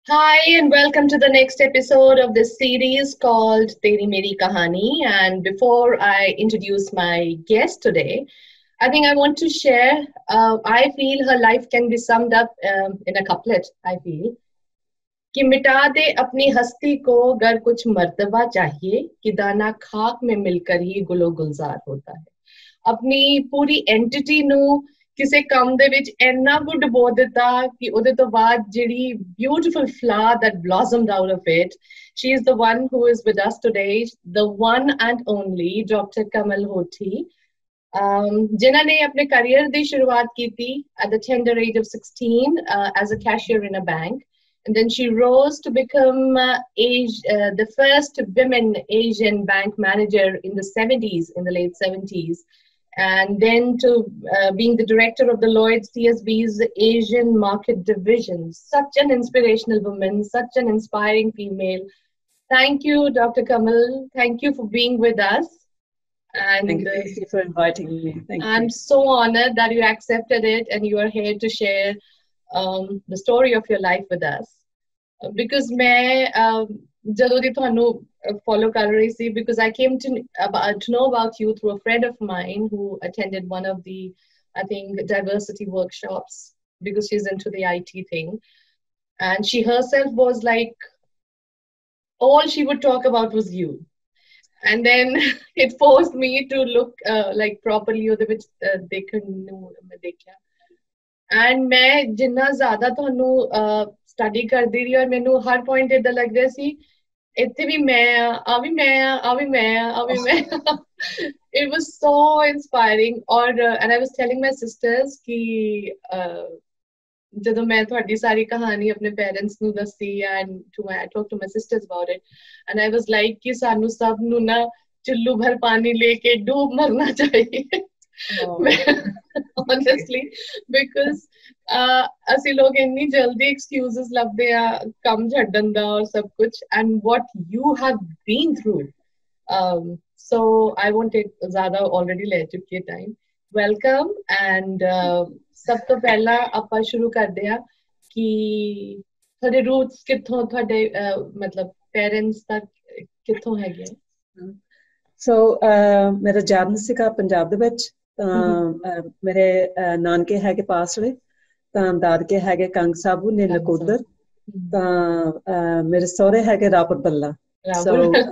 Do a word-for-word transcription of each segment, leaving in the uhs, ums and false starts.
Hi, and welcome to the next episode of this series called Teri Meri Kahani. And before I introduce my guest today, I think I want to share. Uh, I feel her life can be summed up um, in a couplet. I feel कि मिटा दे अपनी हस्ती को गर कुछ मर्तबा चाहिए कि दाना खाक में मिलकर ही गुलो गुलजार होता है अपनी पूरी एंटिटी ਨੂੰ ਕਿਸੇ ਕੰਮ ਦੇ ਵਿੱਚ ਇੰਨਾ ਕੁ ਡੁਬੋ ਦਿੱਤਾ ਕਿ ਉਹਦੇ ਤੋਂ ਬਾਅਦ ਜਿਹੜੀ beautiful flower that blossomed out of it. She is the one who is with us today, the one and only Doctor Kamal Hoti, um, ਜਿਨ੍ਹਾਂ ਨੇ ਆਪਣੇ career ਦੀ ਸ਼ੁਰੂਆਤ ਕੀਤੀ at the tender age of sixteen uh, as a cashier in a bank. And then she rose to become uh, Asia, uh, the first women Asian bank manager in the seventies, in the late seventies. And then to uh, being the director of the Lloyd's T S B's Asian market division. Such an inspirational woman, such an inspiring female. Thank you, Doctor Kamal. Thank you for being with us. And Thank you, Stacey, for inviting me. Thank I'm you. so honored that you accepted it and you are here to share um, the story of your life with us. Uh, because मैं um, ਜਦੋਂ ਦੀ ਤੁਹਾਨੂੰ follow ਕਰ ਰਹੀ ਸੀ, because I came to about to know about you through a friend of mine who attended one of the, I think, diversity workshops because she's into the I T thing, and she herself was like, all she would talk about was you. And then it forced me to look uh, like properly ਉਹਦੇ ਵਿੱਚ uh, ਦੇਖਣ ਨੂੰ ਮੈਂ ਦੇਖਿਆ and ਮੈਂ ਜਿੰਨਾ ਜ਼ਿਆਦਾ ਤੁਹਾਨੂੰ ਸਟੱਡੀ ਕਰਦੀ ਰਹੀ ਔਰ ਮੈਨੂੰ ਹਰ ਪੁਆਇੰਟ ਏਦਾਂ ਲੱਗ ਰਿਹਾ ਸੀ ਇੱਥੇ ਵੀ ਮੈਂ ਆ ਆ ਵੀ ਮੈਂ ਆ ਆ ਵੀ ਮੈਂ ਆ ਆ ਵੀ ਮੈਂ it was so inspiring or uh, and I was telling my sisters ਕਿ uh, ਜਦੋਂ ਮੈਂ ਤੁਹਾਡੀ ਸਾਰੀ ਕਹਾਣੀ ਆਪਣੇ ਪੇਰੈਂਟਸ ਨੂੰ ਦੱਸੀ and to my I talked to my sisters about it and I was like ਕਿ ਸਾਨੂੰ ਸਭ ਨੂੰ ਨਾ ਚੁੱਲੂ ਭਰ ਪਾਣੀ ਲੈ ਕੇ ਡੂਬ ਮਰਨਾ ਚਾਹੀਏ honestly because uh, ਅਸੀਂ ਲੋਕ ਇੰਨੀ ਜਲਦੀ excuses ਲੱਭਦੇ ਆ ਕੰਮ ਛੱਡਣ ਦਾ ਔਰ ਸਭ ਕੁਝ and what you have been through um, so I won't take ਜ਼ਿਆਦਾ already ਲੈ ਚੁੱਕੀ ਹੈ time welcome and uh, ਸਭ ਤੋਂ ਪਹਿਲਾਂ ਆਪਾਂ ਸ਼ੁਰੂ ਕਰਦੇ ਆ ਕਿ ਤੁਹਾਡੇ roots ਕਿੱਥੋਂ ਤੁਹਾਡੇ ਮਤਲਬ parents ਦਾ ਕਿੱਥੋਂ ਹੈਗੇ so uh, ਮੇਰਾ ਜਨਮ ਸੀਗਾ ਪੰਜਾਬ ਦੇ ਵਿੱਚ ਤਾਂ ਮੇਰੇ ਨਾਨਕੇ ਹੈਗੇ ਪਾਸੜੇ ਤਾਂ ਦਾਦਕੇ ਹੈਗੇ ਕੰਗ ਸਾਬੂ ਨੇ ਨਕੋਦਰ ਤਾਂ ਮੇਰੇ ਸਹੁਰੇ ਹੈਗੇ ਰਾਪੁਰ ਬੱਲਾ so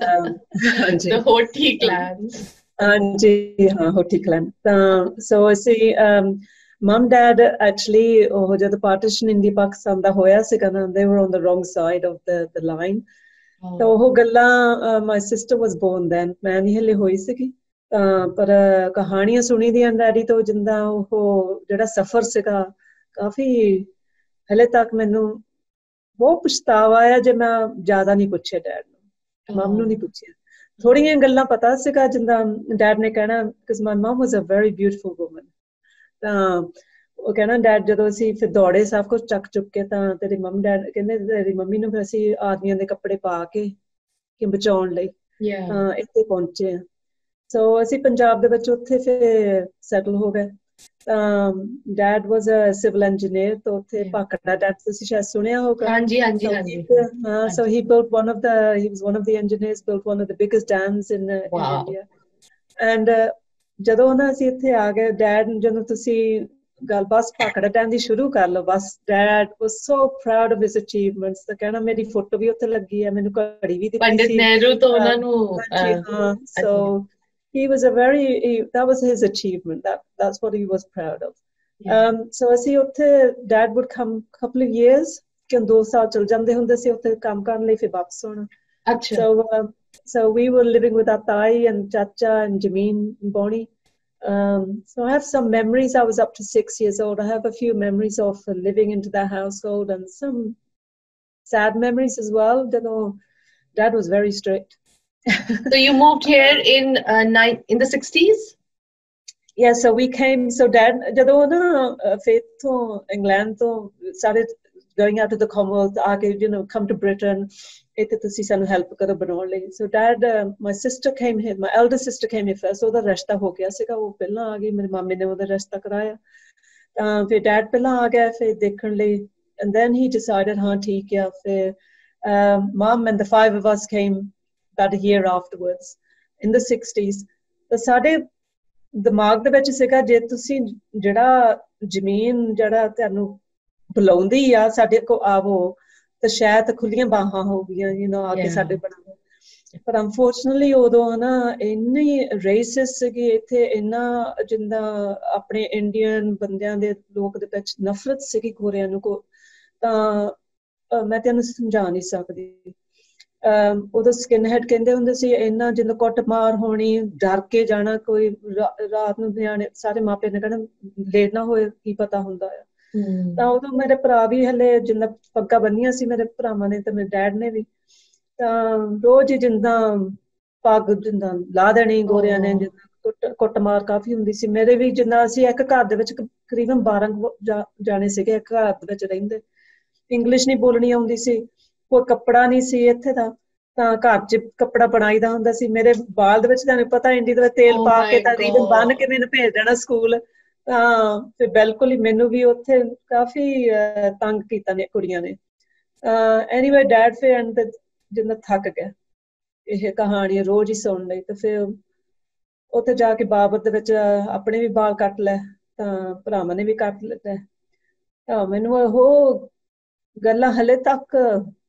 ਹਾਂਜੀ the Hoti clans ਹਾਂਜੀ ਹਾਂ ਹੋਠੀ ਕਲੈਨ ਤਾਂ so ਅਸੀਂ mom dad actually ਉਹ ਜਦੋਂ partition ਇੰਡੀਆ ਪਾਕਿਸਤਾਨ ਦਾ ਹੋਇਆ ਸੀਗਾ ਨਾ they were on the wrong side of the the line ਤਾਂ ਉਹ ਗੱਲਾਂ my sister was born then ਮੈਂ ਨਹੀਂ ਹਲੇ ਹੋਈ ਸੀਗੀ ਤਾਂ ਪਰ ਕਹਾਣੀਆਂ ਸੁਣੀ ਦੀਆਂ ਡੈਡੀ ਤੋਂ ਜਿੰਦਾ ਉਹ ਜਿਹੜਾ ਸਫ਼ਰ ਸੀਗਾ ਕਾਫੀ ਹਲੇ ਤੱਕ ਮੈਨੂੰ ਬਹੁਤ ਪਛਤਾਵਾ ਆ ਜੇ ਮੈਂ ਜ਼ਿਆਦਾ ਨਹੀਂ ਪੁੱਛਿਆ ਡੈਡ ਨੂੰ ਮਮ ਨੂੰ ਨਹੀਂ ਪੁੱਛਿਆ ਥੋੜੀਆਂ ਗੱਲਾਂ ਪਤਾ ਸੀਗਾ ਜਿੰਦਾ ਡੈਡ ਨੇ ਕਹਿਣਾ because my mom was a very beautiful woman ਤਾਂ ਉਹ ਕਹਿਣਾ ਡੈਡ ਜਦੋਂ ਅਸੀਂ ਫਿਰ ਦੌੜੇ ਸਭ ਕੁਝ ਚੱਕ ਚੁੱਕ ਕੇ ਤਾਂ ਤੇਰੀ ਮੰਮ ਡੈਡ ਕਹਿੰਦੇ ਤੇਰੀ ਮੰਮੀ ਨੂੰ ਫਿਰ ਅਸੀਂ ਆਦਮੀਆਂ ਦੇ ਕੱਪੜੇ ਪਾ ਕੇ ਕਿ ਬਚਾਉਣ ਲਈ ਤਾਂ ਇੱਥੇ ਪਹੁੰਚੇ ਆ so ਅਸੀਂ ਪੰਜਾਬ ਦੇ ਵਿੱਚ ਉੱਥੇ ਫਿਰ ਸੈਟਲ ਹੋ ਗਏ ਤਾਂ dad was a civil engineer ਤਾਂ ਉੱਥੇ ਭਾਖੜਾ ਡੈਡ ਤੁਸੀਂ ਸ਼ਾਇਦ ਸੁਣਿਆ ਹੋਗਾ ਹਾਂਜੀ ਹਾਂਜੀ ਹਾਂਜੀ ਹਾਂ so he built one of the he was one of the engineers built one of the biggest dams in, uh, in India and uh, ਜਦੋਂ ਨਾ ਅਸੀਂ ਇੱਥੇ ਆ ਗਏ ਡੈਡ ਜਦੋਂ ਤੁਸੀਂ ਗੱਲ ਬਸ ਭਾਖੜਾ ਡੈਮ ਦੀ ਸ਼ੁਰੂ ਕਰ ਲਓ ਬਸ dad was so proud of his achievements ਤਾਂ ਕਹਿਣਾ ਮੇਰੀ ਫੋਟੋ ਵੀ ਉੱਥੇ ਲੱਗੀ ਹੈ ਮੈਨੂੰ ਘੜੀ ਵੀ ਦਿੱਤੀ ਸੀ ਪੰਡਿਤ ਨਹਿਰੂ ਤੋਂ ਉਹਨਾਂ ਨੂੰ ਹਾਂ so he was a very he, that was his achievement that that's what he was proud of yeah. um so ਅਸੀਂ ਉੱਥੇ dad would come couple of years ਕਿ ਦੋ ਸਾਲ ਚਲ ਜਾਂਦੇ ਹੁੰਦੇ ਸੀ ਉੱਥੇ ਕੰਮ ਕਰਨ ਲਈ ਫਿਰ ਵਾਪਸ ਆਉਣਾ ਅੱਛਾ so uh, so we were living with our ਤਾਈ and ਚਾਚਾ and Jameen and Bonnie um so I have some memories I was up to six years old I have a few memories of uh, living into that household and some sad memories as well you know dad was very strict so you moved here in uh, nine in the sixties yeah so we came so dad ਜਦੋਂ ਨਾ ਫਿਰ ਤੋਂ England ਤੋਂ started going out to the Commonwealth ਆ ਕੇ you know come to Britain ਇੱਥੇ ਤੁਸੀਂ ਸਾਨੂੰ help ਕਰੋ ਬਣਾਉਣ ਲਈ so dad uh, my sister came here my elder sister came here first ਉਹਦਾ ਰਿਸ਼ਤਾ ਹੋ ਗਿਆ ਸੀਗਾ ਉਹ ਪਹਿਲਾਂ ਆ ਗਈ ਮੇਰੇ ਮਾਮੇ ਨੇ ਉਹਦਾ ਰਿਸ਼ਤਾ ਕਰਾਇਆ ਤਾਂ ਫਿਰ dad ਪਹਿਲਾਂ ਆ ਗਿਆ ਫਿਰ ਦੇਖਣ ਲਈ and then he decided हाँ ठीक है फिर um, mom and the five of us came about a year afterwards in the sixties ਤਾਂ ਸਾਡੇ ਦਿਮਾਗ ਦੇ ਵਿੱਚ ਸੀਗਾ ਜੇ ਤੁਸੀਂ ਜਿਹੜਾ ਜ਼ਮੀਨ ਜਿਹੜਾ ਤੁਹਾਨੂੰ ਬੁਲਾਉਂਦੀ ਆ ਸਾਡੇ ਕੋ ਆਵੋ ਤਾਂ ਸ਼ਾਇਦ ਖੁੱਲੀਆਂ ਬਾਹਾਂ ਹੋ ਗਈਆਂ ਯੂ نو ਆ ਕੇ ਸਾਡੇ ਬਣਾਓ ਪਰ ਅਨਫੋਰਚੂਨਟਲੀ ਉਦੋਂ ਨਾ ਇੰਨੀ ਰੇਸਿਸਟ ਸੀਗੀ ਇੱਥੇ ਇੰਨਾ ਜਿੰਦਾ ਆਪਣੇ ਇੰਡੀਅਨ ਬੰਦਿਆਂ ਦੇ ਲੋਕ ਦੇ ਵਿੱਚ ਨਫ਼ਰਤ ਸੀਗੀ ਗੋਰਿਆਂ ਨੂੰ ਕੋ ਤਾਂ ਮੈਂ ਤੈਨੂੰ ਸਮਝਾ ਨਹੀਂ ਸਕਦੀ ਉਦੋਂ ਸਕਿਨ ਹੈਡ ਕਹਿੰਦੇ ਹੁੰਦੇ ਸੀ ਇੰਨਾ ਜਿੰਦਾ ਕੁੱਟ ਮਾਰ ਹੋਣੀ ਡਰ ਕੇ ਜਾਣਾ ਕੋਈ ਰਾਤ ਨੂੰ ਨਿਆਣੇ ਸਾਰੇ ਮਾਪੇ ਨੇ ਕਹਿਣਾ ਲੇਟ ਨਾ ਹੋਏ ਕੀ ਪਤਾ ਹੁੰਦਾ ਆ ਤਾਂ ਉਦੋਂ ਮੇਰੇ ਭਰਾ ਵੀ ਹਲੇ ਜਿੰਦਾ ਪੱਗਾਂ ਬੰਨੀਆਂ ਸੀ ਮੇਰੇ ਭਰਾਵਾਂ ਨੇ ਤੇ ਮੇਰੇ ਡੈਡ ਨੇ ਵੀ ਤਾਂ ਰੋਜ਼ ਹੀ ਜਿੰਦਾ ਪੱਗ ਜਿੰਦਾ ਲਾ ਦੇਣੀ ਗੋਰਿਆਂ ਨੇ ਜਿੰਦਾ ਕੁੱਟ ਕੁੱਟਮਾਰ ਕਾਫੀ ਹੁੰਦੀ ਸੀ ਮੇਰੇ ਵੀ ਜਿੰਦਾ ਅਸੀਂ ਇੱਕ ਘਰ ਦੇ ਵਿੱਚ ਤਕਰੀਬਨ ਬਾਰਾਂ ਜਾਣੇ ਸੀਗੇ ਇੱਕ ਘਰ ਦੇ ਵਿੱਚ ਰਹਿੰਦੇ ਇੰਗਲਿਸ਼ ਨਹੀਂ ਬੋਲਣੀ ਆਉਂਦੀ ਸੀ ਕੋਈ ਕੱਪੜਾ ਨਹੀਂ ਸੀ ਇੱਥੇ ਦਾ ਤਾਂ ਘਰ 'ਚ ਕੱਪੜਾ ਬਣਾਈ ਦਾ ਹੁੰਦਾ ਸੀ ਮੇਰੇ ਬਾਲ ਦੇ ਵਿੱਚ ਤੁਹਾਨੂੰ ਪਤਾ ਇੰਡੀਆ ਦੇ ਵਿੱਚ ਤੇਲ ਪਾ ਕੇ ਤਾਂ ਰੀਬਨ ਬੰਨ ਕੇ ਮੈਨੂੰ ਭੇਜ ਦੇਣਾ ਸਕੂਲ ਤਾਂ ਫਿਰ ਬਿਲਕੁਲ ਹੀ ਮੈਨੂੰ ਵੀ ਉੱਥੇ ਕਾਫੀ ਤੰਗ ਕੀਤਾ ਨੇ ਕੁੜੀਆਂ ਨੇ ਐਨੀਵੇ ਡੈਡ ਫਿਰ ਜਿੰਨਾ ਥੱਕ ਗਿਆ ਇਹ ਕਹਾਣੀ ਰੋਜ਼ ਹੀ ਸੁਣ ਲਈ ਤੇ ਫਿਰ ਉੱਥੇ ਜਾ ਕੇ ਬਾਬਰ ਦੇ ਵਿੱਚ ਆਪਣੇ ਵੀ ਬਾਲ ਕੱਟ ਲੈ ਤਾਂ ਭਰਾਵਾਂ ਨੇ ਵੀ ਕੱਟ ਲਿੱਤੇ ਤਾਂ ਮੈਨੂੰ ਉਹ ਗੱਲਾਂ ਹਲੇ ਤੱਕ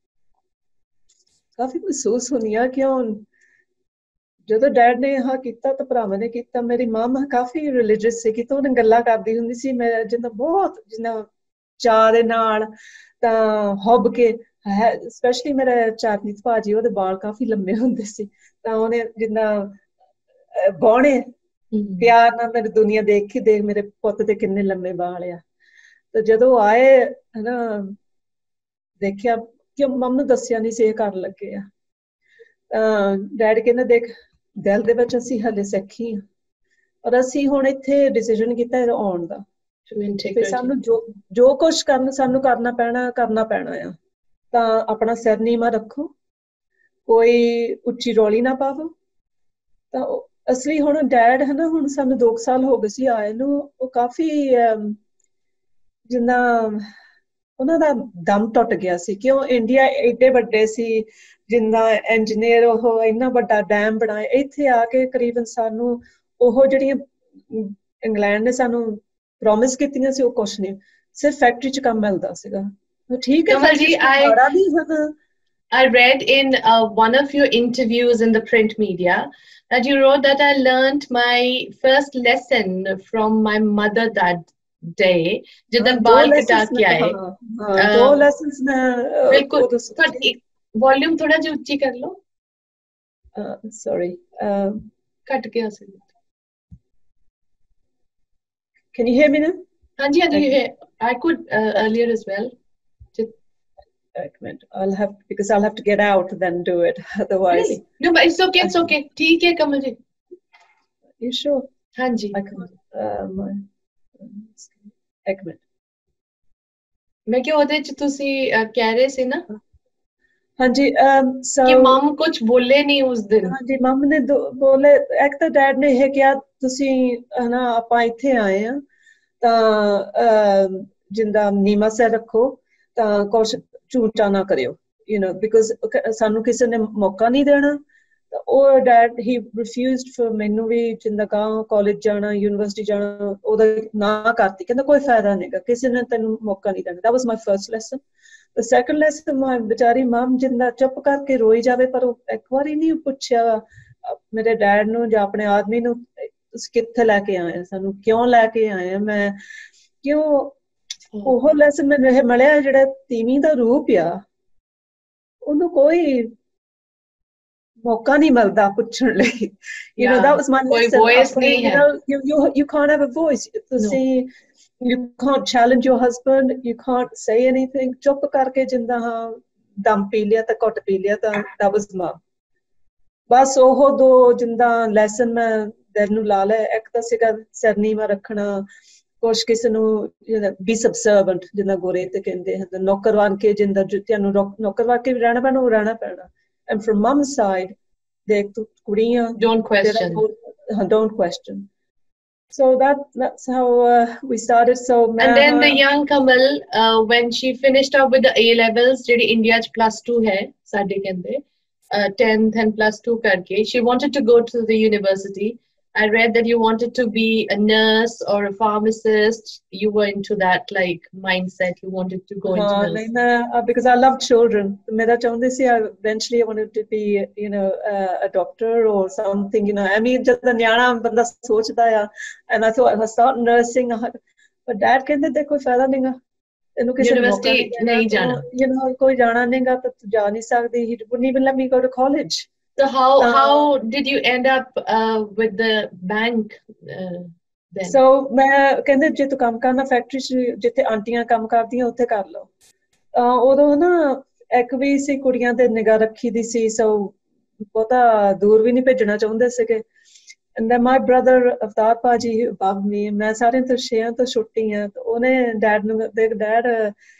ਕਾਫੀ ਮਹਿਸੂਸ ਹੁੰਦੀਆਂ ਕਿਉਂ ਜਦੋਂ ਡੈਡ ਨੇ ਇਹ ਕੀਤਾ ਤਾਂ ਭਰਾਵਾਂ ਨੇ ਕੀਤਾ ਮੇਰੀ ਮਾਂ ਕਾਫੀ ਰਿਲੀਜੀਅਸ ਸੀ ਕਿ ਤਾਂ ਉਹਨੇ ਗੱਲਾਂ ਕਰਦੀ ਹੁੰਦੀ ਸੀ ਮੈਂ ਜਿੰਨਾ ਬਹੁਤ ਜਿੰਨਾ ਚਾਅ ਦੇ ਨਾਲ ਤਾਂ ਹੁੱਬ ਕੇ ਹੈ ਸਪੈਸ਼ਲੀ ਮੇਰੇ ਚਾਰਨੀਤ ਭਾਜੀ ਉਹਦੇ ਵਾਲ ਕਾਫੀ ਲੰਮੇ ਹੁੰਦੇ ਸੀ ਤਾਂ ਉਹਨੇ ਜਿੰਨਾ ਬਾਣੇ ਪਿਆਰ ਨਾਲ ਮੇਰੀ ਦੁਨੀਆ ਦੇਖ ਕੇ ਦੇਖ ਮੇਰੇ ਪੁੱਤ ਦੇ ਕਿੰਨੇ ਲੰਮੇ ਵਾਲ ਆ ਤਾਂ ਜਦੋਂ ਆਏ ਹਨਾ ਦੇਖਿਆ ਕਿ ਮੰਮ ਨੂੰ ਦੱਸਿਆ ਨਹੀਂ ਸੀ ਇਹ ਕਰਨ ਲੱਗੇ ਆ ਤਾਂ ਡੈਡ ਕਹਿੰਦੇ ਦੇਖ ਦਿਲ ਦੇ ਵਿੱਚ ਅਸੀਂ ਹਲੇ ਸਿੱਖੀ ਆ ਔਰ ਅਸੀਂ ਹੁਣ ਇੱਥੇ ਡਿਸੀਜਨ ਕੀਤਾ ਆਉਣ ਦਾ ਸਾਨੂੰ ਜੋ ਜੋ ਕੁਛ ਕਰਨ ਸਾਨੂੰ ਕਰਨਾ ਪੈਣਾ ਕਰਨਾ ਪੈਣਾ ਆ ਤਾਂ ਆਪਣਾ ਸਿਰ ਨੀਵਾਂ ਰੱਖੋ ਕੋਈ ਉੱਚੀ ਰੌਲੀ ਨਾ ਪਾਵੋ ਤਾਂ ਅਸਲੀ ਹੁਣ ਡੈਡ ਹੈ ਨਾ ਹੁਣ ਸਾਨੂੰ ਦੋ ਸਾਲ ਹੋ ਗਏ ਸੀ ਆਏ ਨੂੰ ਉਹ ਕਾਫੀ ਜਿੰਨਾ ਉਹਨਾਂ ਦਾ ਦਮ ਟੁੱਟ ਗਿਆ ਸੀ ਕਿਉਂ ਇੰਡੀਆ ਏਡੇ ਵੱਡੇ ਸੀ ਜਿੰਦਾ ਇੰਜੀਨੀਅਰ ਉਹ ਇੰਨਾ ਵੱਡਾ ਡੈਮ ਬਣਾਏ ਇੱਥੇ ਆ ਕੇ ਕਰੀਬਨ ਸਾਨੂੰ ਉਹ ਜਿਹੜੀਆਂ ਇੰਗਲੈਂਡ ਨੇ ਸਾਨੂੰ ਪ੍ਰੋਮਿਸ ਕੀਤੀਆਂ ਸੀ ਉਹ ਕੁਛ ਨਹੀਂ ਸਿਰਫ ਫੈਕਟਰੀ 'ਚ ਕੰਮ ਮਿਲਦਾ ਸੀਗਾ ਠੀਕ ਹੈ Kamalji, I I read in uh, one of your interviews in the print media that you wrote that I learned my first lesson from my mother that day ਜਿੱਦਣ ਬਾਲ ਕਟਾ ਕੇ ਆਏ ਦੋ ਲੈਸਨਸ ਮੈਂ ਬਿਲਕੁਲ ਪਰ ਵੋਲਿਊਮ ਥੋੜਾ ਜਿਹਾ ਉੱਚੀ ਕਰ ਲਓ ਸੌਰੀ ਕੱਟ ਗਿਆ ਸੀ Can you hear me now? ਹਾਂਜੀ ਹਾਂਜੀ you hear I could uh, earlier as well I'll have because I'll have to get out then do it otherwise really? No but it's okay it's okay ठीक है कमल जी You sure? हाँ जी I can't um, एक मिनट मैं क्या ਉਹਦੇ ਚ ਤੁਸੀਂ ਕਹਿ ਰਹੇ ਸੀ ਨਾ ਹਾਂਜੀ ਕਿ ਮਮ ਕੁਝ ਬੋਲੇ ਨਹੀਂ ਉਸ ਦਿਨ ਹਾਂਜੀ ਮਮ ਨੇ ਬੋਲੇ ਇੱਕ ਤਾਂ ਡੈਡ ਨੇ ਇਹ ਕਿਹਾ ਤੁਸੀਂ ਹਨਾ ਆਪਾਂ ਇੱਥੇ ਆਏ ਆ ਤਾਂ ਜਿੰਦਾ ਨੀਮਾ ਸਿਰ ਰੱਖੋ ਤਾਂ ਕੁਛ ਝੂਠਾ ਨਾ ਕਰਿਓ ਯੂ نو ਬਿਕਾਜ਼ ਸਾਨੂੰ ਕਿਸੇ ਨੇ ਮੌਕਾ ਨਹੀਂ ਦੇਣਾ ਤਾਂ ਉਹ ਡੈਡ ਹੀ ਰਿਫਿਊਜ਼ਡ ਫॉर ਮੈਨੂੰ ਵੀ ਜਿੰਦਾ ਕਾਂ ਕਾਲਜ ਜਾਣਾ ਯੂਨੀਵਰਸਿਟੀ ਜਾਣਾ ਉਹਦਾ ਨਾ ਕਰਤੀ ਕਹਿੰਦਾ ਕੋਈ ਫਾਇਦਾ ਨਹੀਂਗਾ ਕਿਸੇ ਨੇ ਤੈਨੂੰ ਮੌਕਾ ਨਹੀਂ ਦੇਣਾ that was my first lesson the second lesson my ਵਿਚਾਰੀ ਮਮ ਜਿੰਦਾ ਚੁੱਪ ਕਰਕੇ ਰੋਈ ਜਾਵੇ ਪਰ ਉਹ ਇੱਕ ਵਾਰੀ ਨਹੀਂ ਪੁੱਛਿਆ ਮੇਰੇ ਡੈਡ ਨੂੰ ਜਾਂ ਆਪਣੇ ਆਦਮੀ ਨੂੰ ਤੁਸੀਂ ਕਿੱਥੇ ਲੈ ਕੇ ਆਏ ਸਾਨੂੰ ਕਿਉਂ ਲੈ ਕੇ ਆਏ ਆ ਮੈਂ ਕਿਉਂ ਉਹ ਲੈਸਨ ਮੈਨੂੰ ਇਹ ਮਿਲਿਆ ਜਿਹੜਾ ਤੀਵੀਂ ਦਾ ਰੂਪ ਆ ਉਹਨੂੰ ਕੋਈ ਮੌਕਾ ਨਹੀਂ ਮਿਲਦਾ ਪੁੱਛਣ ਲਈ you know that was my lesson you know you you you can't have a voice ਤੁਸੀਂ you can't challenge your husband you can't say anything ਚੁੱਪ ਕਰਕੇ ਜਿੰਦਾ ਹਾਂ ਦਮ ਪੀ ਲਿਆ ਤਾਂ ਘੁੱਟ ਪੀ ਲਿਆ ਤਾਂ that was mom ਬਸ ਉਹ ਦੋ ਜਿੰਦਾ ਲੈਸਨ ਮੈਂ ਦਿਲ ਨੂੰ ਲਾ ਲਿਆ ਇੱਕ ਤਾਂ ਸੀਗਾ ਸਿਰ ਨੀਵਾਂ ਰੱਖਣਾ ਕੁਛ ਕਿਸੇ ਨੂੰ ਬੀ ਸਬਸਰਵੈਂਟ ਜਿੰਨਾ ਗੋਰੇ ਤੇ ਕਹਿੰਦੇ ਹਨ ਨੌਕਰ ਬਣ ਕੇ ਜਿੰਦਾ ਤੁਹਾਨੂੰ ਨੌਕਰ ਬਣ ਕੇ ਵੀ ਰਹਿਣਾ ਪੈਣਾ ਉਹ ਰਹਿਣਾ ਪੈਣਾ and from mom's side ਦੇਖ ਤੂੰ ਕੁੜੀਆਂ don't question don't question So that that's how uh, we started. So And then the मैं young Kamal, uh, when she finished up with the A levels, ਜਿਹੜੀ India ਚ plus two ਹੈ ਸਾਡੇ ਕਹਿੰਦੇ, uh, tenth and plus two ਕਰਕੇ, she wanted to go to the university. I read that you wanted to be a nurse or a pharmacist. You were into that like mindset. You wanted to go into हाँ नहीं nursing. मैं uh, because I love children. तो मेरा चाਹੁੰਦੀ ਸੀ I eventually I wanted to be you know uh, a doctor or something. You know I mean जब ਨਿਆਣਾ ਬੰਦਾ ਸੋਚਦਾ ਆ, and I thought I start nursing. But dad ਕਹਿੰਦੇ ਦੇ ਕੋਈ ਫਾਇਦਾ ਨਹੀਂਗਾ, ਤੈਨੂੰ ਕਿਸੇ ਨੇ ਮੌਕਾ ਨਹੀਂ University ਦੇਣਾ, ਨਹੀਂ ਤੂੰ ਜਾਣਾ. you know ਕੋਈ ਜਾਣਾ ਨਹੀਂਗਾ ਤਾਂ ਤੂੰ ਜਾ ਨਹੀਂ ਸਕਦੀ. He wouldn't even let me go to college. So how ਤਾਂ how did you end up uh, with the bank uh, then? ਸੋ ਮੈਂ ਕਹਿੰਦੇ ਜੇ ਤੂੰ ਕੰਮ ਕਰਨਾ ਫੈਕਟਰੀ 'ਚ ਜਿੱਥੇ ਆਂਟੀਆਂ ਕੰਮ ਕਰਦੀਆਂ ਉੱਥੇ ਕਰ ਲਓ। ਤਾਂ ਉਦੋਂ ਨਾ ਇੱਕ ਵੀ ਸੀ ਕੁੜੀਆਂ ਤੇ ਨਿਗਾਹ ਰੱਖੀ ਦੀ ਸੀ, ਸੋ ਬਹੁਤਾ ਦੂਰ ਵੀ ਨਹੀਂ ਭੇਜਣਾ ਚਾਹੁੰਦੇ ਸੀਗੇ। And then my brother Avtar Paji above me, ਮੈਂ ਸਾਰਿਆਂ ਤੋਂ ਛੇਆਂ ਤੋਂ ਛੋਟੀ ਹਾਂ, ਤੇ ਉਹਨੇ ਡੈਡ ਨੂੰ ਦੇਖ dad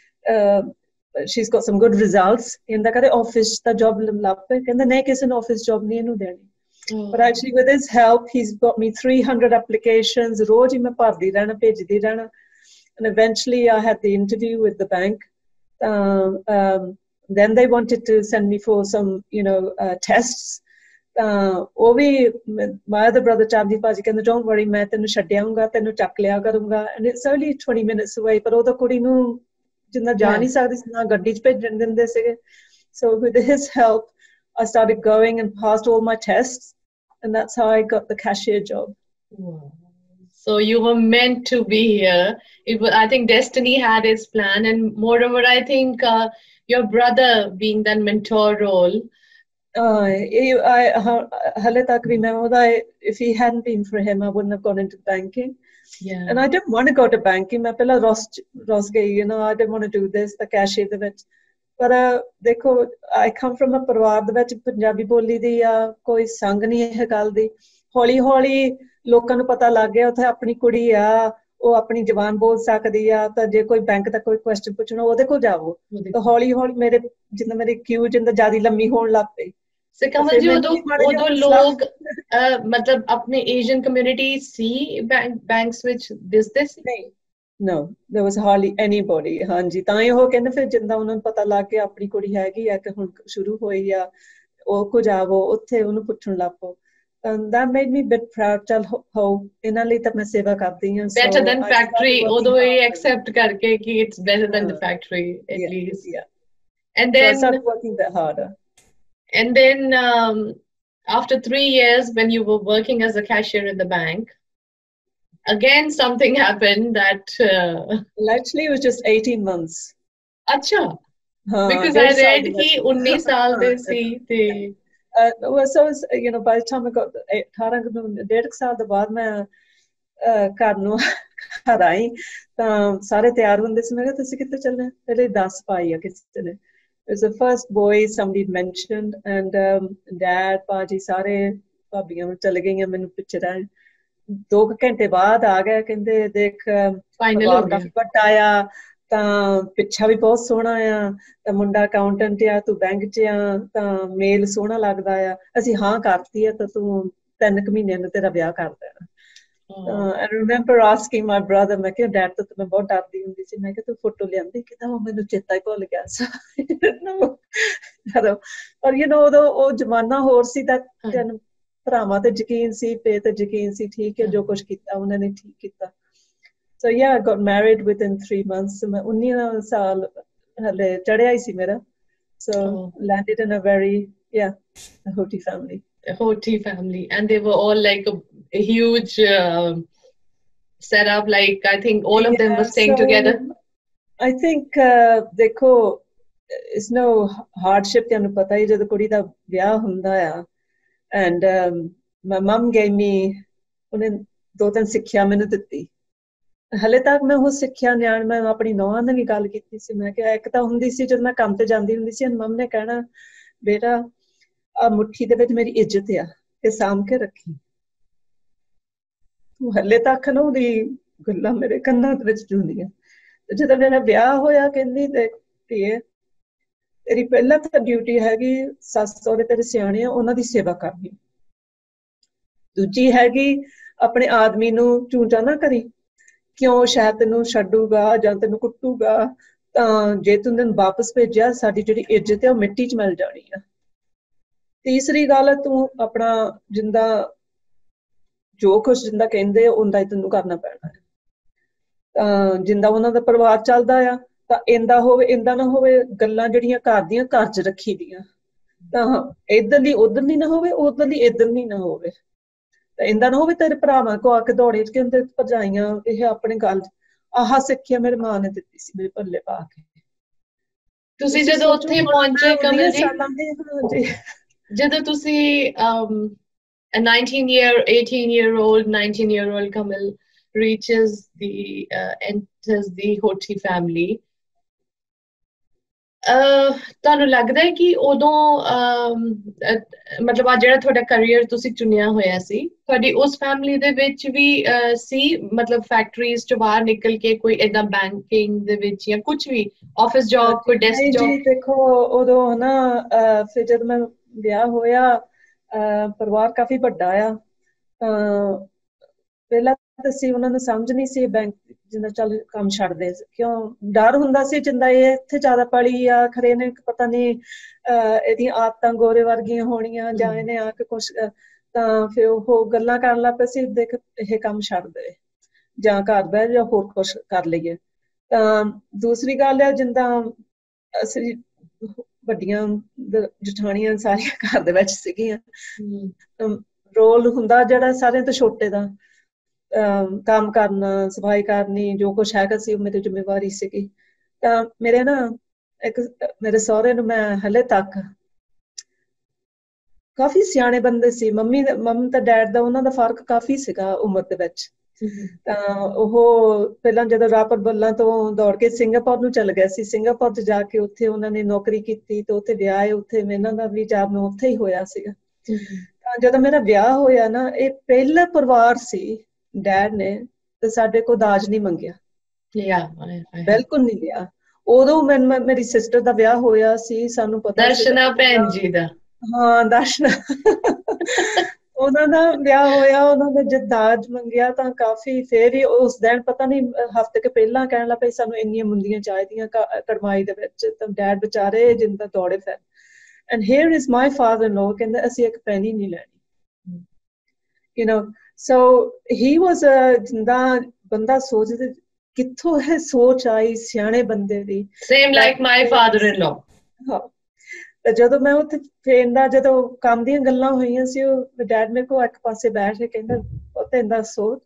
she's got some good results, ਕਹਿੰਦਾ ਕਰੇ ਆਫਿਸ ਦਾ ਜੌਬ ਲੱਭ ਪਏ, ਕਹਿੰਦਾ ਨਹੀਂ ਕਿਸੇ ਨੂੰ ਆਫਿਸ ਜੌਬ ਨਹੀਂ ਇਹਨੂੰ ਦੇਣੀ। But actually with his help he's got me three hundred applications, ਰੋਜ਼ ਹੀ ਮੈਂ ਭਰਦੀ ਰਹਿਣਾ ਭੇਜਦੀ ਰਹਿਣਾ, and eventually I had the interview with the bank. Um, um, then they wanted to send me for some you know uh, tests. ਤਾਂ ਉਹ ਵੀ my other brother ਚਾਂਦੀ ਭਾਜੀ ਕਹਿੰਦਾ don't worry ਮੈਂ ਤੈਨੂੰ ਛੱਡ ਆਊਂਗਾ, ਤੈਨੂੰ ਚੱਕ ਲਿਆ ਕਰੂੰਗਾ, and it's only twenty minutes away, ਪਰ ਉਹ ਤਾਂ ਕੁੜੀ ਨੂੰ ਜਿੰਨਾ ਜਾ ਨਹੀਂ ਸਕਦੀ ਸੀ ਨਾ ਗੱਡੀ 'ਚ ਭੇਜਣ ਦਿੰਦੇ ਸੀਗੇ। So with his help I started going and passed all my tests, and that's how I got the cashier job. Wow. So you were meant to be here. It was, I think destiny had its plan, and moreover I think uh, your brother being that mentor role. Uh, I, hale tak bhi main hoda, if he hadn't been for him I wouldn't have gone into banking. Yeah. And I didn't want to go to banking. मैं पहला रोस रोस गई, you know I didn't want to do this the cashier ਦੇ ਵਿੱਚ, ਪਰ ਦੇਖੋ I come from a ਪਰਿਵਾਰ ਦੇ ਵਿੱਚ ਪੰਜਾਬੀ ਬੋਲੀ ਦੀ ਆ ਕੋਈ ਸੰਗ ਨਹੀਂ ਇਹ ਗੱਲ ਦੀ। ਹੌਲੀ ਹੌਲੀ ਲੋਕਾਂ ਨੂੰ ਪਤਾ ਲੱਗ ਗਿਆ ਉੱਥੇ ਆਪਣੀ ਕੁੜੀ ਆ ਉਹ ਆਪਣੀ ਜ਼ਬਾਨ ਬੋਲ ਸਕਦੀ ਆ, ਤਾਂ ਜੇ ਕੋਈ ਬੈਂਕ ਦਾ ਕੋਈ ਕੁਐਸਚਨ ਪੁੱਛਣਾ ਉਹਦੇ ਕੋਲ ਜਾਵੋ। ਤਾਂ ਹੌਲੀ ਹੌਲੀ ਮੇਰੇ ਜਿੰਨਾ ਮੇਰੇ ਕਿਊ ਜਿੰਦਾ ਜ਼ਿਆਦਾ ਲੰਮੀ ਹੋਣ ਲੱਗ ਪਈ। So Kamal ji, ਉਦੋਂ ਉਦੋਂ ਲੋਕ ਮਤਲਬ ਆਪਣੇ Asian community ਸੀ bank banks ਵਿੱਚ ਦਿਸਦੇ ਸੀ? ਨਹੀਂ no there was hardly anybody. ਹਾਂਜੀ ਤਾਂ ਹੀ ਉਹ ਕਹਿੰਦੇ ਫਿਰ ਜਿੰਦਾ ਉਹਨਾਂ ਨੂੰ ਪਤਾ ਲੱਗ ਗਿਆ ਆਪਣੀ ਕੁੜੀ ਹੈਗੀ ਆ ਕਿ ਹੁਣ ਸ਼ੁਰੂ ਹੋਈ ਆ ਉਹ ਕੋ ਜਾਵੋ ਉੱਥੇ ਉਹਨੂੰ ਪੁੱਛਣ ਲੱਗ ਪਓ। And that made me a bit proud. चल हो इना ਲਈ ਤਾਂ ਮੈਂ ਸੇਵਾ ਕਰਦੀ ਹਾਂ। Better than factory, although we accept करके कि it's better than the factory at yeah, least. Yeah. And then so I started working a bit harder. And then um, after three years, when you were working as a cashier in the bank, again something happened that. Uh, well, actually, it was just eighteen months. Acha. Haan, because I read कि उन्नीस साल दे सी थे. Uh, well, so was, you know, by the time I got eighteen, ਡੇਢ ਸਾਲ ਦੇ ਬਾਅਦ ਮੈਂ ਘਰ ਨੂੰ ਘਰ ਆਈ ਤਾਂ ਸਾਰੇ ਤਿਆਰ ਹੁੰਦੇ ਸੀ। ਮੈਂ ਕਿਹਾ ਤੁਸੀਂ ਕਿੱਥੇ ਚੱਲੇ? ਪਹਿਲੇ ਦੱਸ ਪਾਈ ਆ ਕਿਸੇ ਨੇ। It was the first boy somebody mentioned, and um, dad, ਪਾਜੀ ਸਾਰੇ ਭਾਬੀਆਂ ਚਲੇ ਗਈਆਂ ਮੈਨੂੰ ਪਿੱਛੇ ਰਹਿਣ। ਦੋ ਘੰਟੇ ਬਾਅਦ ਆ ਗਿਆ ਕਹਿੰਦੇ ਦੇਖ ਫਾਈਨਲ ਕਾਫੀ ਵੱਡਾ ਆਇਆ ਤਾਂ ਪਿੱਛਾ ਵੀ ਬਹੁਤ ਸੋਹਣਾ ਆ, ਤਾਂ ਮੁੰਡਾ ਅਕਾਊਂਟੈਂਟ ਆ, ਤੂੰ ਬੈਂਕ 'ਚ ਆ, ਤਾਂ ਮੇਲ ਸੋਹਣਾ ਲੱਗਦਾ ਆ, ਅਸੀਂ ਹਾਂ ਕਰਤੀ ਆ ਤਾਂ ਤੂੰ ਤਿੰਨ ਕੁ ਮਹੀਨਿਆਂ ਨੂੰ ਤੇਰਾ ਵਿਆਹ ਕਰ ਦੇਣਾ। I remember asking my brother, ਮੈਂ ਕਿਹਾ ਡੈਡ ਤੋਂ ਮੈਂ ਬਹੁਤ ਡਰਦੀ ਹੁੰਦੀ ਸੀ, ਮੈਂ ਕਿਹਾ ਤੂੰ ਫੋਟੋ ਲਿਆਂਦੀ? ਕਹਿੰਦਾ ਉਹ ਮੈਨੂੰ ਚੇਤਾ ਹੀ ਭੁੱਲ ਗਿਆ ਸੀ। ਪਰ you know ਉਦੋਂ ਉਹ ਜ਼ਮਾਨਾ ਹੋਰ ਸੀ ਤਾਂ ਭਰਾਵਾਂ ਤੇ ਯਕੀਨ ਸੀ, ਪੇ ਤੇ ਯਕੀਨ ਸੀ, ਠੀਕ ਹੈ ਜੋ ਕੁਛ ਕੀਤਾ ਉਹਨਾਂ ਨੇ ਠੀਕ ਕੀਤਾ। So yeah, I got married within three months. मैं उन्नीस साल हले चढ़िया ही सी मेरा, so oh. landed in a very yeah a Hoti family. A Hoti family, and they were all like a, a huge uh, setup. Like I think all of yeah, them were staying so, together. I think uh, देखो it's no hardship ਤੁਹਾਨੂੰ ਪਤਾ ਹੀ ਜਦੋਂ ਕੁੜੀ ਦਾ ਵਿਆਹ ਹੁੰਦਾ ਆ, and um, my mom gave me ਉਹਨੇ ਦੋ ਤਿੰਨ ਸਿੱਖਿਆ ਮੈਨੂੰ ਦਿੱਤੀ। ਹਲੇ ਤੱਕ ਮੈਂ ਉਹ ਸਿੱਖਿਆ ਨਿਆਣ ਮੈਂ ਆਪਣੀ ਨੌਂ ਨਾਲ ਵੀ ਗੱਲ ਕੀਤੀ ਸੀ। ਮੈਂ ਕਿਹਾ ਇੱਕ ਤਾਂ ਹੁੰਦੀ ਸੀ ਜਦੋਂ ਮੈਂ ਕੰਮ ਤੇ ਜਾਂਦੀ ਹੁੰਦੀ ਸੀ, ਮੰਮ ਨੇ ਕਹਿਣਾ ਬੇਟਾ ਆ ਮੁੱਠੀ ਦੇ ਵਿੱਚ ਮੇਰੀ ਇੱਜ਼ਤ ਆ ਤੇ ਸਾਂਭ ਕੇ ਰੱਖੀ। ਹਲੇ ਤੱਕ ਨਾ ਉਹਦੀ ਗੱਲਾਂ ਮੇਰੇ ਕੰਨਾਂ ਦੇ ਵਿੱਚ ਜੂੰਦੀਆਂ। ਤੇ ਜਦੋਂ ਮੇਰਾ ਵਿਆਹ ਹੋਇਆ ਕਹਿੰਦੀ ਦੇਖ ਧੀਏ ਤੇਰੀ ਪਹਿਲਾਂ ਤਾਂ ਡਿਊਟੀ ਹੈਗੀ ਸੱਸ ਸਹੁਰੇ ਤੇਰੇ ਸਿਆਣੇ ਆ ਉਹਨਾਂ ਦੀ ਸੇਵਾ ਕਰਨੀ, ਦੂਜੀ ਹੈਗੀ ਆਪਣੇ ਆਦਮੀ ਨੂੰ ਚੂੰਚਾ ਨਾ ਕਰੀ, ਕਿਉਂ ਸ਼ਾਇਦ ਤੈਨੂੰ ਛੱਡੂਗਾ ਜਾਂ ਤੈਨੂੰ ਕੁੱਟੂਗਾ, ਤਾਂ ਜੇ ਤੂੰ ਤੈਨੂੰ ਵਾਪਸ ਭੇਜਿਆ ਸਾਡੀ ਜਿਹੜੀ ਇੱਜ਼ਤ ਹੈ ਉਹ ਮਿੱਟੀ 'ਚ ਮਿਲ ਜਾਣੀ ਆ। ਤੀਸਰੀ ਗੱਲ, ਤੂੰ ਆਪਣਾ ਜਿੰਦਾ ਜੋ ਕੁਛ ਜਿੰਦਾ ਕਹਿੰਦੇ ਉਹਦਾ ਹੀ ਤੈਨੂੰ ਕਰਨਾ ਪੈਣਾ ਹੈ। ਤਾਂ ਜਿੰਦਾ ਉਹਨਾਂ ਦਾ ਪਰਿਵਾਰ ਚੱਲਦਾ ਆ ਤਾਂ ਇੰਦਾ ਹੋਵੇ, ਇੰਦਾ ਨਾ ਹੋਵੇ ਗੱਲਾਂ ਜਿਹੜੀਆਂ ਘਰ ਦੀਆਂ ਘਰ 'ਚ ਰੱਖੀ ਦੀਆਂ, ਤਾਂ ਇੱਧਰ ਦੀ ਉੱਧਰ ਦੀ ਨਾ ਹੋਵੇ, ਉੱਧਰ ਦੀ ਇੱਧਰ ਦੀ ਨਾ ਹੋਵੇ। ਤਾਂ ਇੰਦਾ ਨਾ ਹੋਵੇ ਤੇਰੇ ਭਰਾਵਾਂ ਕੋ ਆ ਕੇ ਦੌੜੇ ਕਿ ਉਹਦੇ ਭਰਜਾਈਆਂ ਇਹ ਆਪਣੇ ਗੱਲ। ਆਹ ਸਿੱਖਿਆ ਮੇਰੀ ਮਾਂ ਨੇ ਦਿੱਤੀ ਸੀ ਮੇਰੇ ਪੱਲੇ ਪਾ ਕੇ। ਤੁਸੀਂ ਜਦੋਂ ਉੱਥੇ ਪਹੁੰਚੇ ਕਮਲ ਜੀ, ਜੀ ਜਦੋਂ ਤੁਸੀਂ um, a nineteen year, eighteen year old, nineteen year old Kamal reaches the uh, enters the Hoti family, uh, ਤੁਹਾਨੂੰ ਲੱਗਦਾ ਹੈ ਕਿ ਉਦੋਂ um, uh, ਮਤਲਬ ਆ ਜਿਹੜਾ ਤੁਹਾਡਾ ਕਰੀਅਰ ਤੁਸੀਂ ਚੁਣਿਆ ਹੋਇਆ ਸੀ, ਤੁਹਾਡੀ ਉਸ ਫੈਮਿਲੀ ਦੇ ਵਿੱਚ ਵੀ uh, ਸੀ, ਮਤਲਬ ਫੈਕਟਰੀਜ਼ ਚ ਬਾਹਰ ਨਿਕਲ ਕੇ ਕੋਈ ਏਦਾਂ ਬੈਂਕਿੰਗ ਦੇ ਵਿੱਚ ਜਾਂ ਕੁਝ ਵੀ ਆਫਿਸ ਜੌਬ, ਕੋਈ ਡੈਸਕ ਜੌਬ? ਜੀ ਦੇਖੋ ਉਦੋਂ ਨਾ ਫਿਰ ਜਦ ਮੈਂ ਵਿਆਹ ਹੋਇਆ, ਪਰਿਵਾਰ ਕਾਫੀ ਵੱਡਾ ਆ, ਤਾਂ ਪਹਿਲਾਂ ਤਾਂ ਸੀ ਉਹਨਾਂ ਨੂੰ ਸਮਝ ਨਹੀਂ ਸੀ ਬੈਂਕ ਜਿੰਦਾ ਚੱਲ ਕੰਮ ਛੱਡਦੇ, ਕਿਉਂ ਡਰ ਹੁੰਦਾ ਸੀ ਜਿੰਦਾ ਇਹ ਇੱਥੇ ਜ਼ਿਆਦਾ ਪੜੀ ਆ, ਖਰੇ ਨੇ ਪਤਾ ਨਹੀਂ ਇਹਦੀਆਂ ਆਦਤਾਂ ਗੋਰੇ ਵਰਗੀਆਂ ਹੋਣੀਆਂ ਜਾਂ ਇਹਨੇ ਆ ਕੇ ਕੁਛ, ਤਾਂ ਫਿਰ ਉਹ ਗੱਲਾਂ ਕਰਨ ਲੱਗ ਪਏ ਸੀ ਦੇਖ ਇਹ ਕੰਮ ਛੱਡ ਦੇ ਜਾਂ ਘਰ ਬਹਿ ਜਾਂ ਹੋਰ ਕੁਛ ਕਰ ਲਈਏ। ਤਾਂ ਦੂਸਰੀ ਗੱਲ ਹੈ ਜਿੱਦਾਂ ਅਸੀਂ ਵੱਡੀਆਂ ਜਠਾਣੀਆਂ ਸਾਰੀਆਂ ਘਰ ਦੇ ਵਿੱਚ ਸੀਗੀਆਂ, ਰੋਲ ਹੁੰਦਾ ਜਿਹੜਾ ਸਾਰਿਆਂ ਤੋਂ ਛੋਟੇ ਦਾ, ਕੰਮ ਕਰਨਾ, ਸਫਾਈ ਕਰਨੀ, ਜੋ ਕੁਛ ਹੈਗਾ ਸੀ ਉਹ ਮੇਰੀ ਜ਼ਿੰਮੇਵਾਰੀ ਸੀਗੀ। ਤਾਂ ਮੇਰੇ ਨਾ ਇੱਕ ਮੇਰੇ ਸਹੁਰੇ ਨੂੰ ਮੈਂ ਹਲੇ ਤੱਕ, ਕਾਫੀ ਸਿਆਣੇ ਬੰਦੇ ਸੀ, ਮੰਮੀ ਮੰਮੀ ਤੇ ਡੈਡ ਦਾ ਉਹਨਾਂ ਦਾ ਫਰਕ ਕਾਫੀ ਸੀਗਾ ਉਮਰ ਦੇ ਵਿੱਚ। ਤਾਂ ਉਹ ਪਹਿਲਾਂ ਜਦੋਂ ਰਾਪਰ ਬੱਲਾਂ ਤੋਂ ਦੌੜ ਕੇ ਸਿੰਗਾਪੁਰ ਨੂੰ ਚਲੇ ਗਏ ਸੀ, ਸਿੰਗਾਪੁਰ 'ਚ ਜਾ ਕੇ ਉੱਥੇ ਉਹਨਾਂ ਨੇ ਨੌਕਰੀ ਕੀਤੀ ਤੇ ਉੱਥੇ ਵਿਆਹ ਹੈ, ਉੱਥੇ ਇਹਨਾਂ ਦਾ ਵੀ ਜਨਮ ਉੱਥੇ ਹੀ ਹੋਇਆ ਸੀਗਾ। ਤਾਂ ਜਦੋਂ ਮੇਰਾ ਵਿਆਹ ਹੋਇਆ ਨਾ, ਇਹ ਪਹਿਲਾ ਪਰਿਵਾਰ ਸੀ, ਡੈਡ ਨੇ ਤੇ ਸਾਡੇ ਕੋਲ ਦਾਜ ਨਹੀਂ ਮੰਗਿਆ, ਬਿਲਕੁਲ ਨਹੀਂ ਲਿਆ। ਉਦੋਂ ਮੈਨੂੰ ਮੇਰੀ ਸਿਸਟਰ ਦਾ ਵਿਆਹ ਹੋਇਆ ਸੀ, ਸਾਨੂੰ ਪਤਾ ਸੀ ਦਰਸ਼ਨਾ ਭੈਣ ਜੀ ਦਾ, ਹਾਂ ਦਰਸ਼ਨਾ ਉਹਨਾਂ ਦਾ ਵਿਆਹ ਹੋਇਆ, ਉਹਨਾਂ ਨੇ ਜਦ ਦਾਜ ਮੰਗਿਆ ਤਾਂ ਕਾਫੀ, ਫੇਰ ਹੀ ਉਸ ਦਿਨ ਪਤਾ ਨਹੀਂ ਹਫ਼ਤੇ ਕੇ ਪਹਿਲਾਂ ਕਹਿਣ ਲੱਗ ਪਈ ਸਾਨੂੰ ਇੰਨੀਆਂ ਮੁੰਦੀਆਂ ਚਾਹੀਦੀਆਂ ਕੜਮਾਈ ਦੇ ਵਿੱਚ। ਤਾਂ ਡੈਡ ਵਿਚਾਰੇ ਜਿੰਦਾ ਦੌੜੇ ਫਿਰ, and here is my father in law, ਕਹਿੰਦੇ ਅਸੀਂ ਇੱਕ ਪੈਨੀ ਨਹੀਂ ਲੈਣੀ, ਯੂ ਨੋ। ਸੋ ਹੀ ਵਾਜ਼ ਜਿੰਦਾ ਬੰਦਾ ਸੋਚਦੇ ਕਿੱਥੋਂ ਇਹ ਸੋਚ ਆਈ ਸਿਆਣੇ ਬੰਦੇ ਦੀ, same like my father in law. ਹਾਂ, ਤੇ ਜਦੋਂ ਮੈਂ ਉੱਥੇ ਫੇਰ ਦਾ ਜਦੋਂ ਕੰਮ ਦੀਆਂ ਗੱਲਾਂ ਹੋਈਆਂ ਸੀ, ਉਹ ਡੈਡ ਮੇਰੇ ਕੋਲ ਇੱਕ ਪਾਸੇ ਬੈਠ ਕੇ ਕਹਿੰਦਾ ਪੁੱਤ ਏਦਾਂ ਸੋਚ,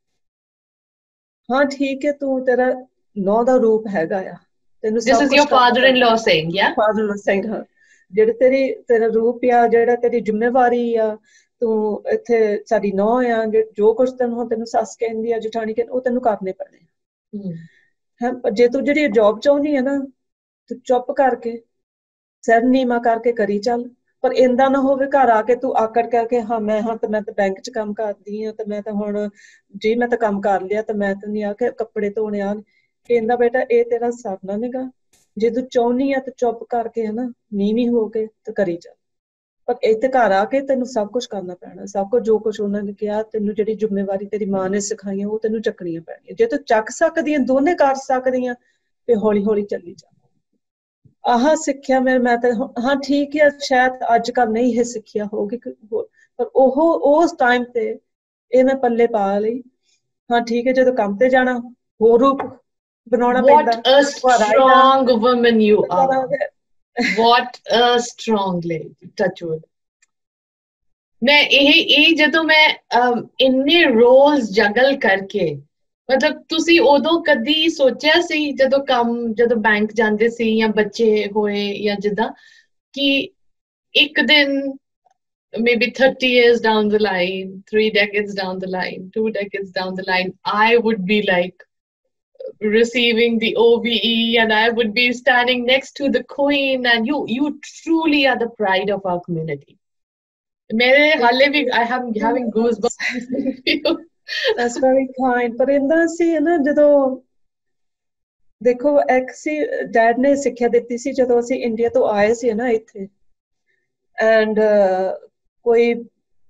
ਹਾਂ ਠੀਕ ਹੈ ਤੂੰ ਤੇਰਾ ਨੌ ਦਾ ਰੂਪ ਹੈਗਾ ਆ, ਤੈਨੂੰ ਸਭ ਕੁਝ ਫਾਦਰ ਇਨ ਲਾਅ ਸੇਇੰਗ, ਯਾ ਫਾਦਰ ਇਨ ਲਾਅ ਸੇਇੰਗ, ਹਾਂ ਜਿਹੜੇ ਤੇਰੀ ਤੇਰਾ ਰੂਪ ਆ, ਜਿਹੜਾ ਤੇਰੀ ਜ਼ਿੰਮੇਵਾਰੀ ਆ, ਤੂੰ ਇੱਥੇ ਸਾਡੀ ਨੌ ਆ, ਜੋ ਕੁਛ ਤੈਨੂੰ ਤੈਨੂੰ ਸੱਸ ਕਹਿੰਦੀ ਆ, ਜਠਾਣੀ ਕਹਿੰਦੀ, ਉਹ ਤੈਨੂੰ ਕਰਨੇ ਪੈਣੇ ਹੈ। ਜੇ ਤੂੰ ਜਿਹੜੀ ਜੌਬ ਚਾਹੁੰਦੀ ਆ ਨਾ, ਤੂੰ ਚੁੱਪ ਕਰਕੇ ਸਿਰ ਨੀਵਾਂ ਕਰਕੇ ਕਰੀ ਚੱਲ, ਪਰ ਇੰਦਾ ਨਾ ਹੋਵੇ ਘਰ ਆ ਕੇ ਤੂੰ ਆਕੜ ਕਰਕੇ ਹਾਂ ਮੈਂ ਹਾਂ ਤੇ ਮੈਂ ਤਾਂ ਬੈਂਕ 'ਚ ਕੰਮ ਕਰਦੀ ਹਾਂ ਤੇ ਮੈਂ ਤਾਂ ਹੁਣ ਜੀ ਮੈਂ ਤਾਂ ਕੰਮ ਕਰ ਲਿਆ ਤੇ ਮੈਂ ਤਾਂ ਨਹੀਂ ਆ ਕੇ ਕੱਪੜੇ ਧੋਣੇ ਆ, ਕਹਿੰਦਾ ਬੇਟਾ ਇਹ ਤੇਰਾ ਸਰਨਾ ਨੀਗਾ, ਜੇ ਤੂੰ ਚਾਹੁੰਦੀ ਆ ਤੇ ਚੁੱਪ ਕਰਕੇ ਹਨਾ ਨੀਵੀਂ ਹੋ ਕੇ ਤੇ ਕਰੀ ਚੱਲ, ਪਰ ਇੱਥੇ ਘਰ ਆ ਕੇ ਤੈਨੂੰ ਸਭ ਕੁਛ ਕਰਨਾ ਪੈਣਾ, ਸਭ ਕੁਝ ਜੋ ਕੁਛ ਉਹਨਾਂ ਨੇ ਕਿਹਾ, ਤੈਨੂੰ ਜਿਹੜੀ ਜ਼ਿੰਮੇਵਾਰੀ ਤੇਰੀ ਮਾਂ ਨੇ ਸਿਖਾਈਆਂ ਉਹ ਤੈਨੂੰ ਚੱਕਣੀਆਂ ਪੈਣੀਆਂ, ਜੇ ਤੂੰ ਚੱਕ ਸਕਦੀਆਂ ਦੋਨੇ ਕਰ ਸਕਦੀਆਂ ਤੇ ਹੌਲੀ ਹੌਲੀ ਚੱਲੀ ਜਾ। ਆਹ ਸਿੱਖਿਆ ਮੈਂ ਮੈਂ ਤਾਂ ਹਾਂ ਠੀਕ ਹੈ ਸ਼ਾਇਦ ਅੱਜ ਕੱਲ੍ਹ ਨਹੀਂ ਇਹ ਸਿੱਖਿਆ ਹੋਊਗੀ, ਪਰ ਉਹ ਉਸ ਟਾਈਮ ਤੇ ਇਹ ਮੈਂ ਪੱਲੇ ਪਾ ਲਈ। ਹਾਂ ਠੀਕ ਹੈ, ਜਦੋਂ ਕੰਮ ਤੇ ਜਾਣਾ ਹੋਰ ਰੂਪ ਬਣਾਉਣਾ ਪੈਂਦਾ। What a strong woman you are. What a strong lady. Touch wood. ਮੈਂ ਇਹ ਇਹ ਜਦੋਂ ਮੈਂ ਇੰਨੇ ਰੋਲਸ ਜਗਲ ਕਰਕੇ, ਮਤਲਬ ਤੁਸੀਂ ਉਦੋਂ ਕਦੀ ਸੋਚਿਆ ਸੀ ਜਦੋਂ ਕੰਮ ਜਦੋਂ ਬੈਂਕ ਜਾਂਦੇ ਸੀ ਜਾਂ ਬੱਚੇ ਹੋਏ ਜਾਂ ਜਿੱਦਾਂ ਕਿ ਇੱਕ ਦਿਨ maybe thirty years down the line, three decades down the line, two decades down the line, I would be like receiving the O B E and I would be standing next to the queen and you you truly are the pride of our community. Mere hale bhi I am having goosebumps. That's very kind. ਪਰ ਇੰਦਾ ਸੀ ਨਾ ਜਦੋਂ ਦੇਖੋ ਇੱਕ ਸੀ dad ਨੇ ਸਿੱਖਿਆ ਦਿੱਤੀ ਸੀ ਜਦੋਂ ਅਸੀਂ ਇੰਡੀਆ ਤੋਂ ਆਏ ਸੀ ਨਾ ਇੱਥੇ, ਐਂਡ ਕੋਈ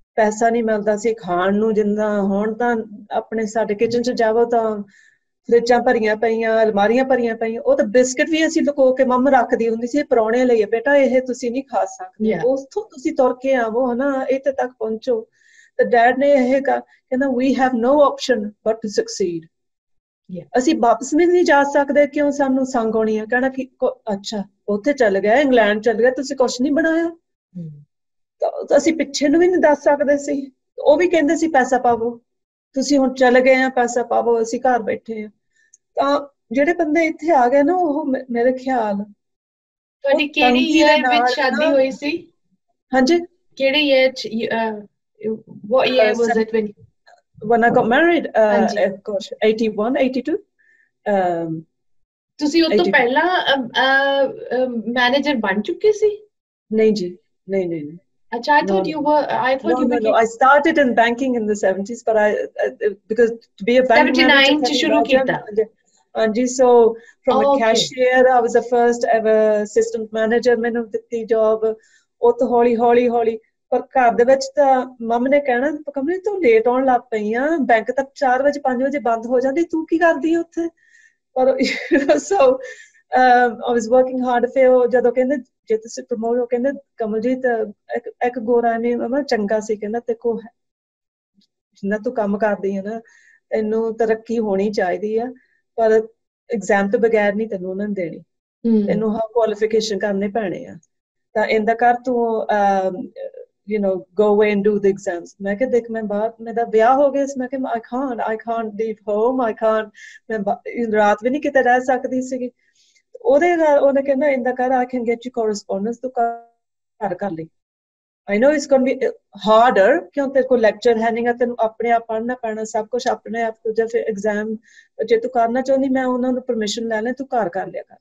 ਪੈਸਾ ਨਹੀਂ ਮਿਲਦਾ ਸੀ ਖਾਣ ਨੂੰ ਜਿੰਨਾ ਹੁਣ ਤਾਂ ਆਪਣੇ ਸਾਡੇ ਕਿਚਨ 'ਚ ਜਾਵੋ ਤਾਂ ਫਰਿੱਜਾਂ ਭਰੀਆਂ ਪਈਆਂ ਅਲਮਾਰੀਆਂ ਭਰੀਆਂ ਪਈਆਂ ਉਹ ਤਾਂ ਬਿਸਕਟ ਵੀ ਅਸੀਂ ਲੁਕੋ ਕੇ ਮੰਮ ਰੱਖਦੀ ਹੁੰਦੀ ਸੀ ਪ੍ਰਾਹੁਣੇ ਲਈ ਬੇਟਾ ਇਹ ਤੁਸੀਂ ਨਹੀਂ ਖਾ ਸਕਦੇ ਉਸ ਤੋਂ ਤੁਸੀਂ ਤੁਰ ਕੇ ਆਵੋ ਹਨਾ ਇੱਥੇ ਤੱਕ ਪਹੁੰਚੋ ਤੇ ਡੈਡ ਨੇ ਇਹ ਕਹਿੰਦਾ we have no option but to succeed ਅਸੀਂ ਵਾਪਸ ਵੀ ਨਹੀਂ ਜਾ ਸਕਦੇ ਕਿਉਂ ਸਾਨੂੰ ਸੰਗ ਆਉਣੀ ਆ ਕਹਿਣਾ ਕਿ ਅੱਛਾ ਉੱਥੇ ਚੱਲ ਗਿਆ ਇੰਗਲੈਂਡ ਚੱਲ ਗਿਆ ਤੁਸੀਂ ਕੁਛ ਨਹੀਂ ਬਣਾਇਆ ਤਾਂ ਅਸੀਂ ਪਿੱਛੇ ਨੂੰ ਵੀ ਨਹੀਂ ਦੱਸ ਸਕਦੇ ਸੀ ਉਹ ਵੀ ਕਹਿੰਦੇ ਸੀ ਪੈਸਾ ਪਾਵੋ ਤੁਸੀਂ ਹੁਣ ਚੱਲ ਗਏ ਆ ਪੈਸਾ ਪਾਵੋ ਅਸੀਂ ਘਰ ਬੈਠੇ ਆ ਤਾਂ ਜਿਹੜੇ ਬੰਦੇ ਇੱਥੇ ਆ ਗਏ ਨਾ ਉਹ ਮੇਰੇ ਖਿਆਲ ਤੁਹਾਡੀ ਕਿਹੜੀ ਈਅਰ ਵਿੱਚ ਸ਼ਾਦੀ ਹੋਈ ਸੀ ਹਾਂਜੀ ਕਿਹੜੀ year what year was it when when I got married uh gosh eighty-one eighty-two um ਤੁਸੀਂ ਉਸ ਤੋਂ ਪਹਿਲਾਂ ਮੈਨੇਜਰ ਬਣ ਚੁੱਕੇ ਸੀ ਨਹੀਂ ਜੀ ਨਹੀਂ ਨਹੀਂ Achha, I thought no, you were. I thought no, you no, became. No. I started in banking in the seventies, but I uh, because to be a bank seventy-nine ch shuru kita. And so from oh, a okay. cashier, I was the first ever assistant manager. मैंने दित्ती job. ਉਹ ਤਾਂ ਹੌਲੀ ਹੌਲੀ ਹੌਲੀ ਪਰ ਘਰ ਦੇ ਵਿੱਚ ਤਾਂ ਮੰਮ ਨੇ ਕਹਿਣਾ ਕਮਲੀ ਤੂੰ ਲੇਟ ਆਉਣ ਲੱਗ ਪਈ ਆ ਬੈਂਕ ਤਾਂ ਚਾਰ ਵਜੇ ਪੰਜ ਵਜੇ ਬੰਦ ਹੋ ਜਾਂਦੀ ਤੂੰ ਕੀ ਕਰਦੀ ਆ ਉੱਥੇ ਪਰ so um I was working hard ਫਿਰ ਜਦੋਂ ਕਹਿੰਦੇ ਜੇ ਤੁਸੀਂ ਪ੍ਰਮੋਟ ਹੋ ਕਹਿੰਦੇ ਕਮਲਜੀਤ ਇੱਕ ਇੱਕ ਗੋਰਾ ਨੇ ਮਮਾ ਚੰਗਾ ਸੀ ਕਹਿੰਦਾ ਤੇ ਕੋ ਜਿੰਨਾ ਤੂੰ ਕੰਮ ਕਰਦੀ ਹੈ ਨਾ ਤੈਨੂੰ ਤਰੱਕੀ ਹੋਣੀ ਚਾਹੀਦੀ ਆ ਪਰ ਐਗਜ਼ਾਮ ਤੋਂ ਬਗੈਰ ਨਹੀਂ ਤੈਨੂੰ ਉਹਨਾਂ ਨੇ ਦੇਣੀ ਤੈਨੂੰ ਹਾਂ ਕੁਆਲੀਫਿਕੇਸ਼ਨ ਕਰਨੇ ਪੈਣੇ ਆ ਤਾਂ ਇਹਦਾ ਕਰ ਤੂੰ you know go away and do the exams ਮੈਂ ਕਿਹਾ ਦੇਖ ਮੈਂ ਬਾਹਰ ਮੇਰਾ ਵਿਆਹ ਹੋ ਗਿਆ ਸੀ ਮੈਂ ਕਿਹਾ I can't I can't leave home I can't ਮੈਂ ਰਾਤ ਵੀ ਨਹੀਂ ਕਿਤੇ ਰਹਿ ਸਕਦੀ ਸੀਗੀ ਉਹਦੇ ਨਾਲ ਉਹਨੇ ਕਹਿੰਦਾ ਇੰਦਾ ਕਰ I can get you correspondence ਤੂੰ ਘਰ ਕਰ ਲਈ I know it's going to be harder ਕਿਉਂ ਤੇਰੇ ਕੋਲ ਲੈਕਚਰ ਹੈ ਨਹੀਂਗਾ ਤੈਨੂੰ ਆਪਣੇ ਆਪ ਪੜ੍ਹਨਾ ਪੈਣਾ ਸਭ ਕੁਝ ਆਪਣੇ ਆਪ ਤੋਂ ਜਾਂ ਫਿਰ ਐਗਜ਼ਾਮ ਜੇ ਤੂੰ ਕਰਨਾ ਚਾਹੁੰਦੀ ਮੈਂ ਉਹਨਾਂ ਨੂੰ ਪਰਮਿਸ਼ਨ ਲੈ ਲੈ ਤੂੰ ਘਰ ਕਰ ਲਿਆ ਕਰ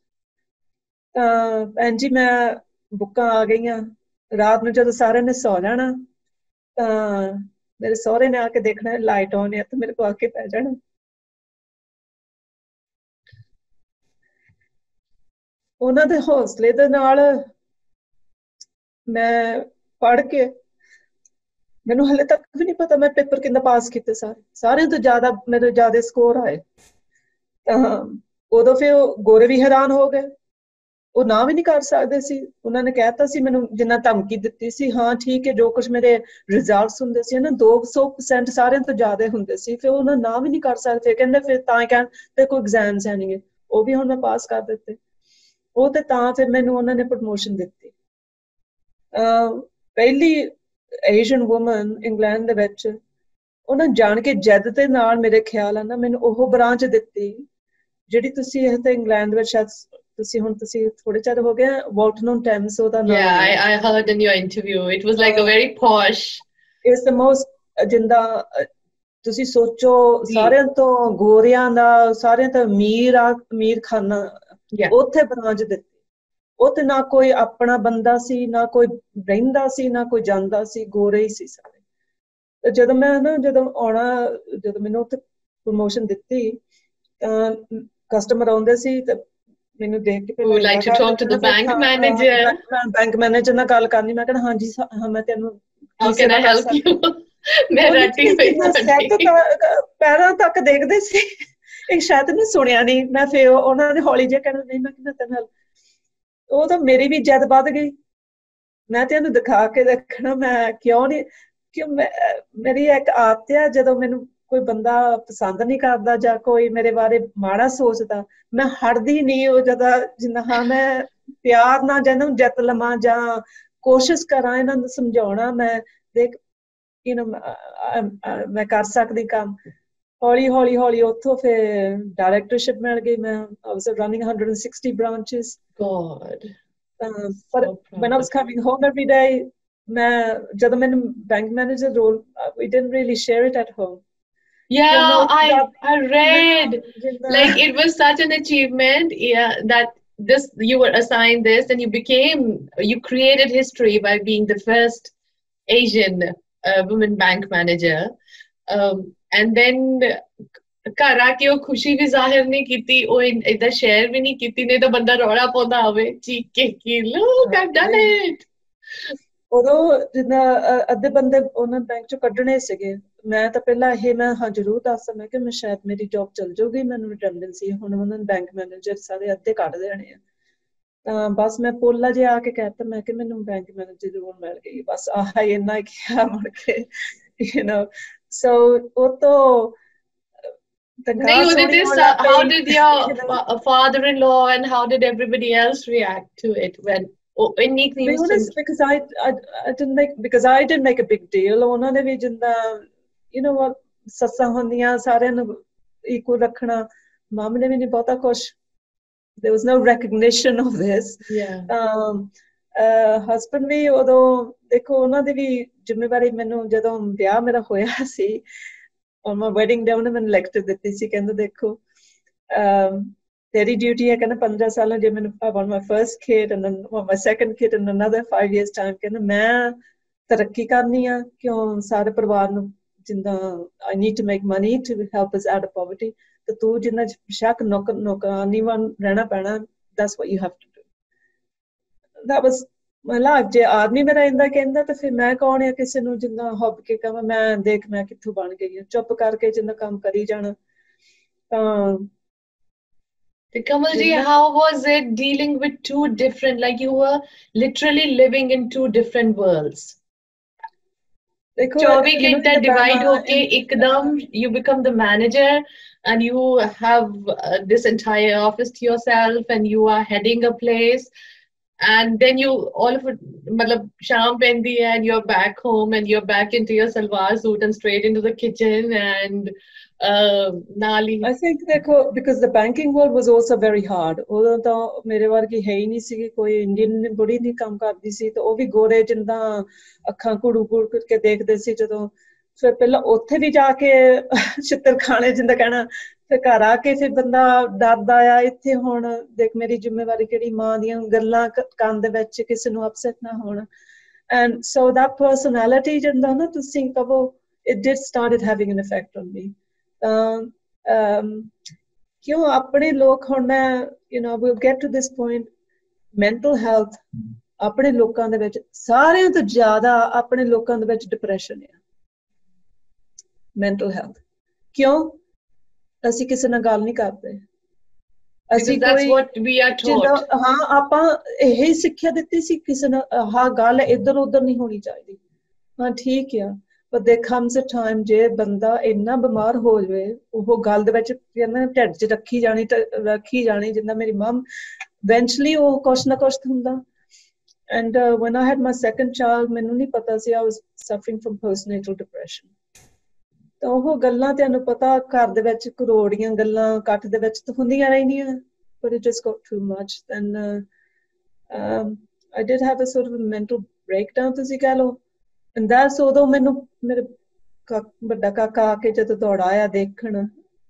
ਤਾਂ ਭੈਣ ਜੀ ਮੈਂ ਬੁੱਕਾਂ ਆ ਗਈਆਂ ਰਾਤ ਨੂੰ ਜਦੋਂ ਸਾਰਿਆਂ ਨੇ ਸੌ ਜਾਣਾ ਤਾਂ ਮੇਰੇ ਸਹੁਰੇ ਨੇ ਆ ਕੇ ਦੇਖਣਾ ਲਾਈਟ ਆਨ ਹੈ ਤਾਂ ਮੇਰੇ ਕੋਲ ਆ ਕੇ ਪੈ ਜਾਣਾ ਉਹਨਾਂ ਦੇ ਹੌਸਲੇ ਦੇ ਨਾਲ ਮੈਂ ਪੜ੍ਹ ਕੇ ਮੈਨੂੰ ਹਲੇ ਤੱਕ ਵੀ ਨਹੀਂ ਪਤਾ ਮੈਂ ਪੇਪਰ ਕਿੰਨਾ ਪਾਸ ਕੀਤੇ ਸਾਰੇ ਸਾਰਿਆਂ ਤੋਂ ਜ਼ਿਆਦਾ ਮੇਰੇ ਜ਼ਿਆਦਾ ਸਕੋਰ ਆਏ ਤਾਂ ਉਦੋਂ ਫਿਰ ਗੋਰੇ ਵੀ ਹੈਰਾਨ ਹੋ ਗਏ ਉਹ ਨਾ ਵੀ ਨਹੀਂ ਕਰ ਸਕਦੇ ਸੀ ਉਹਨਾਂ ਨੇ ਕਹਿਤਾ ਸੀ ਮੈਨੂੰ ਜਿੰਨਾ ਧਮਕੀ ਦਿੱਤੀ ਸੀ ਹਾਂ ਠੀਕ ਹੈ ਜੋ ਕੁਝ ਮੇਰੇ ਰਿਜ਼ਲਟਸ ਹੁੰਦੇ ਸੀ ਨਾ ਦੋ ਸੌ percent ਸਾਰਿਆਂ ਤੋਂ ਜ਼ਿਆਦਾ ਹੁੰਦੇ ਸੀ ਫਿਰ ਉਹਨਾਂ ਨਾ ਵੀ ਨਹੀਂ ਕਰ ਸਕਦੇ ਕਹਿੰਦੇ ਫਿਰ ਤਾਂ ਕਹਿਣ ਤੇ ਕੋਈ ਐਗਜ਼ਾਮਸ ਹੈ ਨਹੀਂ ਉਹ ਵੀ ਹੁਣ ਮੈਂ ਪਾਸ ਕਰ ਦਿੱਤੇ ਉਹ ਤੇ ਤਾਂ ਫਿਰ ਮੈਨੂੰ ਉਹਨਾਂ ਨੇ ਪ੍ਰਮੋਸ਼ਨ ਦਿੱਤੀ ਅਹ ਪਹਿਲੀ ਏਸ਼ੀਅਨ ਵੂਮਨ ਇੰਗਲੈਂਡ ਦੇ ਵਿੱਚ ਉਹਨਾਂ ਜਾਣ ਕੇ ਜਿੱਦ ਦੇ ਨਾਲ ਮੇਰੇ ਖਿਆਲ ਆ ਨਾ ਮੈਨੂੰ ਉਹ ਬ੍ਰਾਂਚ ਦਿੱਤੀ ਜਿਹੜੀ ਤੁਸੀਂ ਇਹ ਤੇ ਇੰਗਲੈਂਡ ਵਿੱਚ ਸ਼ਾਇਦ ਤੁਸੀਂ ਹੁਣ ਤੁਸੀਂ ਥੋੜੇ ਚਿਰ ਹੋ ਗਿਆ ਵਾਲਟਨ ਔਨ ਟੈਮਸ ਉਹਦਾ ਨਾਮ yeah I I heard in your interview it was like a very posh it's the most ਜਿੰਦਾ ਤੁਸੀਂ ਸੋਚੋ ਸਾਰਿਆਂ ਤੋਂ ਗੋਰਿਆਂ ਦਾ ਸਾਰਿਆਂ ਤੋਂ ਅਮੀਰ ਆ ਅਮੀਰ ਖਾਨਾ ਉੱਥੇ ਬ੍ਰਾਂਚ ਦਿੱਤੀ ਉੱਥੇ ਨਾ ਕੋਈ ਆਪਣਾ ਬੰਦਾ ਸੀ ਨਾ ਕੋਈ ਰਹਿੰਦਾ ਸੀ ਨਾ ਕੋਈ ਜਾਂਦਾ ਸੀ ਗੋਰੇ ਹੀ ਸੀ ਸਾਰੇ ਤੇ ਜਦੋਂ ਮੈਂ ਨਾ ਜਦੋਂ ਆਉਣਾ ਜਦੋਂ ਮੈਨੂੰ ਉੱਥੇ ਪ੍ਰਮੋਸ਼ਨ ਦਿੱਤੀ ਤਾਂ ਕਸਟਮਰ ਆਉਂਦੇ ਸੀ ਤੇ ਮੈਨੂੰ ਦੇਖ ਕੇ would like to talk to the bank manager ਮੈਂ ਬੈਂਕ ਮੈਨੇਜਰ ਨਾਲ ਗੱਲ ਕਰਨੀ ਮੈਂ ਕਹਿੰਦਾ ਹਾਂਜੀ ਹਾਂ ਮੈਂ ਤੈਨੂੰ how can I help you ਮੈਂ ਰਾਤੀ ਪੈਰਾਂ ਤੱਕ ਦੇਖਦੇ ਸੀ ਇੱਕ ਸ਼ਾਇਦ ਨੇ ਸੁਣਿਆ ਨਹੀਂ ਮੈਂ ਫਿਰ ਉਹਨਾਂ ਨੇ ਹੌਲੀ ਜਿਹਾ ਕਹਿਣਾ ਨਹੀਂ ਮੈਂ ਕਿਹਾ ਤੈਨੂੰ ਉਹ ਤਾਂ ਮੇਰੀ ਵੀ ਇੱਜ਼ਤ ਵੱਧ ਗਈ ਮੈਂ ਤੈਨੂੰ ਦਿਖਾ ਕੇ ਦੇਖਣਾ ਮੈਂ ਕਿਉਂ ਨਹੀਂ ਕਿਉਂ ਮੈਂ ਮੇਰੀ ਇੱਕ ਆਦਤ ਹੈ ਜਦੋਂ ਮੈਨੂੰ ਕੋਈ ਬੰਦਾ ਪਸੰਦ ਨਹੀਂ ਕਰਦਾ ਜਾਂ ਕੋਈ ਮੇਰੇ ਬਾਰੇ ਮਾੜਾ ਸੋਚਦਾ ਮੈਂ ਹਟਦੀ ਨਹੀਂ ਉਹ ਜਦੋਂ ਜਿੰਨਾ ਹਾਂ ਮੈਂ ਪਿਆਰ ਨਾਲ ਜਿਹਨੂੰ ਜਿੱਤ ਲਵਾਂ ਜਾਂ ਕੋਸ਼ਿਸ਼ ਕਰਾਂ ਇਹਨਾਂ ਨੂੰ ਸਮਝਾਉਣਾ ਮੈਂ ਦੇਖ ਯੂ ਨੋ ਮੈਂ ਕਰ ਸਕਦੀ ਕੰਮ ਹੌਲੀ ਹੌਲੀ ਹੌਲੀ ਉੱਥੋਂ ਫਿਰ ਡਾਇਰੈਕਟਰਸ਼ਿਪ ਮਿਲ ਗਈ ਮੈਂ I was running one hundred sixty branches God uh, but so when I was coming home every day ਮੈਂ ਜਦੋਂ ਮੈਨੂੰ bank manager role we didn't really share it at home yeah you know, I I read like it was such an achievement yeah that this you were assigned this and you became you created history by being the first Asian uh, woman bank manager um, and then ਘਰ ਆ ਕੇ ਉਹ ਖੁਸ਼ੀ ਵੀ ਜ਼ਾਹਿਰ ਨਹੀਂ ਕੀਤੀ ਉਹ ਏਦਾਂ share ਵੀ ਨਹੀਂ ਕੀਤੀ ਨਹੀਂ ਤਾਂ ਬੰਦਾ ਰੌਲਾ ਪਾਉਂਦਾ ਹੋਵੇ ਚੀਕ ਕੇ ਕਿ look I've done it ਉਦੋਂ ਜਿੱਦਾਂ ਅੱਧੇ ਬੰਦੇ ਉਹਨਾਂ ਬੈਂਕ ਚੋਂ ਕੱਢਣੇ ਸੀਗੇ, ਮੈਂ ਤਾਂ ਪਹਿਲਾਂ ਇਹ ਮੈਂ ਹਾਂ ਜ਼ਰੂਰ ਦੱਸ ਮੈਂ ਕਿ ਮੈਂ ਸ਼ਾਇਦ ਮੇਰੀ ਜੌਬ ਚੱਲ ਜਾਊਗੀ, ਮੈਨੂੰ ਰਿਟੈਂਡੈਂਸੀ ਹੁਣ ਉਹਨਾਂ ਨੇ ਬੈਂਕ ਮੈਨੇਜਰ ਸਾਰੇ ਅੱਧੇ ਕੱਢ ਦੇਣੇ ਆ। ਤਾਂ ਬਸ ਮੈਂ ਪੋਲਾ ਜਿਹਾ ਆ ਕੇ ਕਹਿਤਾ ਮੈਂ ਕਿ ਮੈਨੂੰ ਬੈਂਕ ਮੈਨੇਜਰ ਜ਼ਰੂਰ ਮਿਲ ਗਈ, ਬਸ ਆਹ ਇੰਨਾ ਕਿਹਾ ਮੁੜ ਕੇ ਯੂ ਨੋ। ਸੋ ਉਹ ਤੋਂ ਤਨਖਾਹ ਸੋਹਣੀ ਹੋਣ ਲੱਗ ਪਈ। How did your father-in-law and how did everybody else react to it when when Nick To be honest, because I, I I didn't make because I didn't make a big deal. ਉਹਨਾਂ ਨੇ ਵੀ ਜਿੰਦਾ you know what ਸੱਸਾਂ ਹੁੰਦੀਆਂ ਸਾਰਿਆਂ ਨੂੰ equal ਰੱਖਣਾ, ਮਮ ਨੇ ਵੀ ਨਹੀਂ ਬਹੁਤਾ ਕੁਛ, there was no recognition of this. Yeah. um uh, husband ਵੀ ਉਦੋਂ ਦੇਖੋ ਉਹਨਾਂ ਦੀ ਵੀ ਜ਼ਿੰਮੇਵਾਰੀ, ਮੈਨੂੰ ਜਦੋਂ ਵਿਆਹ ਮੇਰਾ ਹੋਇਆ ਸੀ on my wedding day ਉਹਨੇ ਮੈਨੂੰ ਲੈਕਚਰ ਦਿੱਤੀ ਸੀ, ਕਹਿੰਦੇ ਦੇਖੋ um ਤੇਰੀ ਡਿਊਟੀ ਹੈ ਕਹਿੰਦਾ ਪੰਦਰਾਂ ਸਾਲਾਂ ਜੇ ਮੈਨੂੰ I want my first kid and then want my second kid in another five years time, ਕਹਿੰਦਾ ਮੈਂ ਤਰੱਕੀ ਕਰਨੀ ਆ ਕਿਉਂ ਸਾਰੇ ਪਰਿਵਾਰ ਨੂੰ ਜਿੰਦਾ I need to make money to help us out of poverty, ਤੇ ਤੂੰ ਜਿੰਨਾ ਸ਼ੱਕ ਨੌਕਰ ਨੌਕਰਾਨੀ ਵਾਂਗ ਰਹਿਣਾ ਪੈਣਾ, that's what you have to do. That was my life. ਜੇ ਆਦਮੀ ਮੇਰਾ ਇੰਦਾ ਕਹਿੰਦਾ ਤਾਂ ਫਿਰ ਮੈਂ ਕੌਣ ਆ ਕਿਸੇ ਨੂੰ ਜਿੰਨਾ ਹੱਬ ਕੇ ਕਹਾਂ ਮੈਂ ਦੇਖ ਮੈਂ ਕਿੱਥੋਂ ਬਣ ਗਈ, ਚੁੱਪ ਕਰਕੇ ਜਿੰਨਾ ਕੰਮ ਕਰੀ ਜਾਣਾ। ਤਾਂ Kamalji, how was it dealing with two different, like you were literally living in two different worlds? twenty घंटे divide होके एकदम you become the manager and you have uh, this entire office to yourself and you are heading a place, and then you all of it matlab sham pendi and you're back home and you're back into your salwar suit and straight into the kitchen and uh nali. I think देखो because the banking world was also very hard. ਉਦੋਂ ਤਾਂ ਮੇਰੇ ਵਰਗੀ ਹੈ ਹੀ ਨਹੀਂ ਸੀ ਕੋਈ, Indian ਬੜੀ ਨਹੀਂ ਕੰਮ ਕਰਦੀ ਸੀ, ਤੇ ਉਹ ਵੀ ਗੋਰੇ ਜਿੰਦਾ ਅੱਖਾਂ ਘੁੜੂ ਘੁੜ ਕੇ ਦੇਖਦੇ ਸੀ ਜਦੋਂ। ਫਿਰ ਪਹਿਲਾਂ ਉੱਥੇ ਵੀ ਜਾ ਕੇ ਛਿੱਤਰ ਖਾਣੇ ਜਿੰਦਾ ਕਹਿਣਾ, ਫਿਰ ਘਰ ਆ ਕੇ ਫਿਰ ਬੰਦਾ ਡਰਦਾ ਆ। ਇੱਥੇ ਹੁਣ ਦੇਖ ਮੇਰੀ ਜ਼ਿੰਮੇਵਾਰੀ ਕਿਹੜੀ, ਮਾਂ ਦੀਆਂ ਗੱਲਾਂ ਕੰਨ ਦੇ ਵਿੱਚ ਕਿਸੇ ਨੂੰ ਅਪਸੈਟ ਨਾ ਹੋਣ। And so that personality ਜਿੰਦਾ ਨਾ ਤੁਸੀਂ ਕਹੋ, it did started having an effect on me. ਤਾਂ ਕਿਉਂ ਆਪਣੇ ਲੋਕ ਹੁਣ ਮੈਂ you know we'll get to this point, mental health ਆਪਣੇ ਲੋਕਾਂ ਦੇ ਵਿੱਚ ਸਾਰਿਆਂ ਤੋਂ ਜ਼ਿਆਦਾ ਆਪਣੇ ਲੋਕਾਂ ਦੇ ਵਿੱਚ ਡਿਪਰੈਸ਼ਨ ਆ, mental health। ਕਿਉਂ? ਅਸੀਂ ਕਿਸੇ ਨਾਲ ਗੱਲ ਨਹੀਂ ਕਰਦੇ, ਅਸੀਂ ਕੋਈ ਹਾਂ ਆਪਾਂ ਇਹ ਸਿੱਖਿਆ ਦਿੱਤੀ ਸੀ ਕਿਸੇ ਨਾਲ ਹਾਂ ਗੱਲ ਇੱਧਰ ਉੱਧਰ ਨਹੀਂ ਹੋਣੀ ਚਾਹੀਦੀ। ਹਾਂ ਠੀਕ ਆ, but there comes a time ਜੇ ਬੰਦਾ ਇੰਨਾ ਬਿਮਾਰ ਹੋ ਜਾਵੇ ਉਹ ਗੱਲ ਦੇ ਵਿੱਚ ਕਹਿੰਦਾ ਢਿੱਡ 'ਚ ਰੱਖੀ ਜਾਣੀ ਰੱਖੀ ਜਾਣੀ ਜਿੱਦਾਂ ਮੇਰੀ ਮਮ eventually ਉਹ ਕੁਛ ਨਾ ਕੁਛ ਹੁੰਦਾ। and uh, when I had my second child ਮੈਨੂੰ ਨਹੀਂ ਪਤਾ ਸੀ I was suffering from postnatal depression। ਤਾਂ ਉਹ ਗੱਲਾਂ ਤੁਹਾਨੂੰ ਪਤਾ ਘਰ ਦੇ ਵਿੱਚ ਕਰੋੜੀਆਂ ਗੱਲਾਂ ਕੱਟ ਦੇ ਵਿੱਚ ਤਾਂ ਹੁੰਦੀਆਂ ਰਹਿੰਦੀਆਂ, but it just got too much। then uh, um, I did have a sort of a mental breakdown ਤੁਸੀਂ ਕਹਿ ਲਓ। and that's ਉਦੋਂ ਮੈਨੂੰ ਮੇਰੇ ਵੱਡਾ ਕਾਕਾ ਆ ਕੇ ਜਦੋਂ ਦੌੜਾਇਆ ਦੇਖਣ,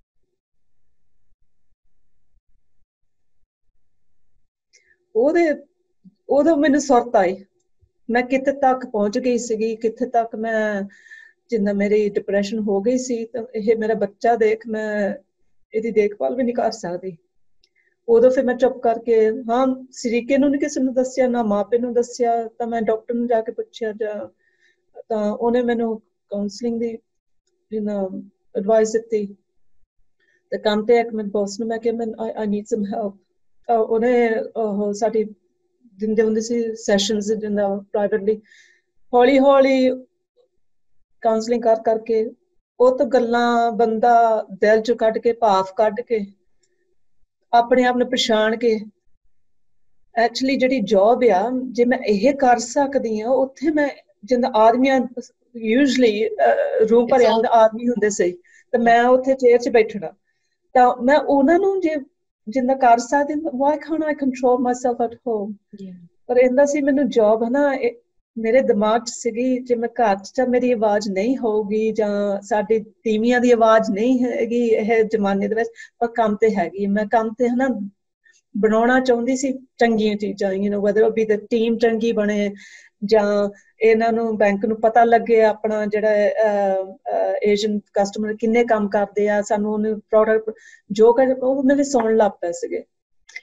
ਉਹਦੇ ਉਦੋਂ ਮੈਨੂੰ ਸੁਰਤ ਆਈ ਮੈਂ ਕਿੱਥੇ ਤੱਕ ਪਹੁੰਚ ਗਈ ਸੀਗੀ, ਕਿੱਥੇ ਤੱਕ ਮੈਂ ਜਿੰਨਾ ਮੇਰੀ ਡਿਪਰੈਸ਼ਨ ਹੋ ਗਈ ਸੀ। ਤਾਂ ਇਹ ਮੇਰਾ ਬੱਚਾ ਦੇਖ ਮੈਂ ਇਹਦੀ ਦੇਖਭਾਲ ਵੀ ਨਹੀਂ ਕਰ ਸਕਦੀ। ਉਦੋਂ ਫਿਰ ਮੈਂ ਚੁੱਪ ਕਰਕੇ ਹਾਂ ਸਰੀਕੇ ਨੂੰ ਨਹੀਂ ਕਿਸੇ ਨੂੰ ਦੱਸਿਆ, ਨਾ ਮਾਂ ਪਿਓ ਨੂੰ ਦੱਸਿਆ। ਤਾਂ ਮੈਂ ਡਾਕਟਰ ਨੂੰ ਜਾ ਕੇ ਪੁੱਛਿਆ ਜਾਂ ਤਾਂ ਉਹਨੇ ਮੈਨੂੰ ਕਾਉਂਸਲਿੰਗ ਦੀ ਜਿੰਨਾ ਐਡਵਾਈਸ ਦਿੱਤੀ। ਤੇ ਕੰਮ ਤੇ ਇੱਕ ਮੇਰੇ ਬੌਸ ਨੂੰ ਮੈਂ ਕਿਹਾ ਮੈਂ ਆਈ ਨੀਡ ਸਮ ਹੈਲਪ। ਤਾਂ ਉਹਨੇ ਉਹ ਸਾਡੀ ਦਿੰਦੇ ਹੁੰਦੇ ਸੀ ਸੈਸ਼ਨਸ ਜਿੰਦਾ ਪ੍ਰਾਈਵੇਟਲੀ, ਹੌਲੀ ਹੌਲੀ ਕਾਉਂਸਲਿੰਗ ਕਰ ਕਰਕੇ ਉਹ ਤੋਂ ਗੱਲਾਂ ਬੰਦਾ ਦਿਲ ਚੋਂ ਕੱਢ ਕੇ ਭਾਫ ਕੱਢ ਕੇ ਆਪਣੇ ਆਪ ਨੂੰ ਪਛਾਣ ਕੇ ਐਕਚੁਅਲੀ ਜਿਹੜੀ ਜੌਬ ਆ ਜੇ ਮੈਂ ਇਹ ਕਰ ਸਕਦੀ ਹਾਂ ਉੱਥੇ ਮੈਂ ਜਿੰਦਾ ਆਦਮੀਆਂ ਯੂਜਲੀ ਰੂਮ ਭਰਿਆ ਹੁੰਦਾ ਆਦਮੀ ਹੁੰਦੇ ਸੀ ਤੇ ਮੈਂ ਉੱਥੇ ਚੇਅਰ 'ਚ ਬੈਠਣਾ। ਤਾਂ ਮੈਂ ਉਹਨਾਂ ਨੂੰ ਜੇ ਜਿੰਦਾ ਕਰ ਸਕਦੀ why can't I control myself at home। ਪਰ ਇਹਦਾ ਸੀ ਮੈਨੂੰ ਜੌਬ ਹੈ ਨਾ ਮੇਰੇ ਦਿਮਾਗ 'ਚ ਸੀਗੀ ਜੇ ਮੈਂ ਘਰ 'ਚ ਮੇਰੀ ਆਵਾਜ਼ ਨਹੀਂ ਹੋਊਗੀ ਜਾਂ ਸਾਡੀ ਤੀਵੀਆਂ ਦੀ ਆਵਾਜ਼ ਨਹੀਂ ਹੈਗੀ ਇਹ ਜ਼ਮਾਨੇ ਦੇ ਵਿੱਚ, ਪਰ ਕੰਮ ਤੇ ਹੈਗੀ। ਮੈਂ ਕੰਮ ਤੇ ਹੈ ਨਾ ਬਣਾਉਣਾ ਚਾਹੁੰਦੀ ਸੀ ਚੰਗੀਆਂ ਚੀਜ਼ਾਂ, you know whether it be the team ਚੰਗੀ ਬਣੇ ਜਾਂ ਇਹਨਾਂ ਨੂੰ ਬੈਂਕ ਨੂੰ ਪਤਾ ਲੱਗੇ ਆਪਣਾ ਜਿਹੜਾ ਏਜੰਟ ਕਸਟਮਰ ਕਿੰਨੇ ਕੰਮ ਕਰਦੇ ਆ, ਸਾਨੂੰ ਉਹਨੂੰ ਪ੍ਰੋਡਕਟ ਜੋ ਕਰ ਉਹ ਮੇਰੇ ਸੁਣਨ ਲੱਗ ਪਏ ਸੀਗੇ।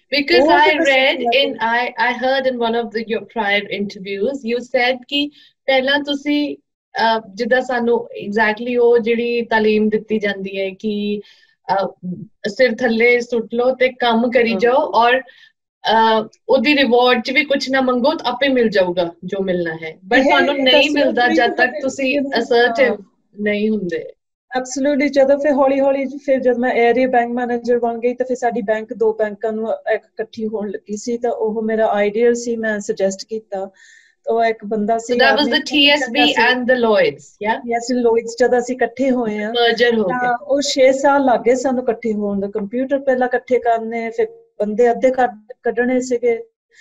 Because ਉਹ I ਤੇ ਮੈਂ read ਸਿੱਖਿਆ in I I heard in one of the your prior interviews you said ਕਿ ਪਹਿਲਾਂ ਤੁਸੀਂ ਅਹ, ਜਿੱਦਾਂ ਸਾਨੂੰ ਐਗਜ਼ੈਕਟਲੀ ਉਹ ਜਿਹੜੀ ਤਾਲੀਮ ਦਿੱਤੀ ਜਾਂਦੀ ਹੈ ਕਿ ਅਹ, ਸਿਰ ਥੱਲੇ ਸੁੱਟ ਲਓ ਤੇ ਕੰਮ ਕਰੀ ਜਾਓ ਔਰ ਅਹ, ਉਹਦੀ ਰਿਵਾਰਡ 'ਚ ਵੀ ਕੁਝ ਨਾ ਮੰਗੋ ਤਾਂ ਆਪੇ ਮਿਲ ਜਾਊਗਾ ਜੋ ਮਿਲਣਾ ਹੈ ਬਟ ਤੁਹਾਨੂੰ ਨਹੀਂ ਮਿਲਦਾ ਜਦ ਤੱਕ ਤੁਸੀਂ ਅਸਰਟਿਵ ਨਹੀਂ ਹੁੰਦੇ ਐਬਸੋਲੂਟਲੀ ਜਦੋਂ ਫਿਰ ਹੌਲੀ ਹੌਲੀ ਫਿਰ ਜਦ ਮੈਂ ਏਰੀਆ ਬੈਂਕ ਮੈਨੇਜਰ ਬਣ ਗਈ ਤਾਂ ਫਿਰ ਸਾਡੀ ਬੈਂਕ ਦੋ ਬੈਂਕਾਂ ਨੂੰ ਇਕੱਠੀ ਹੋਣ ਲੱਗੀ ਸੀ ਤਾਂ ਉਹ ਮੇਰਾ ਆਈਡੀਆ ਸੀ ਮੈਂ ਸੁਜੈਸਟ ਕੀਤਾ ਉਹ ਇੱਕ ਬੰਦਾ so ਸੀ that was the T S B and the Lloyds yeah yes Lloyds ਜਦੋਂ ਅਸੀਂ ਇਕੱਠੇ ਹੋਏ ਆ merger ਹੋ ਗਿਆ ਤਾਂ ਉਹ ਛੇ ਸਾਲ ਲੱਗੇ ਸਾਨੂੰ ਇਕੱਠੇ ਹੋਣ ਦਾ ਕੰਪਿਊਟਰ ਪਹਿਲਾਂ ਇਕੱਠੇ ਕਰਨੇ ਫਿਰ ਬੰਦੇ ਅੱਧੇ ਕੱਢਣੇ ਸੀਗੇ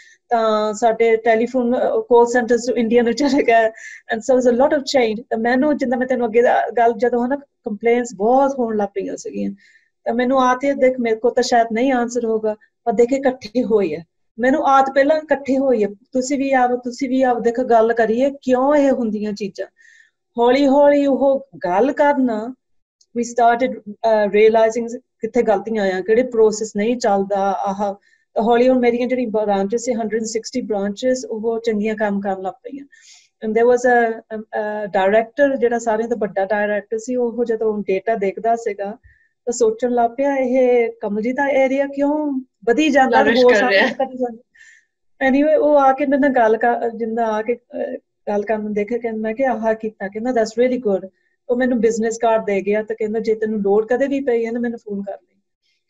ਤਾਂ ਸਾਡੇ ਟੈਲੀਫੋਨ ਕਾਲ ਸੈਂਟਰਸ ਇੰਡੀਆ ਨੂੰ ਚਲੇ ਗਏ and so was a lot of change ਤਾਂ ਮੈਨੂੰ ਜਿੰਦਾ ਮੈਂ ਤੈਨੂੰ ਅੱਗੇ ਗੱਲ ਜਦੋਂ ਹਨਾ ਕੰਪਲੇਂਟਸ ਬਹੁਤ ਹੋਣ ਲੱਗ ਪਈਆਂ ਸੀਗੀਆਂ ਤਾਂ ਮੈਨੂੰ ਆਤੇ ਦੇਖ ਮੇਰੇ ਕੋਲ ਤਾਂ ਸ਼ਾਇਦ ਨਹੀਂ ਆਨਸਰ ਹੋਗਾ ਪਰ ਦੇਖੇ ਇਕੱਠੇ ਹੋਈ ਹੈ ਮੈਨੂੰ ਆਤ ਪਹਿਲਾਂ ਇਕੱਠੇ ਹੋਈ ਹੈ ਤੁਸੀਂ ਵੀ ਆਪ ਤੁਸੀਂ ਵੀ ਆਪ ਦੇਖ ਗੱਲ ਕਰੀਏ ਕਿਉਂ ਇਹ ਹੁੰਦੀਆਂ ਚੀਜ਼ਾਂ ਹੌਲੀ ਹੌਲੀ ਉਹ ਗੱਲ ਕਰਨਾ we started uh, realizing ਕਿੱਥੇ ਗਲਤੀਆਂ ਆ ਕਿਹੜੇ ਪ੍ਰੋਸੈਸ ਨਹੀਂ ਚੱਲਦਾ ਆਹ ਤਾਂ ਹੌਲੀ ਹੌਲੀ ਮੇਰੀਆਂ ਜਿਹੜੀ ਬ੍ਰਾਂਚਸ ਸੀ one hundred sixty ਬ੍ਰਾਂਚਸ ਉਹ ਚੰਗੀਆਂ ਕੰਮ ਕਰਨ ਲੱਗ ਪਈਆਂ and there was a, a, a director ਜਿਹੜਾ ਸਾਰਿਆਂ ਤੋਂ ਵੱਡਾ ਡਾਇਰੈਕਟਰ ਸੀ ਉਹ ਜਦੋਂ ਡੇਟਾ ਦੇਖਦਾ ਸੀਗਾ ਤਾਂ ਸੋਚਣ ਲੱਗ ਪਿਆ ਇਹ ਕਮਲੀ ਦਾ ਏਰੀਆ ਕਿਉਂ ਵਧੀ ਜਾਂਦਾ ਹੋਰ ਸਾਰੇ ਕਰੀ ਜਾਂਦੇ ਐਨੀਵੇ ਉਹ ਆ ਕੇ ਮੇਰੇ ਨਾਲ ਗੱਲ ਕਰ ਜਿੰਦਾ ਆ ਕੇ ਗੱਲ ਕਰਨ ਦੇਖੇ ਕਹਿੰਦਾ ਮੈਂ ਕਿ ਆਹ ਕੀਤਾ ਕਹਿੰਦਾ ਦੈਟਸ ਰੀਅਲੀ ਗੁੱਡ ਉਹ ਮੈਨੂੰ ਬਿਜ਼ਨਸ ਕਾਰਡ ਦੇ ਗਿਆ ਤਾਂ ਕਹਿੰਦਾ ਜੇ ਤੈਨੂੰ ਲੋੜ ਕਦੇ ਵੀ ਪਈ ਹੈ ਨਾ ਮੈਨੂੰ ਫੋਨ ਕਰ ਲਈ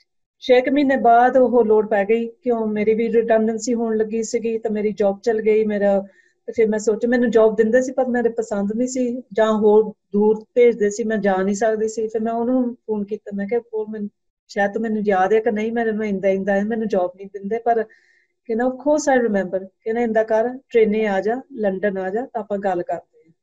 ਛੇ ਕੁ ਮਹੀਨੇ ਬਾਅਦ ਉਹ ਲੋੜ ਪੈ ਗਈ ਕਿਉਂ ਮੇਰੀ ਵੀ ਰਿਟਰਨੈਂਸੀ ਹੋਣ ਲੱਗੀ ਸੀਗੀ ਤਾਂ ਮੇਰੀ ਜੌਬ ਚਲ ਗਈ ਮੇਰਾ ਤੇ ਫਿਰ ਮੈਂ ਸੋਚਿਆ ਮੈਨੂੰ ਜੌਬ ਦਿੰਦੇ ਸੀ ਪਰ ਮੇਰੇ ਪਸੰਦ ਨਹੀਂ ਸੀ ਜਾਂ ਹੋਰ ਦੂਰ ਭੇਜਦੇ ਸੀ ਮੈਂ ਜਾ ਨਹੀਂ ਸਕਦੀ ਸੀ ਫਿਰ ਮੈਂ ਉਹਨੂੰ ਫੋਨ ਕੀਤਾ ਮੈਂ ਕਿਹਾ ਉਹ ਮੈਨੂੰ ਸ਼ਾਇਦ ਤੂੰ ਮੈਨੂੰ ਯਾਦ ਹੈ ਕਿ ਨਹੀਂ ਮੈਨੂੰ ਇੰਦਾ ਇੰਦਾ ਮੈਨੂੰ ਜੌਬ ਨਹੀਂ ਦਿੰਦੇ ਪਰ ਕਹਿੰਦਾ ਆਫ ਕੋਰਸ ਆਈ ਰਿਮੈਂਬਰ ਕਹਿੰਦਾ ਇੰਦਾ ਕਰ ਟ੍ਰੇਨੇ ਆ ਜਾ ਲੰਡਨ ਆ ਜਾ ਤਾਂ ਆਪਾਂ ਗੱਲ ਕਰਦੇ ਹਾਂ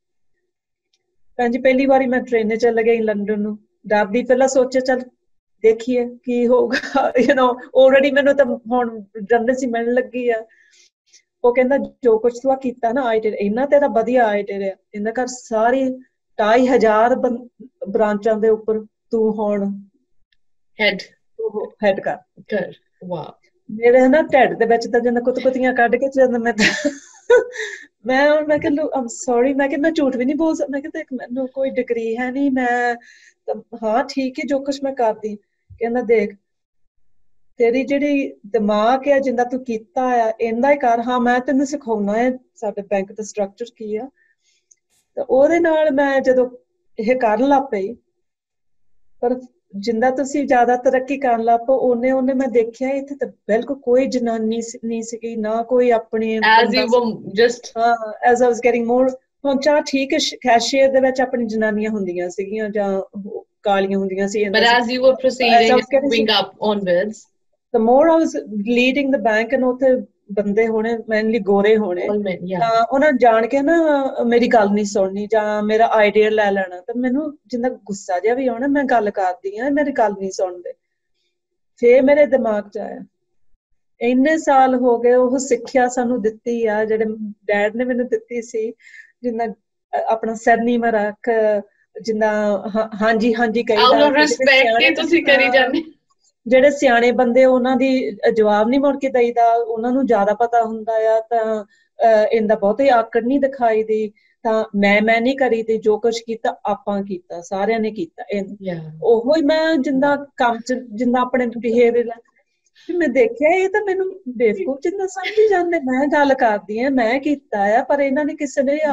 ਭੈਣ ਜੀ ਪਹਿਲੀ ਵਾਰੀ ਮੈਂ ਟ੍ਰੇਨੇ ਚੱਲ ਗਈ ਲੰਡਨ ਨੂੰ ਡਰਦੀ ਪਹਿਲਾਂ ਸੋਚਿਆ ਚੱਲ ਦੇਖੀਏ ਕੀ ਹੋਊਗਾ ਯੂ نو ਆਲਰੇਡੀ ਮੈਨੂੰ ਤਾਂ ਹੁਣ ਰਿਟਰਨੈਂਸੀ ਮਿਲਣ ਲੱਗੀ ਆ ਉਹ ਕਹਿੰਦਾ ਜੋ ਕੁਝ ਤੂੰ ਕੀਤਾ ਨਾ ਆਈਟਰ ਇਹਨਾਂ ਤੇ ਤਾਂ ਵਧੀਆ ਆਈਟਰ ਆ ਇਹਨਾਂ ਘਰ ਸਾਰੀ ਢਾਈ ਹਜ਼ਾਰ ਬ੍ਰਾਂਚਾਂ ਦੇ ਉੱਪਰ ਤੂੰ ਹੁਣ ਹੈਡ ਹੈਡ ਕਰ ਕਰ ਵਾਹ ਮੇਰੇ ਨਾ ਢਿੱਡ ਦੇ ਵਿੱਚ ਤਾਂ ਜਦੋਂ ਕੁੱਤ ਕੁੱਤੀਆਂ ਕੱਢ ਕੇ ਜਦੋਂ ਮੈਂ ਮੈਂ ਮੈਂ ਕਿ ਆਮ ਸੌਰੀ ਮੈਂ ਕਿ ਮੈਂ ਝੂਠ ਵੀ ਨਹੀਂ ਬੋਲ ਸਕਦਾ ਮੈਂ ਕਿ ਦੇਖ ਮੈਨੂੰ ਕੋਈ ਡਿਗਰੀ ਹੈ ਨਹੀਂ ਮੈਂ ਹਾਂ ਠੀਕ ਹੈ ਜੋ ਕੁਛ ਮੈਂ ਕਰਦੀ ਕਹਿੰਦਾ ਦੇਖ ਤੇਰੀ ਜਿਹੜੀ ਦਿਮਾਗ ਹੈ ਜਿੰਦਾ ਤੂੰ ਕੀਤਾ ਆ ਇੰਦਾ ਹੀ ਕਰ ਹਾਂ ਮੈਂ ਤੈਨੂੰ ਸਿਖਾਉਣਾ ਹੈ ਸਾਡੇ ਬੈਂਕ ਦਾ ਸਟਰਕਚਰ ਕੀ ਆ ਤਾਂ ਉਹਦੇ ਨਾਲ ਮੈਂ ਜਦੋਂ ਇਹ ਕਰਨ ਲੱਗ ਪਈ ਪਰ ਜਿੰਦਾ ਤੁਸੀਂ ਜ਼ਿਆਦਾ ਤਰੱਕੀ ਕਰਨ ਲੱਗ ਪਓ ਉਹਨੇ ਉਹਨੇ ਮੈਂ ਦੇਖਿਆ ਇੱਥੇ ਤਾਂ ਬਿਲਕੁਲ ਕੋਈ ਜਨਾਨੀ ਨਹੀਂ ਸੀਗੀ ਨਾ ਕੋਈ ਆਪਣੇ as you were just ਹਾਂ as I was getting more ਹੁਣ ਚਾਹ ਠੀਕ ਹੈ ਕੈਸ਼ੀਅਰ ਦੇ ਵਿੱਚ ਆਪਣੀ ਜਨਾਨੀਆਂ ਹੁੰਦੀਆਂ ਸੀਗੀਆਂ ਜਾਂ ਕਾਲੀਆਂ ਹੁੰਦੀਆਂ ਸੀ but as you were proceeding and moving up onwards the more I was leading the bank and ਉੱਥੇ ਬੰਦੇ ਹੋਣੇ mainly ਗੋਰੇ ਹੋਣੇ ਤਾਂ ਉਹਨਾਂ ਜਾਣ ਕੇ ਨਾ ਮੇਰੀ ਗੱਲ ਨਹੀਂ ਸੁਣਨੀ ਜਾਂ ਮੇਰਾ ਆਈਡੀਆ ਲੈ ਲੈਣਾ ਤਾਂ ਮੈਨੂੰ ਜਿੰਨਾ ਗੁੱਸਾ ਜਿਹਾ ਵੀ ਆਉਣਾ ਮੈਂ ਗੱਲ ਕਰਦੀ ਆ ਮੇਰੀ ਗੱਲ ਨਹੀਂ ਸੁਣਦੇ ਫੇਰ ਮੇਰੇ ਦਿਮਾਗ 'ਚ ਆਇਆ ਇੰਨੇ ਸਾਲ ਹੋ ਗਏ ਉਹ ਸਿੱਖਿਆ ਸਾਨੂੰ ਦਿੱਤੀ ਆ ਜਿਹੜੇ ਡੈਡ ਨੇ ਮੈਨੂੰ ਦਿੱਤੀ ਸੀ ਜਿੰਨਾ ਆਪਣਾ ਸਰਨੀਮਾ ਰੱਖ ਜਿੰਨਾ ਹਾਂਜੀ ਹਾਂਜੀ ਕਹੀਦਾ ਰਿਸਪੈਕਟ ਤੁਸੀਂ ਕਰੀ ਜਾਂਦੇ ਜਿਹੜੇ ਸਿਆਣੇ ਬੰਦੇ ਉਹਨਾਂ ਦੀ ਜਵਾਬ ਨਹੀਂ ਮੁੜ ਕੇ ਦਈਦਾ ਉਹਨਾਂ ਨੂੰ ਜ਼ਿਆਦਾ ਪਤਾ ਹੁੰਦਾ ਆ ਤਾਂ ਇਹਦਾ ਬਹੁਤੀ ਆਕੜ ਨਹੀਂ ਦਿਖਾਈ ਦੀ ਤਾਂ ਮੈਂ ਮੈਂ ਨਹੀਂ ਕਰੀ ਤੇ ਜੋ ਕੁਛ ਕੀਤਾ ਆਪਾਂ ਕੀਤਾ ਸਾਰਿਆਂ ਨੇ ਕੀਤਾ ਉਹੋ ਹੀ ਮੈਂ ਜਿੰਦਾ ਕੰਮ 'ਚ ਜਿੰਦਾ ਆਪਣੇ ਬਿਹੇਵੀਅਰ ਮੈਂ ਦੇਖਿਆ ਇਹ ਤਾਂ ਮੈਨੂੰ ਬੇਵਕੂਫ ਜਿੰਦਾ ਸਮਝੀ ਜਾਂਦੇ ਮੈਂ ਗੱਲ ਕਰਦੀ ਆ ਮੈਂ ਕੀਤਾ ਆ ਪਰ ਇਹਨਾਂ ਨੇ ਕਿਸੇ ਨੇ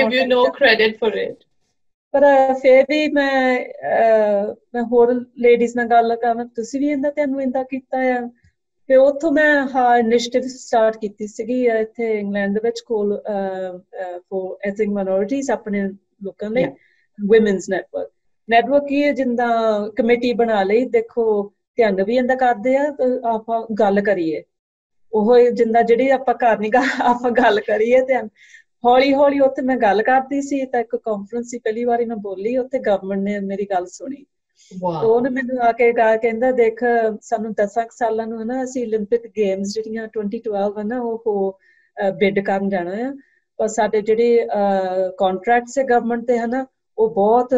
ਆਪਣਾ ਪਰ ਫਿਰ ਵੀ ਮੈਂ ਮੈਂ ਹੋਰ ਲੇਡੀਜ਼ ਨਾਲ ਗੱਲ ਕਰਾਂ ਤੁਸੀਂ ਵੀ ਇਹਦਾ ਤੈਨੂੰ ਇਹਦਾ ਕੀਤਾ ਆ ਫਿਰ ਉੱਥੋਂ ਮੈਂ ਹਾਂ ਇਨੀਸ਼ੀਏਟਿਵ ਸਟਾਰਟ ਕੀਤੀ ਸੀਗੀ ਇੱਥੇ ਇੰਗਲੈਂਡ ਦੇ ਵਿੱਚ ਕੋਲ ਫੋਰ ਐਥਨਿਕ ਮਾਈਨੋਰਿਟੀਜ਼ ਆਪਣੇ ਲੋਕਾਂ ਲਈ ਵੂਮਨਸ ਨੈਟਵਰਕ ਨੈਟਵਰਕ ਕੀ ਹੈ ਜਿੰਦਾ ਕਮੇਟੀ ਬਣਾ ਲਈ ਦੇਖੋ ਧਿਆਨ ਵੀ ਇਹਦਾ ਕਰਦੇ ਆ ਆਪਾਂ ਗੱਲ ਕਰੀਏ ਉਹ ਜਿੰਦਾ ਜਿਹੜੀ ਆਪਾਂ ਘਰ ਨਹੀਂ ਆਪਾਂ ਗੱਲ ਕਰੀਏ ਧਿਆਨ ਹੌਲੀ ਹੌਲੀ ਉੱਥੇ ਮੈਂ ਗੱਲ ਕਰਦੀ ਸੀ ਤਾਂ ਇੱਕ ਕਾਨਫਰੰਸ ਸੀ ਪਹਿਲੀ ਵਾਰੀ ਮੈਂ ਬੋਲੀ ਉੱਥੇ ਗਵਰਨਮੈਂਟ ਨੇ ਮੇਰੀ ਗੱਲ ਸੁਣੀ ਉਹਨੇ ਮੈਨੂੰ ਆ ਕੇ ਕਹਿੰਦਾ ਦੇਖ ਸਾਨੂੰ ਦਸਾਂ ਸਾਲਾਂ ਨੂੰ ਹਨਾ ਅਸੀਂ ਓਲੰਪਿਕ ਗੇਮਸ ਜਿਹੜੀਆਂ twenty twelve ਹੈ ਨਾ ਉਹ ਬਿਡ ਕਰਨ ਜਾਣਾ ਆ ਪਰ ਸਾਡੇ ਜਿਹੜੇ ਕੰਟਰੈਕਟਸ ਹੈ ਗਵਰਨਮੈਂਟ ਦੇ ਹਨਾ ਉਹ ਬਹੁਤ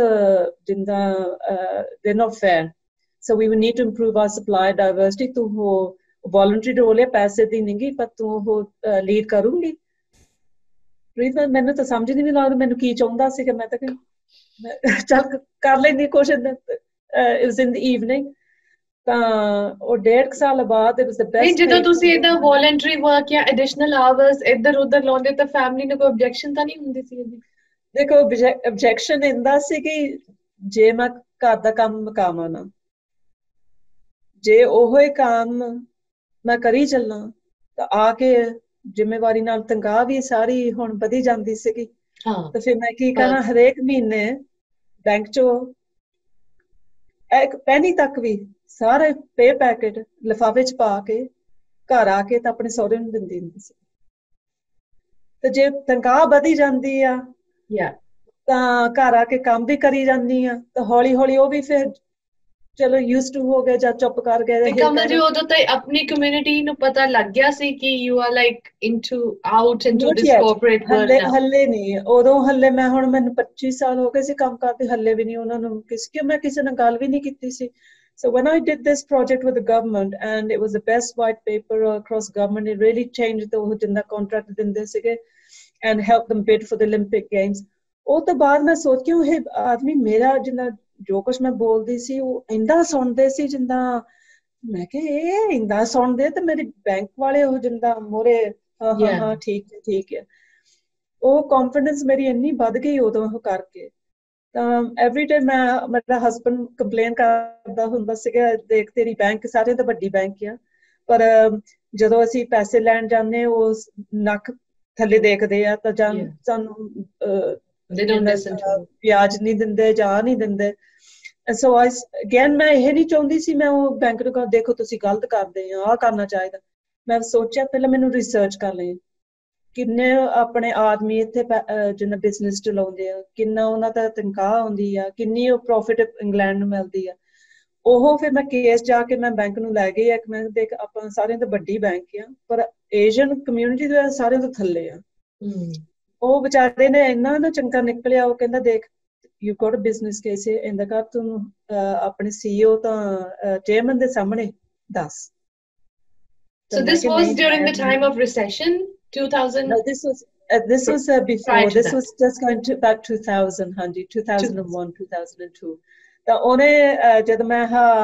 ਜਿੰਦਾ ਦੇ not fair so we will need to improve our supply diversity to voluntary role ਹੈ, ਪੈਸੇ ਦੀ ਨਹੀਂ ਗੀ, ਪਰ ਤੂੰ ਉਹ ਲੀਡ ਕਰੂੰਗੀ। ਪ੍ਰੀਤ ਮੈਨੂੰ ਤਾਂ ਸਮਝ ਨਹੀਂ ਲੱਗਦਾ ਮੈਨੂੰ ਕੀ ਚਾਹੁੰਦਾ ਸੀਗਾ। ਮੈਂ ਤਾਂ ਕਿ ਚੱਲ ਕਰ ਲੈਂਦੀ ਕੋਸ਼ਿਸ਼। It was in the evening. ਤਾਂ ਉਹ ਡੇਢ ਸਾਲ ਬਾਅਦ ਇਟ ਵਾਸ ਦ ਬੈਸਟ। ਜਦੋਂ ਤੁਸੀਂ ਇਹਦਾ ਵੋਲੰਟਰੀ ਵਰਕ ਜਾਂ ਐਡੀਸ਼ਨਲ ਆਵਰਸ ਇੱਧਰ ਉੱਧਰ ਲਾਉਂਦੇ ਤਾਂ ਫੈਮਿਲੀ ਨੂੰ ਕੋਈ ਆਬਜੈਕਸ਼ਨ ਤਾਂ ਨਹੀਂ ਹੁੰਦੀ ਸੀ ਇਹਦੀ? ਦੇਖੋ ਆਬਜੈਕਸ਼ਨ ਇੰਦਾ ਸੀ ਕਿ ਜੇ ਮੈਂ ਘਰ ਦਾ ਕੰਮ ਮੁਕਾਵਾਂ ਨਾ, ਜੇ ਉਹੋ ਹੀ ਕੰਮ ਮੈਂ ਕਰੀ ਚੱਲਾਂ ਤਾਂ ਆ ਕੇ ਜ਼ਿੰਮੇਵਾਰੀ ਨਾਲ ਤਨਖਾਹ ਵੀ ਸਾਰੀ ਹੁਣ ਵਧੀ ਜਾਂਦੀ ਸੀਗੀ। ਹਾਂ ਤਾਂ ਫਿਰ ਮੈਂ ਕੀ ਕਰਾਂ, ਹਰੇਕ ਮਹੀਨੇ ਬੈਂਕ ਚੋਂ ਇੱਕ ਪੈਨੀ ਤੱਕ ਵੀ ਸਾਰੇ ਪੇ ਪੈਕੇਟ ਲਿਫਾਫੇ ਚ ਪਾ ਕੇ ਘਰ ਆ ਕੇ ਤਾਂ ਆਪਣੇ ਸਹੁਰੇ ਨੂੰ ਦਿੰਦੀ ਹੁੰਦੀ ਸੀ। ਤੇ ਜੇ ਤਨਖਾਹ ਵਧੀ ਜਾਂਦੀ ਆ ਤਾਂ ਘਰ ਆ ਕੇ ਕੰਮ ਵੀ ਕਰੀ ਜਾਂਦੀ ਆ, ਤਾਂ ਹੌਲੀ ਹੌਲੀ ਉਹ ਵੀ ਫਿਰ ਚਲੋ ਯੂਜ਼ ਟੂ ਹੋ ਗਏ ਜਾਂ ਚੁੱਪ ਕਰ ਗਏ। ਤੇ ਕਮਲ ਜੀ ਉਦੋਂ ਤਾਂ ਆਪਣੀ ਕਮਿਊਨਿਟੀ ਨੂੰ ਪਤਾ ਲੱਗ ਗਿਆ ਸੀ ਕਿ you are like into out into this corporate world now? ਹੱਲੇ ਨਹੀਂ, ਉਦੋਂ ਹੱਲੇ ਮੈਂ ਹੁਣ ਮੈਨੂੰ ਪੱਚੀ ਸਾਲ ਹੋ ਗਏ ਸੀ ਕੰਮ ਕਰਦੇ, ਹੱਲੇ ਵੀ ਨਹੀਂ ਉਹਨਾਂ ਨੂੰ ਕਿਸ ਕਿ ਮੈਂ ਕਿਸੇ ਨਾਲ ਗੱਲ ਵੀ ਨਹੀਂ ਕੀਤੀ ਸੀ। So when I did this project with the government and it was the best white paper across government, it really changed the ਜਿੰਦਾ contract ਦਿੰਦੇ ਸੀਗੇ and helped them bid for the Olympic Games. ਉਹ ਤੋਂ ਬਾਅਦ ਮੈਂ ਸੋਚ ਕੇ ਇਹ ਆਦਮੀ ਮੇਰਾ ਜਿੰਨਾ ਜੋ ਕੁਛ ਮੈਂ ਬੋਲਦੀ ਸੀ ਉਹ ਇੰਦਾ ਸੁਣਦੇ ਸੀ ਜਿੰਦਾ ਮੈਂ ਕਿਹਾ ਇਹ ਇੰਦਾ ਸੁਣਦੇ ਤੇ ਮੇਰੇ ਬੈਂਕ ਵਾਲੇ ਉਹ ਜਿੰਦਾ ਮੋਰੇ ਹਾਂ ਹਾਂ ਹਾਂ ਠੀਕ ਹੈ ਠੀਕ ਹੈ। ਉਹ ਕੌਨਫੀਡੈਂਸ ਮੇਰੀ ਇੰਨੀ ਵੱਧ ਗਈ ਉਦੋਂ ਉਹ ਕਰਕੇ। ਤਾਂ ਐਵਰੀ ਟਾਈਮ ਮੈਂ ਮੇਰਾ ਹਸਬੈਂਡ ਕੰਪਲੇਨ ਕਰਦਾ ਹੁੰਦਾ ਸੀਗਾ, ਦੇਖ ਤੇਰੀ ਬੈਂਕ ਸਾਰੇ ਤਾਂ ਵੱਡੀ ਬੈਂਕ ਆ, ਪਰ ਜਦੋਂ ਅਸੀਂ ਪੈਸੇ ਲੈਣ ਜਾਂਦੇ ਉਹ ਨੱਕ ਥੱਲੇ ਦੇਖਦੇ ਆ ਤਾਂ ਜਾਂ ਸਾਨੂੰ ਵਿਆਜ ਨਹੀਂ ਦਿੰਦੇ ਜਾਂ ਨਹੀਂ ਦਿੰਦੇ। ਸੋ ਆਈ ਅਗੇਨ ਮੈਂ ਇਹ ਨਹੀਂ ਚਾਹੁੰਦੀ ਸੀ ਮੈਂ ਉਹ ਬੈਂਕ ਨੂੰ ਕਹਾਂ ਦੇਖੋ ਤੁਸੀਂ ਗਲਤ ਕਰਦੇ ਆ, ਆਹ ਕਰਨਾ ਚਾਹੀਦਾ। ਮੈਂ ਸੋਚਿਆ ਪਹਿਲਾਂ ਮੈਨੂੰ ਰਿਸਰਚ ਕਰ ਲਈ ਕਿੰਨੇ ਆਪਣੇ ਆਦਮੀ ਇੱਥੇ ਜਿੰਨਾ ਬਿਜ਼ਨਸ ਚਲਾਉਂਦੇ ਆ, ਕਿੰਨਾ ਉਹਨਾਂ ਦਾ ਤਨਖਾਹ ਆਉਂਦੀ ਆ, ਕਿੰਨੀ ਉਹ ਪ੍ਰੋਫਿਟ ਇੰਗਲੈਂਡ ਨੂੰ ਮਿਲਦੀ ਆ। ਉਹ ਫਿਰ ਮੈਂ ਕੇਸ ਜਾ ਕੇ ਮੈਂ ਬੈਂਕ ਨੂੰ ਲੈ ਗਈ ਆ ਕਿ ਮੈਂ ਦੇਖ ਆਪਾਂ ਸਾਰਿਆਂ ਤੋਂ ਵੱਡੀ ਬੈਂਕ ਆ ਪਰ ਏਸ਼ੀਅਨ ਕਮਿਊਨਿਟੀ ਦੇ ਸਾਰਿਆਂ ਤੋਂ ਥੱਲੇ ਆ। ਉਹ ਵਿਚਾਰੇ ਨੇ ਇੰਨਾ ਨਾ ਚੰਗਾ ਨਿਕਲਿਆ, ਉਹ ਕਹਿੰਦਾ ਦੇਖ you got a business case ਇਹਦਾ ਕਰ ਤੂੰ ਆਪਣੇ ਸੀਈਓ ਤਾਂ ਚੇਅਰਮੈਨ ਦੇ ਸਾਹਮਣੇ ਦੱਸ। So this was during the time of recession, two thousand? No, this was uh, this was uh, before. This that. was just going to about two thousand, ਹਾਂਜੀ, two thousand one, two thousand two. ਤਾਂ ਉਹਨੇ ਜਦ ਮੈਂ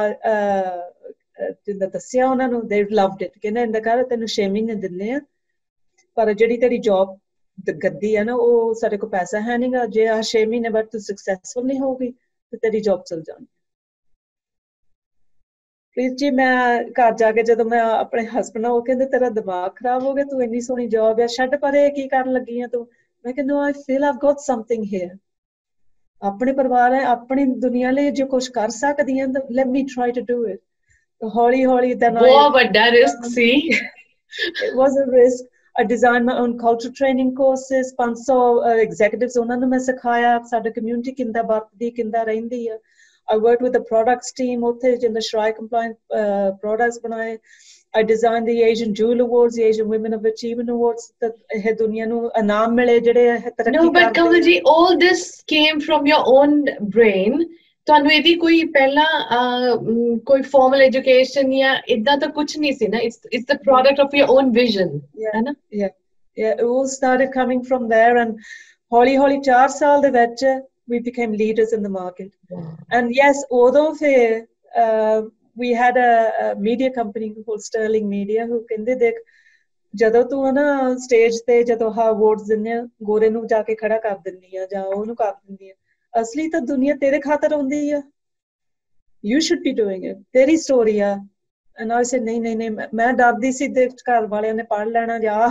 ਜਿੰਦਾ ਦੱਸਿਆ ਉਹਨਾਂ ਨੂੰ they loved it, ਕਹਿੰਦੇ ਇੰਦਾ ਕਰ ਤੈਨੂੰ ਛੇ ਮਹੀਨੇ ਦਿੰਦੇ ਆ ਪਰ ਜਿਹੜੀ ਤੇਰੀ ਜੌਬ ਗੱਦੀ ਆ ਨਾ ਉਹ ਸਾਡੇ ਕੋਲ ਪੈਸਾ ਹੈ ਨਹੀਂਗਾ, ਜੇ ਆ ਛੇ ਮਹੀਨੇ ਬਾਅਦ ਤੂੰ ਸਕਸੈਸਫੁਲ ਨਹੀਂ ਹੋਊਗੀ ਤੇ ਤੇਰੀ ਜੌਬ ਚਲ ਜਾਣੀ। ਪ੍ਰੀਤ ਜੀ ਮੈਂ ਘਰ ਜਾ ਕੇ ਜਦੋਂ ਮੈਂ ਆਪਣੇ ਹਸਬੈਂਡ ਨਾਲ ਉਹ ਕਹਿੰਦੇ ਤੇਰਾ ਦਿਮਾਗ ਖਰਾਬ ਹੋ ਗਿਆ, ਤੂੰ ਇੰਨੀ ਸੋਹਣੀ ਜੌਬ ਆ ਛੱਡ ਪਰੇ ਕੀ ਕਰਨ ਲੱਗੀ ਆ ਤੂੰ। ਮੈਂ ਕਹਿੰਦਾ I feel I've got something here, ਆਪਣੇ ਪਰਿਵਾਰ ਹੈ ਆਪਣੀ ਦੁਨੀਆ ਲਈ ਜੋ ਕੁਛ ਕਰ ਸਕਦੀ ਹਾਂ ਤਾਂ let me try to do it. ਹੌਲੀ ਹੌਲੀ then ਬਹੁਤ ਵੱਡਾ ਰਿਸਕ ਸੀ। It was a risk. I designed my own culture training courses, ਪੰਜ ਸੌ executives ਉਹਨਾਂ ਨੂੰ ਮੈਂ ਸਿਖਾਇਆ ਸਾਡਾ ਕਮਿਊਨਿਟੀ ਕਿੰਦਾ ਵਰਤਦੀ ਕਿੰਦਾ ਰਹਿੰਦੀ ਆ। I worked with the products team ਉੱਥੇ ਜਿੰਦਾ ਸ਼ਰਾਈ compliant uh, products ਬਣਾਏ। I designed the Asian Jewel Awards, the Asian Women of Achievement Awards, that ਇਹ ਦੁਨੀਆ ਨੂੰ ਇਨਾਮ ਮਿਲੇ ਜਿਹੜੇ ਤਰੱਕੀ ਕਰਦੇ। No, but Kamal ji, all this came from your own brain. ਤੁਹਾਨੂੰ ਇਹਦੀ ਕੋਈ ਪਹਿਲਾਂ ਕੋਈ formal education ਜਾਂ ਇਦਾਂ ਤਾਂ ਕੁਝ ਨਹੀਂ ਸੀ ਨਾ? It's it's the product of your own vision, ਹੈ ਨਾ? Yeah, yeah, it all started coming from there and ਹੌਲੀ ਹੌਲੀ ਚਾਰ ਸਾਲ ਦੇ ਵਿੱਚ we became leaders in the market. Wow. And yes, although ਫਿਰ uh, we had a, a media company called Sterling Media who ਕਹਿੰਦੇ ਦੇਖ ਜਦੋਂ ਤੂੰ ਨਾ ਸਟੇਜ ਤੇ ਜਦੋਂ ਹਾਂ ਅਵਾਰਡਸ ਦਿੰਦੇ ਆ ਗੋਰੇ ਨੂੰ ਜਾ ਕੇ ਖੜਾ ਕਰ ਦਿੰਦੀ ਆ ਜਾਂ ਉਹਨੂੰ ਕਰ ਦਿੰਦੀ ਆ, ਅਸਲੀ ਤਾਂ ਦੁਨੀਆ ਤੇਰੇ ਖਾਤਰ ਹੁੰਦੀ ਆ। You should be doing it, ਤੇਰੀ ਸਟੋਰੀ ਆ। And I said ਨਹੀਂ ਨਹੀਂ ਨਹੀਂ ਮੈਂ ਡਰਦੀ ਸੀ ਤੇ ਘਰ ਵਾਲਿਆਂ ਨੇ ਪੜ੍ਹ ਲੈਣਾ ਜਾਂ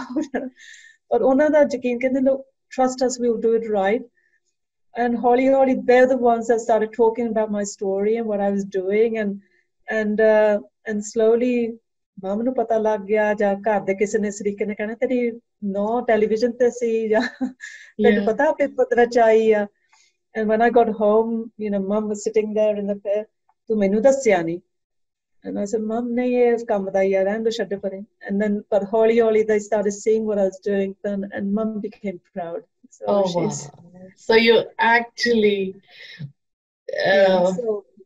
ਪਰ ਉਹਨਾਂ ਦਾ ਯਕੀਨ ਕਹਿੰਦੇ look, trust us, we'll do it right. And holi holi they're the ones that started talking about my story and what I was doing and and uh, and slowly mom nu pata lag gaya ja ghar de kise ne is tarike ne kehna teri no television te si ja tenu pata paper de vich aayi a. And when I got home, you know, mom was sitting there in the bed, tu mainu dassya nahi. And I said mom nahi ye is kam da hi rehn do chhad pare. And then but holi holi they started seeing what I was doing then and mom became proud. So oh she's wow. So you actually uh, yeah, so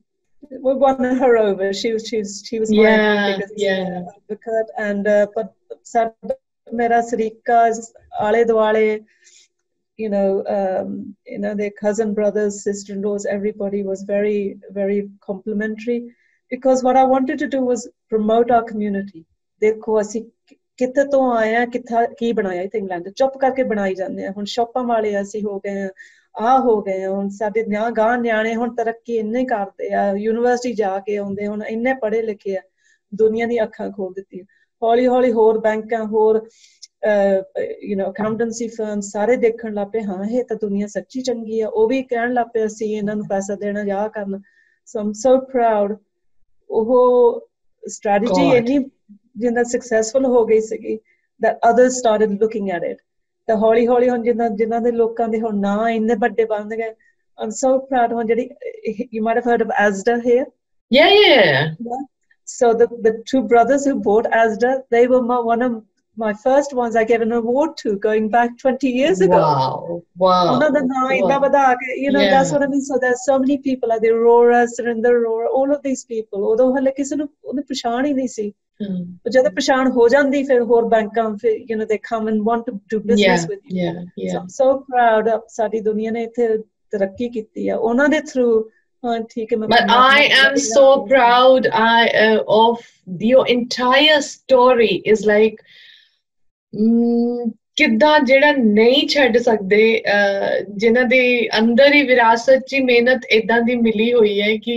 we won her over. She was she was she was my Yeah, biggest yeah. uh, advocate, and uh, but sad mera sarika's aale duale, you know, um, you know, their cousin brothers, sister-in-laws, everybody was very very complimentary, because what I wanted to do was promote our community. ਦੇਖੋ ਅਸੀਂ ਕਿੱਥੇ ਤੋਂ ਆਏ ਆ, ਕਿੱਥਾ ਕੀ ਬਣਾਇਆ ਇੱਥੇ England, ਚੁੱਪ ਕਰਕੇ ਬਣਾਈ ਜਾਂਦੇ ਆ। ਹੁਣ ਸ਼ੌਪਾਂ ਵਾਲੇ ਅਸੀਂ ਹੋ ਗਏ ਆ, ਆ ਹੋ ਗਏ ਆ, ਹੁਣ ਸਾਡੇ ਨਿਆ ਗਾਂ ਨਿਆਣੇ ਹੁਣ ਤਰੱਕੀ ਇੰਨੇ ਕਰਦੇ ਆ, ਯੂਨੀਵਰਸਿਟੀ ਜਾ ਕੇ ਆਉਂਦੇ, ਹੁਣ ਇੰਨੇ ਪੜ੍ਹੇ ਲਿਖੇ ਆ, ਦੁਨੀਆ ਦੀ ਅੱਖਾਂ ਖੋਲ ਦਿੱਤੀਆਂ। ਹੌਲੀ ਹੌਲੀ ਹੋਰ ਬੈਂਕਾਂ, ਹੋਰ ਯੂ نو ਅਕਾਊਂਟੈਂਸੀ ਫਰਮ ਸਾਰੇ ਦੇਖਣ ਲੱਗ ਪਏ, ਹਾਂ ਇਹ ਤਾਂ ਦੁਨੀਆ ਸੱਚੀ ਚੰਗੀ ਆ, ਉਹ ਵੀ ਕਹਿਣ ਲੱਗ ਪਏ ਅਸੀਂ ਇਹਨਾਂ ਨੂੰ ਪੈਸਾ ਦੇਣਾ ਜਾਂ ਕਰਨਾ। ਸੋ ਆਮ ਸੋ ਪ੍ਰਾਊਡ। ਉਹ ਸਟ੍ਰੈਟਜੀ ਇੰਨੀ ਜਿੰਨਾ ਸਕਸੈਸਫੁਲ ਹੋ ਗਈ ਸੀਗੀ, that others started looking at it. ਤਾਂ ਹੌਲੀ ਹੌਲੀ ਹੁਣ ਜਿੰਨਾ ਜਿਨ੍ਹਾਂ ਦੇ ਲੋਕਾਂ ਦੇ ਹੁਣ ਨਾਂ ਇੰਨੇ ਵੱਡੇ ਬਣ ਗਏ। I'm so proud. ਹੁਣ ਜਿਹੜੀ, you might have heard of Asda here. Yeah, yeah. Yeah. So the the two brothers who bought Asda, they were my, one of my first ones I gave an award to, going back twenty years ago. Wow, wow. ਉਹਨਾਂ ਦਾ ਨਾਂ ਇੰਨਾ ਵਧਾ ਕੇ, you know, Yeah. that's what I mean. So there's so many people, like the Aurora, Surinder Aurora, all of these people. ਉਦੋਂ ਹਲੇ ਕਿਸੇ ਨੂੰ ਉਹਦੀ ਪਛਾਣ ਹੀ ਨਹੀਂ ਸੀ। ਜਦੋਂ ਪਛਾਣ ਹੋ ਜਾਂਦੀ, ਫਿਰ ਹੋਰ ਬੈਂਕਾਂ, ਫਿਰ you know they come and want to do business Yeah, with you. yeah, yeah. So I'm so proud of ਸਾਡੀ ਦੁਨੀਆ ਨੇ ਇੱਥੇ ਤਰੱਕੀ ਕੀਤੀ ਆ ਉਹਨਾਂ ਦੇ through. ਹਾਂ ਠੀਕ ਹੈ, ਮੈਂ But I am so proud I uh, of your entire story is like mm, ਕਿੱਦਾਂ ਜਿਹੜਾ ਨਹੀਂ ਛੱਡ ਸਕਦੇ, ਜਿਨ੍ਹਾਂ ਦੇ ਅੰਦਰ ਹੀ ਵਿਰਾਸਤ 'ਚ ਹੀ ਮਿਹਨਤ ਏਦਾਂ ਦੀ ਮਿਲੀ ਹੋਈ ਹੈ ਕਿ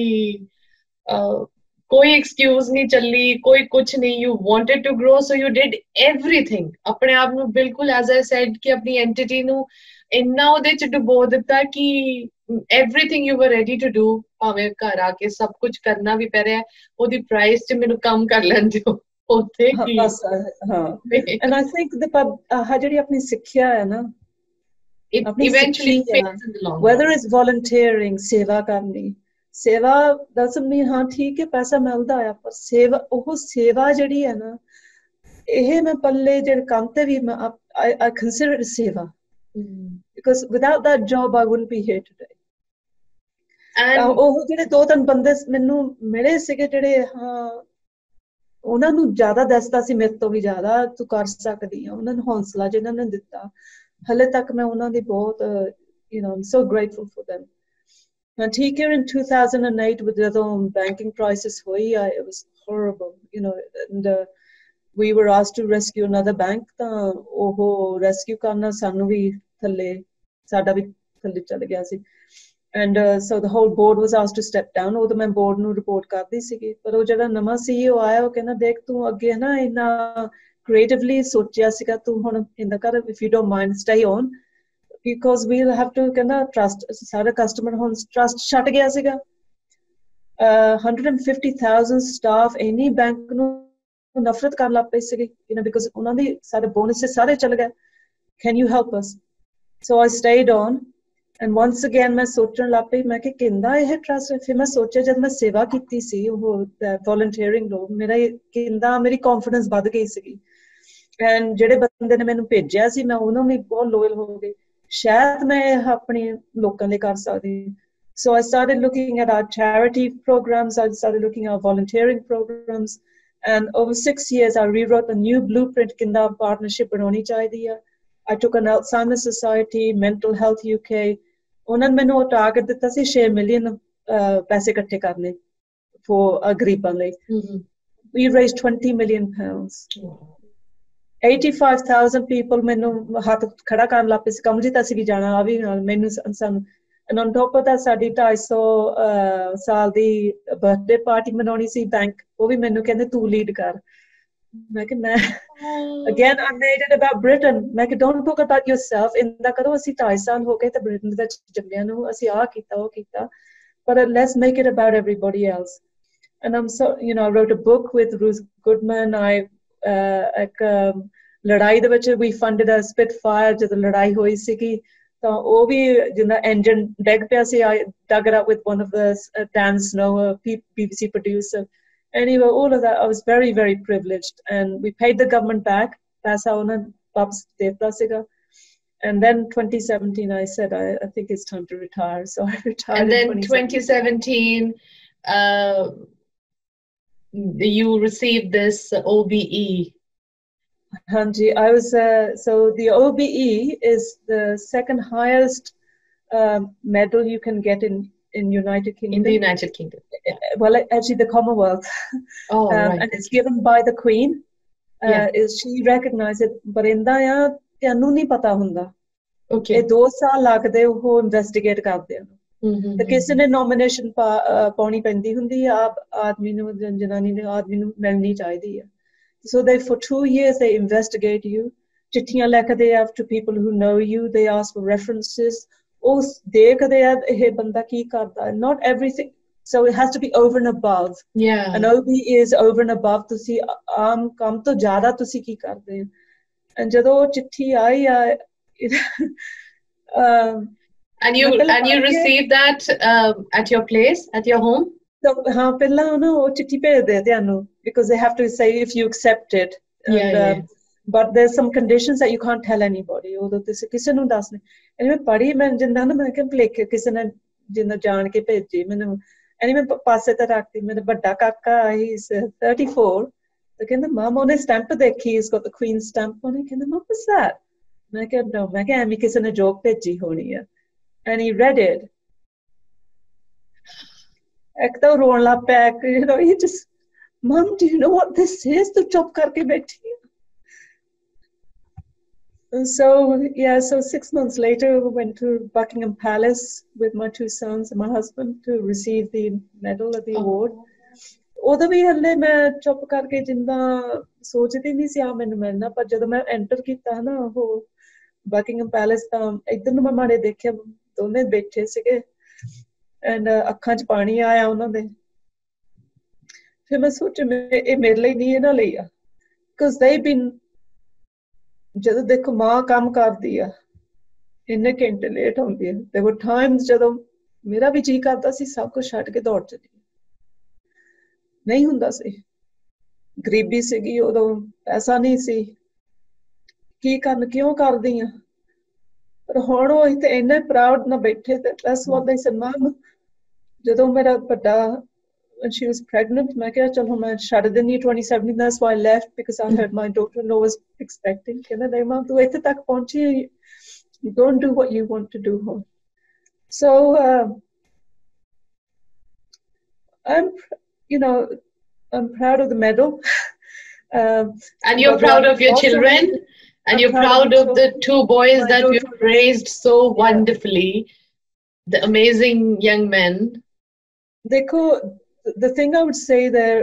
ਕੋਈ ਐਕਸਕਿਊਜ਼ ਨਹੀਂ ਚੱਲੀ, ਕੋਈ ਕੁਛ ਨਹੀਂ। You wanted to grow, so you did everything. ਆਪਣੇ ਆਪ ਨੂੰ ਬਿਲਕੁਲ, ਐਜ਼ ਆਈ ਸੈਡ, ਕਿ ਆਪਣੀ ਐਂਟੀਟੀ ਨੂੰ ਇੰਨਾ ਉਹਦੇ 'ਚ ਡੁਬੋ ਦਿੱਤਾ ਕਿ everything you were ready to do. ਭਾਵੇਂ ਘਰ ਆ ਕੇ ਸਭ ਕੁਝ ਕਰਨਾ ਵੀ ਪੈ ਰਿਹਾ, ਉਹਦੀ ਪ੍ਰਾਈਸ 'ਚ ਮੈਨੂੰ ਕੰਮ ਕਰ ਲੈਣ ਦਿਓ ਉੱਥੇ ਕੀ। ਹਾਂ, ਐਂਡ ਆਈ ਥਿੰਕ ਦ ਜਿਹੜੀ ਆਪਣੀ ਸਿੱਖਿਆ ਹੈ ਨਾ, ਆਪਣੀ ਸਿੱਖਿਆ, whether it's volunteering, ਸੇਵਾ ਕਰਨੀ, ਸੇਵਾ doesn't mean ਹਾਂ ਠੀਕ ਹੈ ਪੈਸਾ ਮਿਲਦਾ ਆ, ਪਰ ਸੇਵਾ, ਉਹ ਸੇਵਾ ਜਿਹੜੀ ਹੈ ਨਾ, ਇਹ ਮੈਂ ਪੱਲੇ ਜਿਹੜੇ ਕੰਮ ਤੇ ਵੀ ਮੈਂ I, I consider it ਸੇਵਾ, because without that job I wouldn't be here today. And ਉਹ ਜਿਹੜੇ ਦੋ ਤਿੰਨ ਬੰਦੇ ਮੈਨੂੰ ਮਿਲੇ ਸੀਗੇ ਜਿਹੜੇ, ਹਾਂ ਉਹਨਾਂ ਨੂੰ ਜ਼ਿਆਦਾ ਦੱਸਦਾ ਸੀ ਮੇਰੇ ਤੋਂ ਵੀ ਜ਼ਿਆਦਾ, ਤੂੰ ਕਰ ਸਕਦੀ ਆ, ਉਹਨਾਂ ਨੂੰ ਹੌਸਲਾ ਜਿਹਨਾਂ ਨੇ ਦਿੱਤਾ, ਹਲੇ ਤੱਕ ਮੈਂ ਉਹਨਾਂ ਦੀ ਬਹੁਤ, you know, I'm so grateful for them. And ਠੀਕ ਹੈ, in two thousand eight with ਜਦੋਂ banking crisis ਹੋਈ, it was horrible, you know, and uh, we were asked to rescue another bank. ਤਾਂ ਉਹ rescue ਕਰਨਾ ਸਾਨੂੰ ਵੀ ਥੱਲੇ, ਸਾਡਾ ਵੀ ਥੱਲੇ ਚੱਲ ਗਿਆ ਸੀ। And uh, so the whole board was asked to step down. ਉਹ ਤਾਂ ਮੈਂ board ਨੂੰ report ਕਰਦੀ ਸੀਗੀ, ਪਰ ਉਹ ਜਿਹੜਾ ਨਵਾਂ C E O ਆਇਆ, ਉਹ ਕਹਿੰਦਾ ਦੇਖ ਤੂੰ ਅੱਗੇ ਨਾ ਇੰਨਾ creatively ਸੋਚਿਆ ਸੀਗਾ, ਤੂੰ ਹੁਣ ਇੰਨਾ ਕਰ, if you don't mind stay on, because we'll have to ਕਹਿੰਦਾ trust, ਸਾਰਾ customer ਹੁਣ trust ਛੱਡ ਗਿਆ ਸੀਗਾ। one hundred fifty thousand staff ਇੰਨੀ ਬੈਂਕ ਨੂੰ ਨਫ਼ਰਤ ਕਰਨ ਲੱਗ ਪਈ ਸੀਗੀ, you know, because ਉਹਨਾਂ ਦੀ ਸਾਰੇ bonuses ਸਾਰੇ ਚਲੇ ਗਏ। Can you help us? So I stayed on. And once again ਮੈਂ ਸੋਚਣ ਲੱਗ ਪਈ, ਮੈਂ ਕਿ ਕਿੰਦਾ ਇਹ ਟਰਸਟ। ਫਿਰ ਮੈਂ ਸੋਚਿਆ, ਜਦ ਮੈਂ ਸੇਵਾ ਕੀਤੀ ਸੀ ਉਹ ਵੋਲੰਟੀਅਰਿੰਗ ਲੋਕ, ਮੇਰਾ ਕਿੰਦਾ ਮੇਰੀ ਕੌਨਫੀਡੈਂਸ ਵੱਧ ਗਈ ਸੀਗੀ। ਐਂਡ ਜਿਹੜੇ ਬੰਦੇ ਨੇ ਮੈਨੂੰ ਭੇਜਿਆ ਸੀ, ਮੈਂ ਉਹਨਾਂ ਨੂੰ ਵੀ ਬਹੁਤ ਲੋਇਲ ਹੋ ਗਈ, ਸ਼ਾਇਦ ਮੈਂ ਇਹ ਆਪਣੇ ਲੋਕਾਂ ਲਈ ਕਰ ਸਕਦੀ। So I started looking at our charity programs, I started looking at our volunteering programs, and over six years I rewrote a new blueprint ਕਿੰਦਾ partnership ਬਣਾਉਣੀ ਚਾਹੀਦੀ ਆ। I took an Alzheimer's Society, Mental Health U K. ਉਹਨਾਂ ਨੇ ਮੈਨੂੰ ਉਹ target ਦਿੱਤਾ ਸੀ ਛੇ million ਪੈਸੇ ਇਕੱਠੇ ਕਰਨੇ for ਗਰੀਬਾਂ ਲਈ। We raised twenty million pounds. eighty-five thousand people ਮੈਨੂੰ ਹੱਥ ਖੜਾ ਕਰਨ ਲੱਗ ਪਏ ਸੀ, ਕਮਲਜੀਤ ਅਸੀਂ ਵੀ ਜਾਣਾ, ਆ ਵੀ ਨਾਲ ਮੈਨੂੰ ਸਾਨੂੰ। And on top of that ਸਾਡੀ ਢਾਈ ਸੌ ਸਾਲ ਦੀ ਬਰਥਡੇ ਪਾਰਟੀ ਮਨਾਉਣੀ ਸੀ ਬੈਂਕ, ਉਹ ਵੀ ਮੈਨੂੰ ਕਹਿੰਦੇ ਤੂੰ ਲੀਡ ਕਰ। ਮੈਂ ਕਿ ਮੈਂ again I made it about Britain. ਮੈਂ ਕਿ don't talk about yourself, ਇੰਦਾ ਕਰੋ ਅਸੀਂ ਢਾਈ ਸਾਲ ਹੋ ਗਏ ਤੇ ਬ੍ਰਿਟਨ ਵਿੱਚ ਜੰਮਿਆਂ ਨੂੰ, ਅਸੀਂ ਆਹ ਕੀਤਾ ਉਹ ਕੀਤਾ, but let's make it about everybody else. And I'm so, you know, I wrote a book with Ruth Goodman. I uh, ਇੱਕ ਲੜਾਈ ਦੇ ਵਿੱਚ we funded a Spitfire ਜਦੋਂ ਲੜਾਈ ਹੋਈ ਸੀਗੀ, ਤਾਂ ਉਹ ਵੀ ਜਿੰਦਾ engine ਡਿੱਗ ਪਿਆ ਸੀ, I dug it up with one of the uh, Dan Snow, a B B C producer. Anyway, all of that, I was very, very privileged, and we paid the government back. Paisa ona babs deta siga. And then twenty seventeen, I said, I, I think it's time to retire. So I retired. And then twenty seventeen, uh, you received this O B E. Hanji, I was uh, so the O B E is the second highest um, medal you can get in in United Kingdom. In the United Kingdom. Yeah. Well, actually, the Commonwealth. Oh, um, right. And it's given by the Queen. Uh, Yeah. Is she recognized it? But ਇੰਦਾ ਆ ਤੈਨੂੰ ਨਹੀਂ ਪਤਾ ਹੁੰਦਾ. Okay. ਇਹ ਦੋ ਸਾਲ ਲੱਗਦੇ ਉਹ ਇਨਵੈਸਟੀਗੇਟ ਕਰਦੇ ਆ. ਤੇ ਕਿਸੇ ਨੇ ਨੋਮੀਨੇਸ਼ਨ ਪਾਉਣੀ ਪੈਂਦੀ ਹੁੰਦੀ ਆ ਆਦਮੀ ਨੂੰ ਜਨਾਨੀ ਨੇ ਆਦਮੀ ਨੂੰ ਮਿਲਣੀ ਚਾਹੀਦੀ ਆ. So they for two years they investigate you. ਚਿੱਠੀਆਂ ਲਿਖਦੇ ਆ to people who know you. They ask for references. ਉਹ ਦੇਖਦੇ ਆ ਇਹ ਬੰਦਾ ਕੀ ਕਰਦਾ. Not everything. So it has to be over and above. Yeah. An O B E is over and above. ਤੁਸੀਂ ਆਮ ਕੰਮ ਤੋਂ ਜ਼ਿਆਦਾ ਤੁਸੀਂ ਕੀ ਕਰਦੇ ਆ. And ਜਦੋਂ ਚਿੱਠੀ ਆਈ ਆ um, and you and you received that uh, at your place, at your home? So हाँ पहला ना वो चिट्ठी भेजते हैं त्यानू because they have to say if you accept it. And, yeah, yeah. Uh, but there's some conditions that you can't tell anybody. उधर तो किसी ने दास ने. Anyway पढ़ी मैं जिंदा ना मैं क्या लिख किसी ने जिंदा जान के भेजी मैंने. Anyway पासे तक रखती मैंने बड़ा काका he's thirty-four. तो कहना मामा ने stamp देखी he's got the Queen stamp on it. कहना what was that? मैं क्या no मैं क्या एमी किसी ने joke भेजी होनी है. And he read it. एक तो रोन लग पिया, you know, he just, Mom, do you know what this is? तू चुप करके बैठी. And so, yeah, so six months later, we went to Buckingham Palace with my two sons and my husband to receive the medal of the award. उधर भी हल्ले मैं चुप करके जिंदा सोचती नहीं सी आ मैंने मिलना पर जब मैं एंटर किया ना वो Buckingham Palace ਤਾਂ ਇਧਰ ਨੂੰ ਮੈਂ ਮਾੜੇ ਦੇਖਿਆ ਦੋਨੇ ਬੈਠੇ ਸੀਗੇ ਐਂਡ ਅੱਖਾਂ 'ਚ ਪਾਣੀ ਆਇਆ ਉਹਨਾਂ ਦੇ ਫਿਰ ਮੈਂ ਸੋਚਿਆ ਇਹ ਮੇਰੇ ਲਈ ਨਹੀਂ ਇਹਨਾਂ ਲਈ ਆ ਬਿਕਾਜ਼ ਦੇ ਬੀਨ ਜਦੋਂ ਦੇਖੋ ਮਾਂ ਕੰਮ ਕਰਦੀ ਆ ਇੰਨੇ ਘੰਟੇ ਲੇਟ ਹੁੰਦੀ ਆ there were times ਜਦੋਂ ਮੇਰਾ ਵੀ ਜੀ ਕਰਦਾ ਸੀ ਸਭ ਕੁਝ ਛੱਡ ਕੇ ਦੌੜ ਚੱਲੀ ਨਹੀਂ ਹੁੰਦਾ ਸੀ ਗਰੀਬੀ ਸੀਗੀ ਉਦੋਂ ਪੈਸਾ ਨਹੀਂ ਸੀ ਕੀ ਕਰਨ ਕਿਉਂ ਕਰਦੀ ਆ ਪਰ ਹੁਣ ਉਹ ਇੱਥੇ ਇੰਨੇ ਪ੍ਰਾਊਡ ਨਾਲ ਬੈਠੇ ਤੇ that's what they said mom ਜਦੋਂ ਮੇਰਾ ਵੱਡਾ when she was pregnant ਮੈਂ ਕਿਹਾ ਚਲੋ ਮੈਂ ਛੱਡ ਦਿੰਦੀ twenty-seven that's why I left because I heard my daughter-in-law was expecting ਕਹਿੰਦਾ ਨਹੀਂ ਮਾਂ ਤੂੰ ਇੱਥੇ ਤੱਕ ਪਹੁੰਚੀ you go and do what you want to do home so uh, I'm you know I'm proud of the medal uh, and you're proud of your children and I'm you're proud, proud of the two boys that daughter. You've raised so yeah. wonderfully the amazing young men. Dekho, the thing I would say there,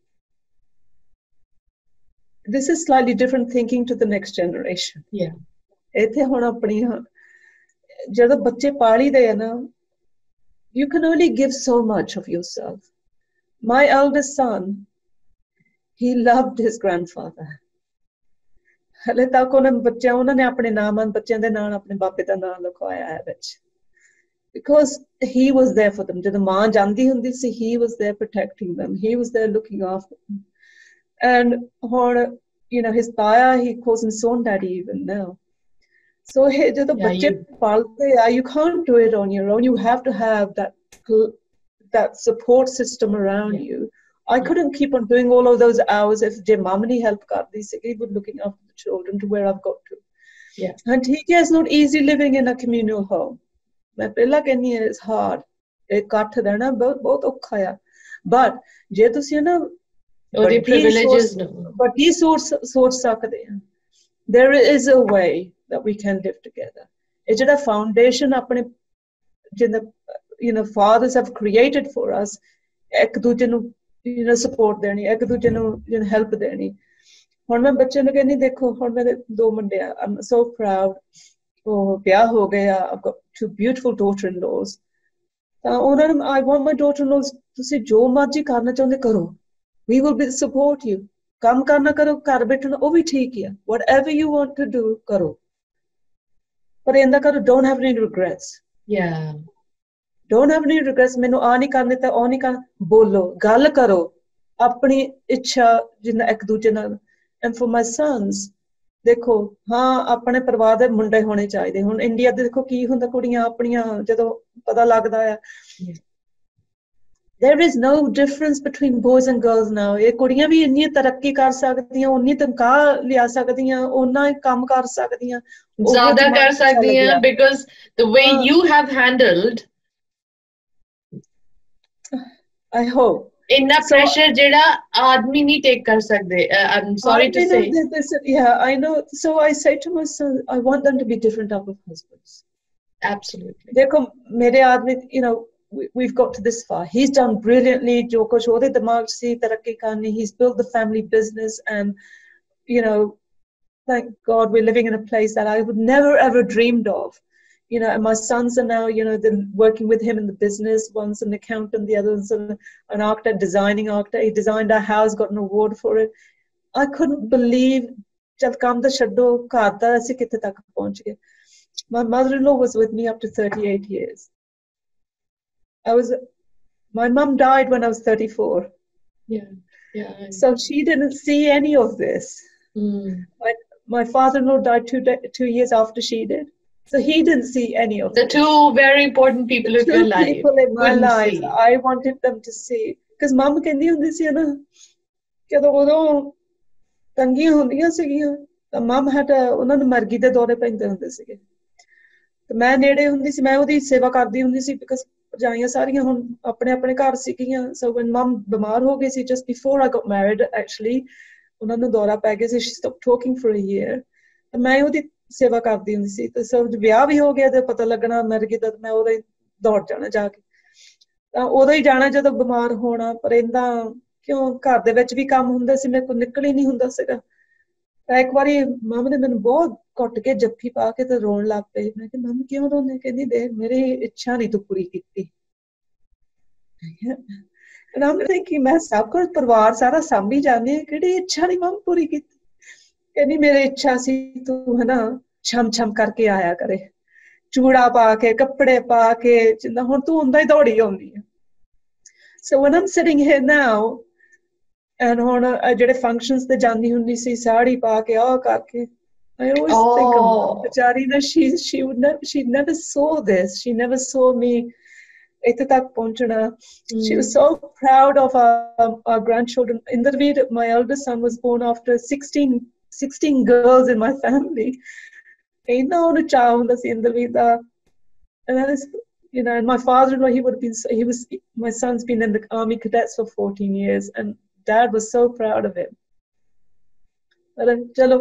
this is slightly different thinking to the next generation. Yeah. ਇੱਥੇ ਹੁਣ ਆਪਣੀਆਂ ਜਦੋਂ ਬੱਚੇ ਪਾਲੀਦੇ ਆ ਨਾ you can only give so much of yourself. My eldest son, he loved his grandfather. ਹਲੇ ਤੱਕ ਉਹਨਾਂ ਬੱਚਿਆਂ ਉਹਨਾਂ ਨੇ ਆਪਣੇ ਨਾਮ ਬੱਚਿਆਂ ਦੇ ਨਾਲ ਆਪਣੇ ਬਾਪੇ ਦਾ ਨਾਮ ਲਿਖਵਾਇਆ ਹੈ ਵਿੱਚ because he was there for them ਜਦੋਂ ਮਾਂ ਜਾਂਦੀ ਹੁੰਦੀ ਸੀ he was there protecting them he was there looking after them and ਹੁਣ you know his ਤਾਇਆ he calls him son daddy even now so hey ਜਦੋਂ ਬੱਚੇ ਪਾਲਦੇ ਆ you can't do it on your own you have to have that that support system around yeah. you I couldn't keep on doing all of those hours if je mom nahi help kardi sigi with looking after the children to where I've got to yeah and theek hai it's not easy living in a communal home main pehla kehni hai it's hard ek kath rehna bahut bahut aukha hai but je tusi na odi privileges no but ye soch soch sakde ha there is a way that we can live together ਇਹ ਜਿਹੜਾ foundation ਆਪਣੇ ਜਿੰਦਾ you know fathers have created for us ਇੱਕ ਦੂਜੇ ਨੂੰ you know support ਦੇਣੀ ਇੱਕ ਦੂਜੇ ਨੂੰ you know help ਦੇਣੀ ਹੁਣ ਮੈਂ ਬੱਚੇ ਨੂੰ ਕਹਿੰਦੀ ਦੇਖੋ ਹੁਣ ਮੇਰੇ ਦੋ ਮੁੰਡੇ ਆ I'm so proud ਉਹ ਵਿਆਹ ਹੋ ਗਿਆ I've got two beautiful daughter-in-laws ਤਾਂ ਉਹਨਾਂ ਨੂੰ I want my daughter-in-laws ਤੁਸੀਂ ਜੋ ਮਰਜ਼ੀ ਕਰਨਾ ਚਾਹੁੰਦੇ ਕਰੋ we will be support you ਕੰਮ ਕਰਨਾ ਕਰੋ ਘਰ ਬੈਠਣਾ ਉਹ ਵੀ ਠੀਕ ਹੈ whatever you want to do ਕਰੋ ਪਰ ਇਹਦਾ ਕਰੋ don't have any regrets yeah don't have any regrets ਮੈਨੂੰ ਆ ਨਹੀਂ ਕਰਨੇ ਤਾਂ ਉਹ ਨਹੀਂ ਕਰ ਬੋਲੋ ਗੱਲ ਕਰੋ ਆਪਣੀ ਇੱਛਾ ਜਿੰਨਾ ਇੱਕ ਦੂਜੇ ਨਾਲ and for my sons ਦੇਖੋ ਹਾਂ ਆਪਣੇ ਪਰਿਵਾਰ ਦੇ ਮੁੰਡੇ ਹੋਣੇ ਚਾਹੀਦੇ ਹੁਣ ਇੰਡੀਆ ਦੇ ਦੇਖੋ ਕੀ ਹੁੰਦਾ ਕੁੜੀਆਂ ਆਪਣੀਆਂ ਜਦੋਂ ਪਤਾ ਲੱਗਦਾ ਆ there is no difference between boys and girls now. ਇਹ ਕੁੜੀਆਂ ਵੀ ਇੰਨੀ ਤਰੱਕੀ ਕਰ ਸਕਦੀਆਂ, ਉਨੀ ਤਨਖਾਹ ਲਿਆ ਸਕਦੀਆਂ, ਉਹਨਾਂ ਕੰਮ ਕਰ ਸਕਦੀਆਂ, ਜ਼ਿਆਦਾ ਕਰ ਸਕਦੀਆਂ, because the way you have handled, I hope, ਇੰਨਾ pressure ਜਿਹੜਾ ਆਦਮੀ ਨਹੀਂ take ਕਰ ਸਕਦੇ. I'm sorry to say. This, yeah, I know. So I say to my son, I want them to be different type of husbands. Absolutely. देखो मेरे आदमी, you know, we, we've got to this far. He's done brilliantly. जो कुछ ਉਹਦੇ ਦਿਮਾਗ 'ਚ ਸੀ ਤਰੱਕੀ ਕਰਨੀ. He's built the family business, and you know, thank God we're living in a place that I would never ever dreamed of. You know, and my sons are now, you know, they're working with him in the business. One's an accountant, the other's an, an architect, designing architect. He designed our house, got an award for it. I couldn't believe जब काम दा छड्डो घर दा ਅਸੀਂ ਕਿੱਥੇ ਤੱਕ ਪਹੁੰਚ ਗਏ. My mother-in-law was with me up to thirty-eight years. I was, my mum died when I was thirty-four. Yeah, yeah. So she didn't see any of this. Mm. My, my father-in-law died two, two years after she did. So he didn't see any of the this. two very important people in your life. Two people in my life. See. I wanted them to see. Because mum ਕਹਿੰਦੀ ਹੁੰਦੀ ਸੀ ਨਾ, ਜਦੋਂ ਉਦੋਂ ਤੰਗੀਆਂ ਹੁੰਦੀਆਂ ਸੀਗੀਆਂ, ਤਾਂ ਮਮ had ਉਹਨਾਂ ਨੂੰ ਮਰਗੀ ਦੇ ਦੌਰੇ ਪੈਂਦੇ ਹੁੰਦੇ ਸੀਗੇ. ਤੇ ਮੈਂ ਨੇੜੇ ਹੁੰਦੀ ਸੀ, ਮੈਂ ਉਹਦੀ ਸੇਵਾ ਕਰਦੀ ਹੁੰਦੀ ਸੀ, ਬਿਕਾਜ਼ ਭਰਜਾਈਆਂ ਸਾਰੀਆਂ ਹੁਣ ਆਪਣੇ ਆਪਣੇ ਘਰ ਸੀਗੀਆਂ. ਸੋ when ਮਮ ਬਿਮਾਰ ਹੋ ਗਈ ਸੀ, just before I got married actually, ਉਹਨਾਂ ਨੂੰ ਦੌਰਾ ਪੈ ਗਿਆ ਸੀ. She stopped talking for a year. ਤੇ ਮੈਂ ਉਹਦੀ ਸੇਵਾ ਕਰਦੀ ਹੁੰਦੀ ਸੀ. ਤੇ ਸੋ ਵਿਆਹ ਵੀ ਹੋ ਗਿਆ ਤੇ ਪਤਾ ਲੱਗਣਾ ਮਰਗੀ ਦਾ, ਮੈਂ ਉਹਦਾ ਹੀ ਦੌੜ ਜਾਣਾ ਜਾ ਕੇ. ਤਾਂ ਉਦੋਂ ਹੀ ਜਾਣਾ ਜਦੋਂ ਬਿਮਾਰ ਹੋਣਾ. ਪਰ ਇਹਦਾ ਕਿਉਂ ਘਰ ਦੇ ਵਿੱਚ ਵੀ ਕੰਮ ਹੁੰਦਾ ਸੀ, ਮੇਰੇ ਕੋਲ ਨਿਕਲ ਹੀ ਨਹੀਂ ਹੁੰਦਾ ਸੀਗਾ. ਤਾਂ ਇੱਕ ਵਾਰੀ ਮਮ ਨੇ ਮੈਨੂੰ ਬਹੁਤ ਘੁੱਟ ਕੇ ਜੱਫੀ ਪਾ ਕੇ ਤੇ ਰੋਣ ਲੱਗ ਪਈ. ਮੈਂ ਕਿਹਾ ਮਮ ਕਿਉਂ ਰੋਂਦੇ? ਕਹਿੰਦੀ ਦੇਖ ਮੇਰੀ ਇੱਛਾ ਨਹੀਂ ਤੂੰ ਪੂਰੀ ਕੀਤੀ. And I'm thinking ਮੈਂ ਸਭ ਕੁਝ ਪਰਿਵਾਰ ਸਾਰਾ ਸਾਂਭੀ ਜਾਂਦੀ, ਕਿਹੜੀ ਇੱਛਾ ਨਹੀਂ ਮਮ ਪੂਰੀ ਕੀਤੀ? ਕਹਿੰਦੀ ਮੇਰੀ ਇੱਛਾ ਸੀ ਤੂੰ ਹੈ ਨਾ ਛਮ ਛਮ ਕਰਕੇ ਆਇਆ ਕਰੇ, ਚੂੜਾ ਪਾ ਕੇ, ਕੱਪੜੇ ਪਾ ਕੇ, ਜਿੰਦਾ ਹੁਣ ਤੂੰ ਹੁੰਦਾ ਹੀ ਦੌੜੀ ਆਉਂਦੀ ਹੈ. So when I'm sitting here now, and ਹੁਣ ਜਿਹੜੇ functions ਤੇ ਜਾਂਦੀ ਹੁੰਦੀ ਸੀ ਸਾੜੀ ਪਾ ਕੇ ਆਹ ਕਰਕੇ, I always oh. think of mom. Bechari, she she would never she never saw this. She never saw me ਇੱਥੇ ਤੱਕ ਪਹੁੰਚਣਾ. She was so proud of our, our grandchildren. Inderveer, my eldest son, was born after sixteen, sixteen girls in my family. ਇੰਨਾ ਉਹਨੂੰ ਚਾਅ ਹੁੰਦਾ ਸੀ Inderveer the. And that is, you know, and my father-in-law, he would have been, he was, my son's been in the army cadets for fourteen years, and Dad was so proud of him. But uh, chalo,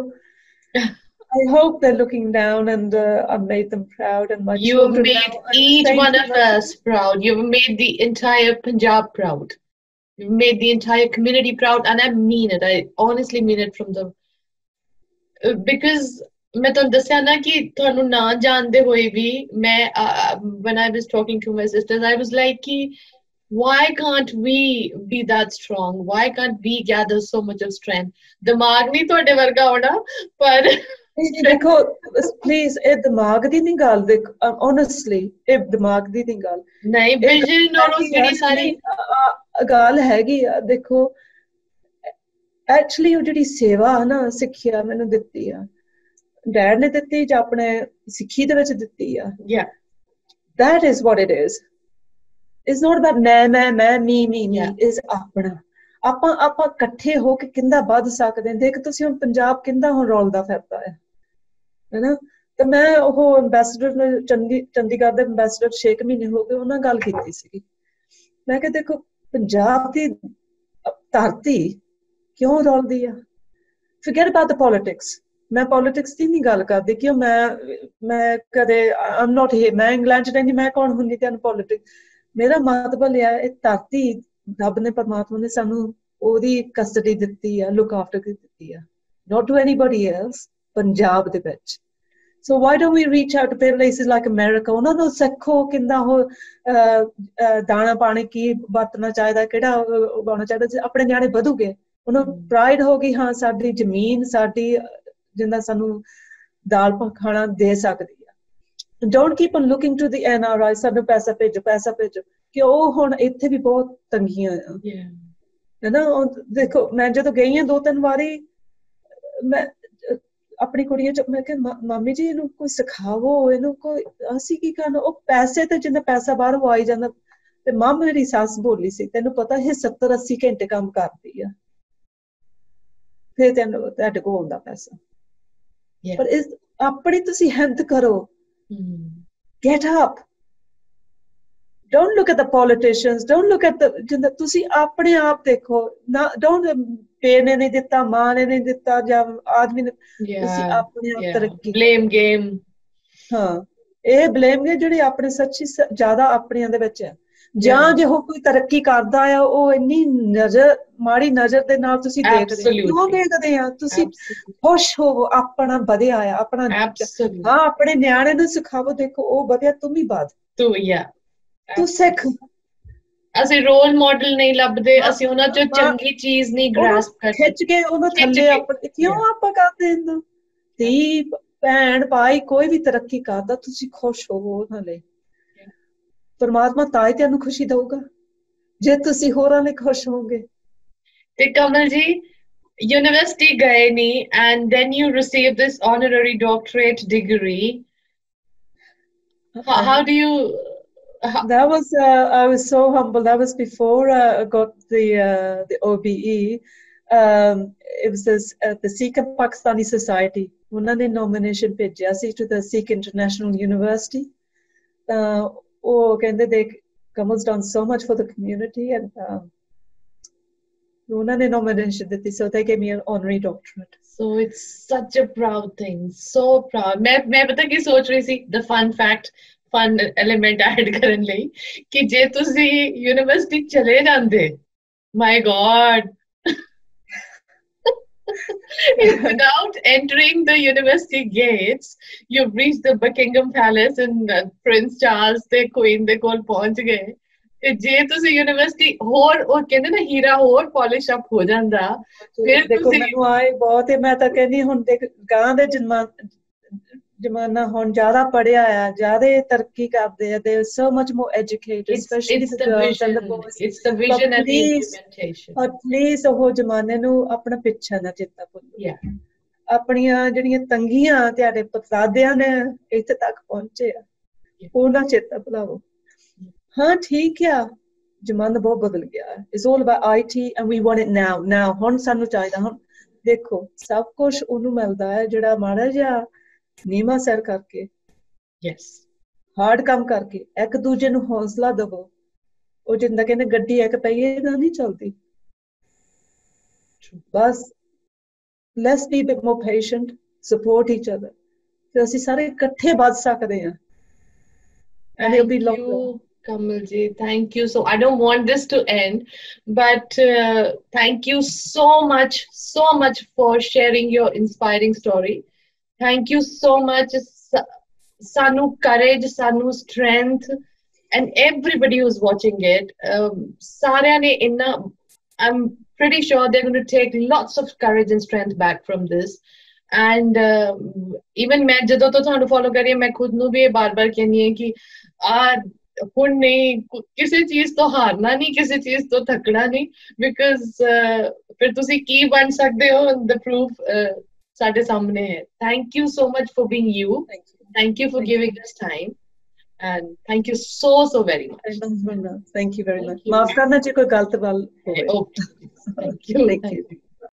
I hope they're looking down, and uh, I've made them proud, and my you have made each one of us proud. You've made the entire Punjab proud. You've made the entire community proud, and I mean it. I honestly mean it from the uh, because मैं तो दस्या ना कि थानू ना जानते हुए भी मैं uh, when I was talking to my sisters, I was like कि why can't we be that strong? Why can't we gather so much of strength? दिमाग नहीं थोड़े वर्गा होना, पर देखो please ਇਹ ਦਿਮਾਗ ਦੀ ਨਹੀਂ ਗੱਲ, ਦੇਖ honestly ਇਹ ਦਿਮਾਗ ਦੀ ਨਹੀਂ ਗੱਲ, ਨਹੀਂ vision और उस बड़ी सारी ਗੱਲ ਹੈਗੀ ਆ. ਦੇਖੋ actually ਉਹ ਜਿਹੜੀ ਸੇਵਾ ਨਾ ਸਿੱਖਿਆ ਮੈਨੂੰ ਦਿੱਤੀ ਆ, ਡੈਡ ਨੇ ਦਿੱਤੀ ਜਾਂ ਆਪਣੇ ਸਿੱਖੀ ਦੇ ਵਿੱਚ ਦਿੱਤੀ ਆ. Yeah, that is what it is. It's not about ਮੈਂ ਮੈਂ ਮੈਂ me me me. Yeah. Is ਆਪਣਾ ਆਪਾਂ ਆਪਾਂ ਇਕੱਠੇ ਹੋ ਕੇ ਕਿੰਦਾ ਵੱਧ ਸਕਦੇ ਹਾਂ. ਦੇਖ ਤੁਸੀਂ ਹੁਣ ਪੰਜਾਬ ਕਿੰਦਾ ਹੁਣ ਰੌਲਦਾ ਫਿਰਦਾ ਹੈ ਹੈਨਾ. ਤੇ ਮੈਂ ਉਹ ਐਂਬੈਸਡਰ ਨੇ ਚੰਡੀ ਚੰਡੀਗੜ੍ਹ ਦੇ ਐਂਬੈਸਡਰ ਛੇ ਕੁ ਮਹੀਨੇ ਹੋ ਗਏ, ਉਹਨਾਂ ਗੱਲ ਕੀਤੀ ਸੀਗੀ. ਮੈਂ ਕਿਹਾ ਦੇਖੋ ਪੰਜਾਬ ਦੀ ਧਰਤੀ ਕਿਉਂ ਰੌਲਦੀ ਆ. forget about the politics. ਮੈਂ ਪੋਲਿਟਿਕਸ ਦੀ ਨਹੀਂ ਗੱਲ ਕਰਦੀ ਕਿ ਮੈਂ ਮੈਂ ਕਦੇ ਆਮ ਨੋਟ ਹੀ ਮੈਂ ਇੰਗਲੈਂਡ 'ਚ ਰਹਿੰਦੀ, ਮੈਂ ਕੌਣ ਹੁੰਦੀ ਤੈਨੂੰ ਪੋਲਿਟਿਕਸ. ਮੇਰਾ ਮਤਲਬ ਹੈ ਇਹ ਧਰਤੀ ਰੱਬ ਨੇ ਪਰਮਾਤਮਾ ਨੇ ਸਾਨੂੰ ਉਹਦੀ ਕਸਟਡੀ ਦਿੱਤੀ ਆ, ਲੁੱਕ ਆਫਟਰ ਦਿੱਤੀ ਆ, not to anybody else, Punjab ਦੇ ਵਿੱਚ. So why don't we reach out to places like America? ਉਹਨਾਂ ਨੂੰ ਸਿੱਖੋ ਕਿੰਦਾ ਉਹ ਦਾਣਾ ਪਾਣੀ ਕੀ ਵਰਤਣਾ ਚਾਹੀਦਾ, ਕਿਹੜਾ ਉਗਾਉਣਾ ਚਾਹੀਦਾ. ਆਪਣੇ ਨਿਆਣੇ ਵਧੂਗੇ, ਉਹਨੂੰ ਪ੍ਰਾਈਡ ਹੋਗੀ ਹਾਂ ਸਾਡੀ ਜ਼ਮੀਨ ਸਾਡੀ ਜਿੰਦਾ ਸਾਨੂੰ ਦਾਲ ਖਾਣਾ ਦੇ ਸਕਦੀ ਆ. Don't keep on looking to the N R I, ਸਾਨੂੰ ਪੈਸਾ ਭੇਜੋ ਪੈਸਾ ਭੇਜੋ, ਕਿ ਉਹ ਹੁਣ ਇੱਥੇ ਵੀ ਬਹੁਤ ਤੰਗੀਆਂ ਆ ਹੈ ਨਾ. ਦੇਖੋ ਮੈਂ ਜਦੋਂ ਗਈ ਹਾਂ ਦੋ ਤਿੰਨ ਵਾਰੀ, ਮੈਂ ਆਪਣੀ ਕੁੜੀਆਂ ਚ ਮੈਂ ਕਿਹਾ ਮਾਮੀ ਜੀ ਇਹਨੂੰ ਕੋਈ ਸਿਖਾਵੋ, ਇਹਨੂੰ ਕੋਈ ਅਸੀਂ ਕੀ ਕਰਨਾ. ਉਹ ਪੈਸੇ ਤੇ ਜਿੰਨਾ ਪੈਸਾ ਬਾਹਰੋਂ ਆਈ ਜਾਂਦਾ, ਤੇ ਮਾਂ ਮੇਰੀ ਸੱਸ ਬੋਲੀ ਸੀ ਤੈਨੂੰ ਪਤਾ ਇਹ ਸੱਤਰ ਅੱਸੀ ਘੰਟੇ ਕੰਮ ਕਰਦੀ ਆ ਫਿਰ ਤੈਨੂੰ ਤੁਹਾਡੇ ਕੋਲ ਆਉਂਦਾ ਪੈਸਾ ਪਰ ਇਸ ਆਪਣੀ ਤੁਸੀਂ ਹਿੰਮਤ ਕਰੋ get up don't look at the politicians don't look at the ਜਿੰਦਾ ਤੁਸੀਂ ਆਪਣੇ ਆਪ ਦੇਖੋ ਨਾ don't ਪੇ ਨੇ ਨਹੀਂ ਦਿੱਤਾ ਮਾਂ ਨੇ ਨਹੀਂ ਦਿੱਤਾ ਜਾਂ ਆਦਮੀ ਨੇ ਤੁਸੀਂ ਆਪਣੇ ਆਪ ਤਰੱਕੀ blame game ਹਾਂ ਇਹ ਬਲੇਮ ਹੈ ਜਿਹੜੀ ਆਪਣੇ ਸੱਚੀ ਜ਼ਿਆਦਾ ਆਪਣਿਆਂ ਦੇ ਵਿੱਚ ਹੈ ਜਾਂ ਜੇ ਉਹ ਕੋਈ ਤਰੱਕੀ ਕਰਦਾ ਆ ਉਹ ਇੰਨੀ ਨਜ਼ਰ ਮਾੜੀ ਨਜ਼ਰ ਦੇ ਨਾਲ ਤੁਸੀਂ ਦੇਖਦੇ ਕਿਉਂ ਦੇਖਦੇ ਆ ਤੁਸੀਂ ਖੁਸ਼ ਹੋਵੋ ਆਪਣਾ ਵਧਿਆ ਆ ਆਪਣਾ ਹਾਂ ਆਪਣੇ ਨਿਆਣੇ ਨੂੰ ਸਿਖਾਵੋ ਦੇਖੋ ਉਹ ਵਧਿਆ ਤੂੰ ਵੀ ਵਧ ਤੂੰ ਯਾ ਤੂੰ ਸਿੱਖ ਅਸੀਂ ਰੋਲ ਮਾਡਲ ਨਹੀਂ ਲੱਭਦੇ ਅਸੀਂ ਉਹਨਾਂ ਚੋਂ ਚੰਗੀ ਚੀਜ਼ ਨਹੀਂ ਗ੍ਰਾਸਪ ਕਰਦੇ ਖਿੱਚ ਕੇ ਉਹਨੂੰ ਥੱਲੇ ਆਪਣੇ ਕਿਉਂ ਆਪਾਂ ਕਰਦੇ ਇੰਨਾ ਧੀ ਭੈਣ ਭਾਈ ਕੋਈ ਵੀ ਤਰੱਕੀ ਕਰਦਾ ਤੁਸੀਂ ਖੁਸ਼ ਹੋਵੋ ਉਹਨਾਂ ਲਈ ਪਰਮਾਤਮਾ ਤਾਂ ਹੀ ਤੁਹਾਨੂੰ ਖੁਸ਼ੀ ਦਊਗਾ ਜੇ ਤੁਸੀਂ ਹੋਰਾਂ ਲਈ ਖੁਸ਼ ਹੋਵੋਗੇ ਤੇ ਕਮਲ ਜੀ ਯੂਨੀਵਰਸਿਟੀ ਗਏ ਨਹੀਂ and then you received this honorary doctorate degree how, how do you how? That was uh, I was so humble that was before uh, I got the uh, the O B E um, it was this, uh, the Sikh and Pakistani Society ਉਹਨਾਂ ਨੇ nomination ਭੇਜਿਆ ਸੀ to the Sikh International University ਤਾਂ ਉਹ ਕਹਿੰਦੇ they Kamal's done so much for the community and um, ਉਹਨਾਂ ਨੇ nomination ਦਿੱਤੀ so they gave me an honorary doctorate so it's such a proud thing so proud ਮੈਂ ਮੈਂ ਪਤਾ ਕੀ ਸੋਚ ਰਹੀ ਸੀ the fun fact fun element add ਕਰਨ ਲਈ ਕਿ ਜੇ ਤੁਸੀਂ ਯੂਨੀਵਰਸਿਟੀ ਚਲੇ ਜਾਂਦੇ my god without entering the university gates you've reached the Buckingham Palace and uh, Prince Charles the Queen ਦੇ ਕੋਲ ਪਹੁੰਚ ਗਏ ਤੇ ਜੇ ਤੁਸੀਂ ਯੂਨੀਵਰਸਿਟੀ ਹੋਰ ਉਹ ਕਹਿੰਦੇ ਨਾ ਹੀਰਾ ਹੋਰ ਪਾਲਿਸ਼ ਅਪ ਹੋ ਜਾਂਦਾ ਫਿਰ ਦੇਖੋ ਮੈਨੂੰ ਆਏ ਬਹੁਤ ਹੈ ਮੈਂ ਤਾਂ ਕਹਿੰਦੀ ਹੁਣ ਦੇਖ ਗਾਂ ਦੇ ਜ਼ਮਾਨਾ ਹੁਣ ਜ਼ਿਆਦਾ ਪੜਿਆ ਆ ਜ਼ਿਆਦਾ ਤਰੱਕੀ ਕਰਦੇ ਆ they are so much more educated especially the girls and the boys it's the vision and the implementation but please ਉਹ ਜ਼ਮਾਨੇ ਨੂੰ ਆਪਣਾ ਪਿੱਛਾ ਨਾ ਚੇਤਾ ਭੁੱਲੋ yeah ਆਪਣੀਆਂ ਜਿਹੜੀਆਂ ਤੰਗੀਆਂ ਤੁਹਾਡੇ ਪਤਾਦਿਆਂ ਨੇ ਇੱਥੇ ਤੱਕ ਪਹੁੰਚੇ ਆ ਉਹਨਾਂ ਚੇਤਾ ਭੁਲਾਓ ਹਾਂ ਠੀਕ ਆ ਜ਼ਮਾਨਾ ਬਹੁਤ ਬਦਲ ਗਿਆ it's all about I T and we want it now now ਹੁਣ ਸਾਨੂੰ ਚਾਹੀਦਾ ਹੁਣ ਦੇਖੋ ਸਭ ਕੁਝ ਉਹਨੂੰ ਮਿਲਦਾ ਹੈ ਜਿਹੜਾ ਮਾੜਾ ਜਿਹਾ ਨੀਮਾ ਸਰ ਕਰਕੇ ਯੈਸ ਹਾਰਡ ਕੰਮ ਕਰਕੇ ਇੱਕ ਦੂਜੇ ਨੂੰ ਹੌਸਲਾ ਦੇਵੋ ਉਹ ਜਿੰਦਾ ਕਹਿੰਦੇ ਗੱਡੀ ਇੱਕ ਪਹੀਏ ਨਾਲ ਨਹੀਂ ਚੱਲਦੀ ਬਸ let's be bit more patient support each other ਤੇ ਅਸੀਂ ਸਾਰੇ ਇਕੱਠੇ ਵੱਧ ਸਕਦੇ ਹਾਂ and it'll be long Kamal ji thank you so I don't want this to end but uh, thank you so much so much for sharing your inspiring story thank you so much sanu courage sanu strength and everybody who's watching it um sarya ne inna I'm pretty sure they're going to take lots of courage and strength back from this and uh, even main jadon to thanu follow kar rahi main khud nu bhi baar baar kehni hai ki aa ਹੁਣ ਨਹੀਂ ਕਿਸੇ ਚੀਜ਼ ਤੋਂ ਹਾਰਨਾ ਨਹੀਂ ਕਿਸੇ ਚੀਜ਼ ਤੋਂ ਥੱਕਣਾ ਨਹੀਂ ਬਿਕਾਜ਼ ਫਿਰ ਤੁਸੀਂ ਕੀ ਬਣ ਸਕਦੇ ਹੋ the proof ਸਾਡੇ ਸਾਹਮਣੇ ਹੈ thank you so much for being you thank you for giving us time and thank you so so very much thank you very much ਮਾਫ ਕਰਨਾ ਜੇ ਕੋਈ ਗਲਤ ਗੱਲ ਹੋਵੇ okay thank you thank you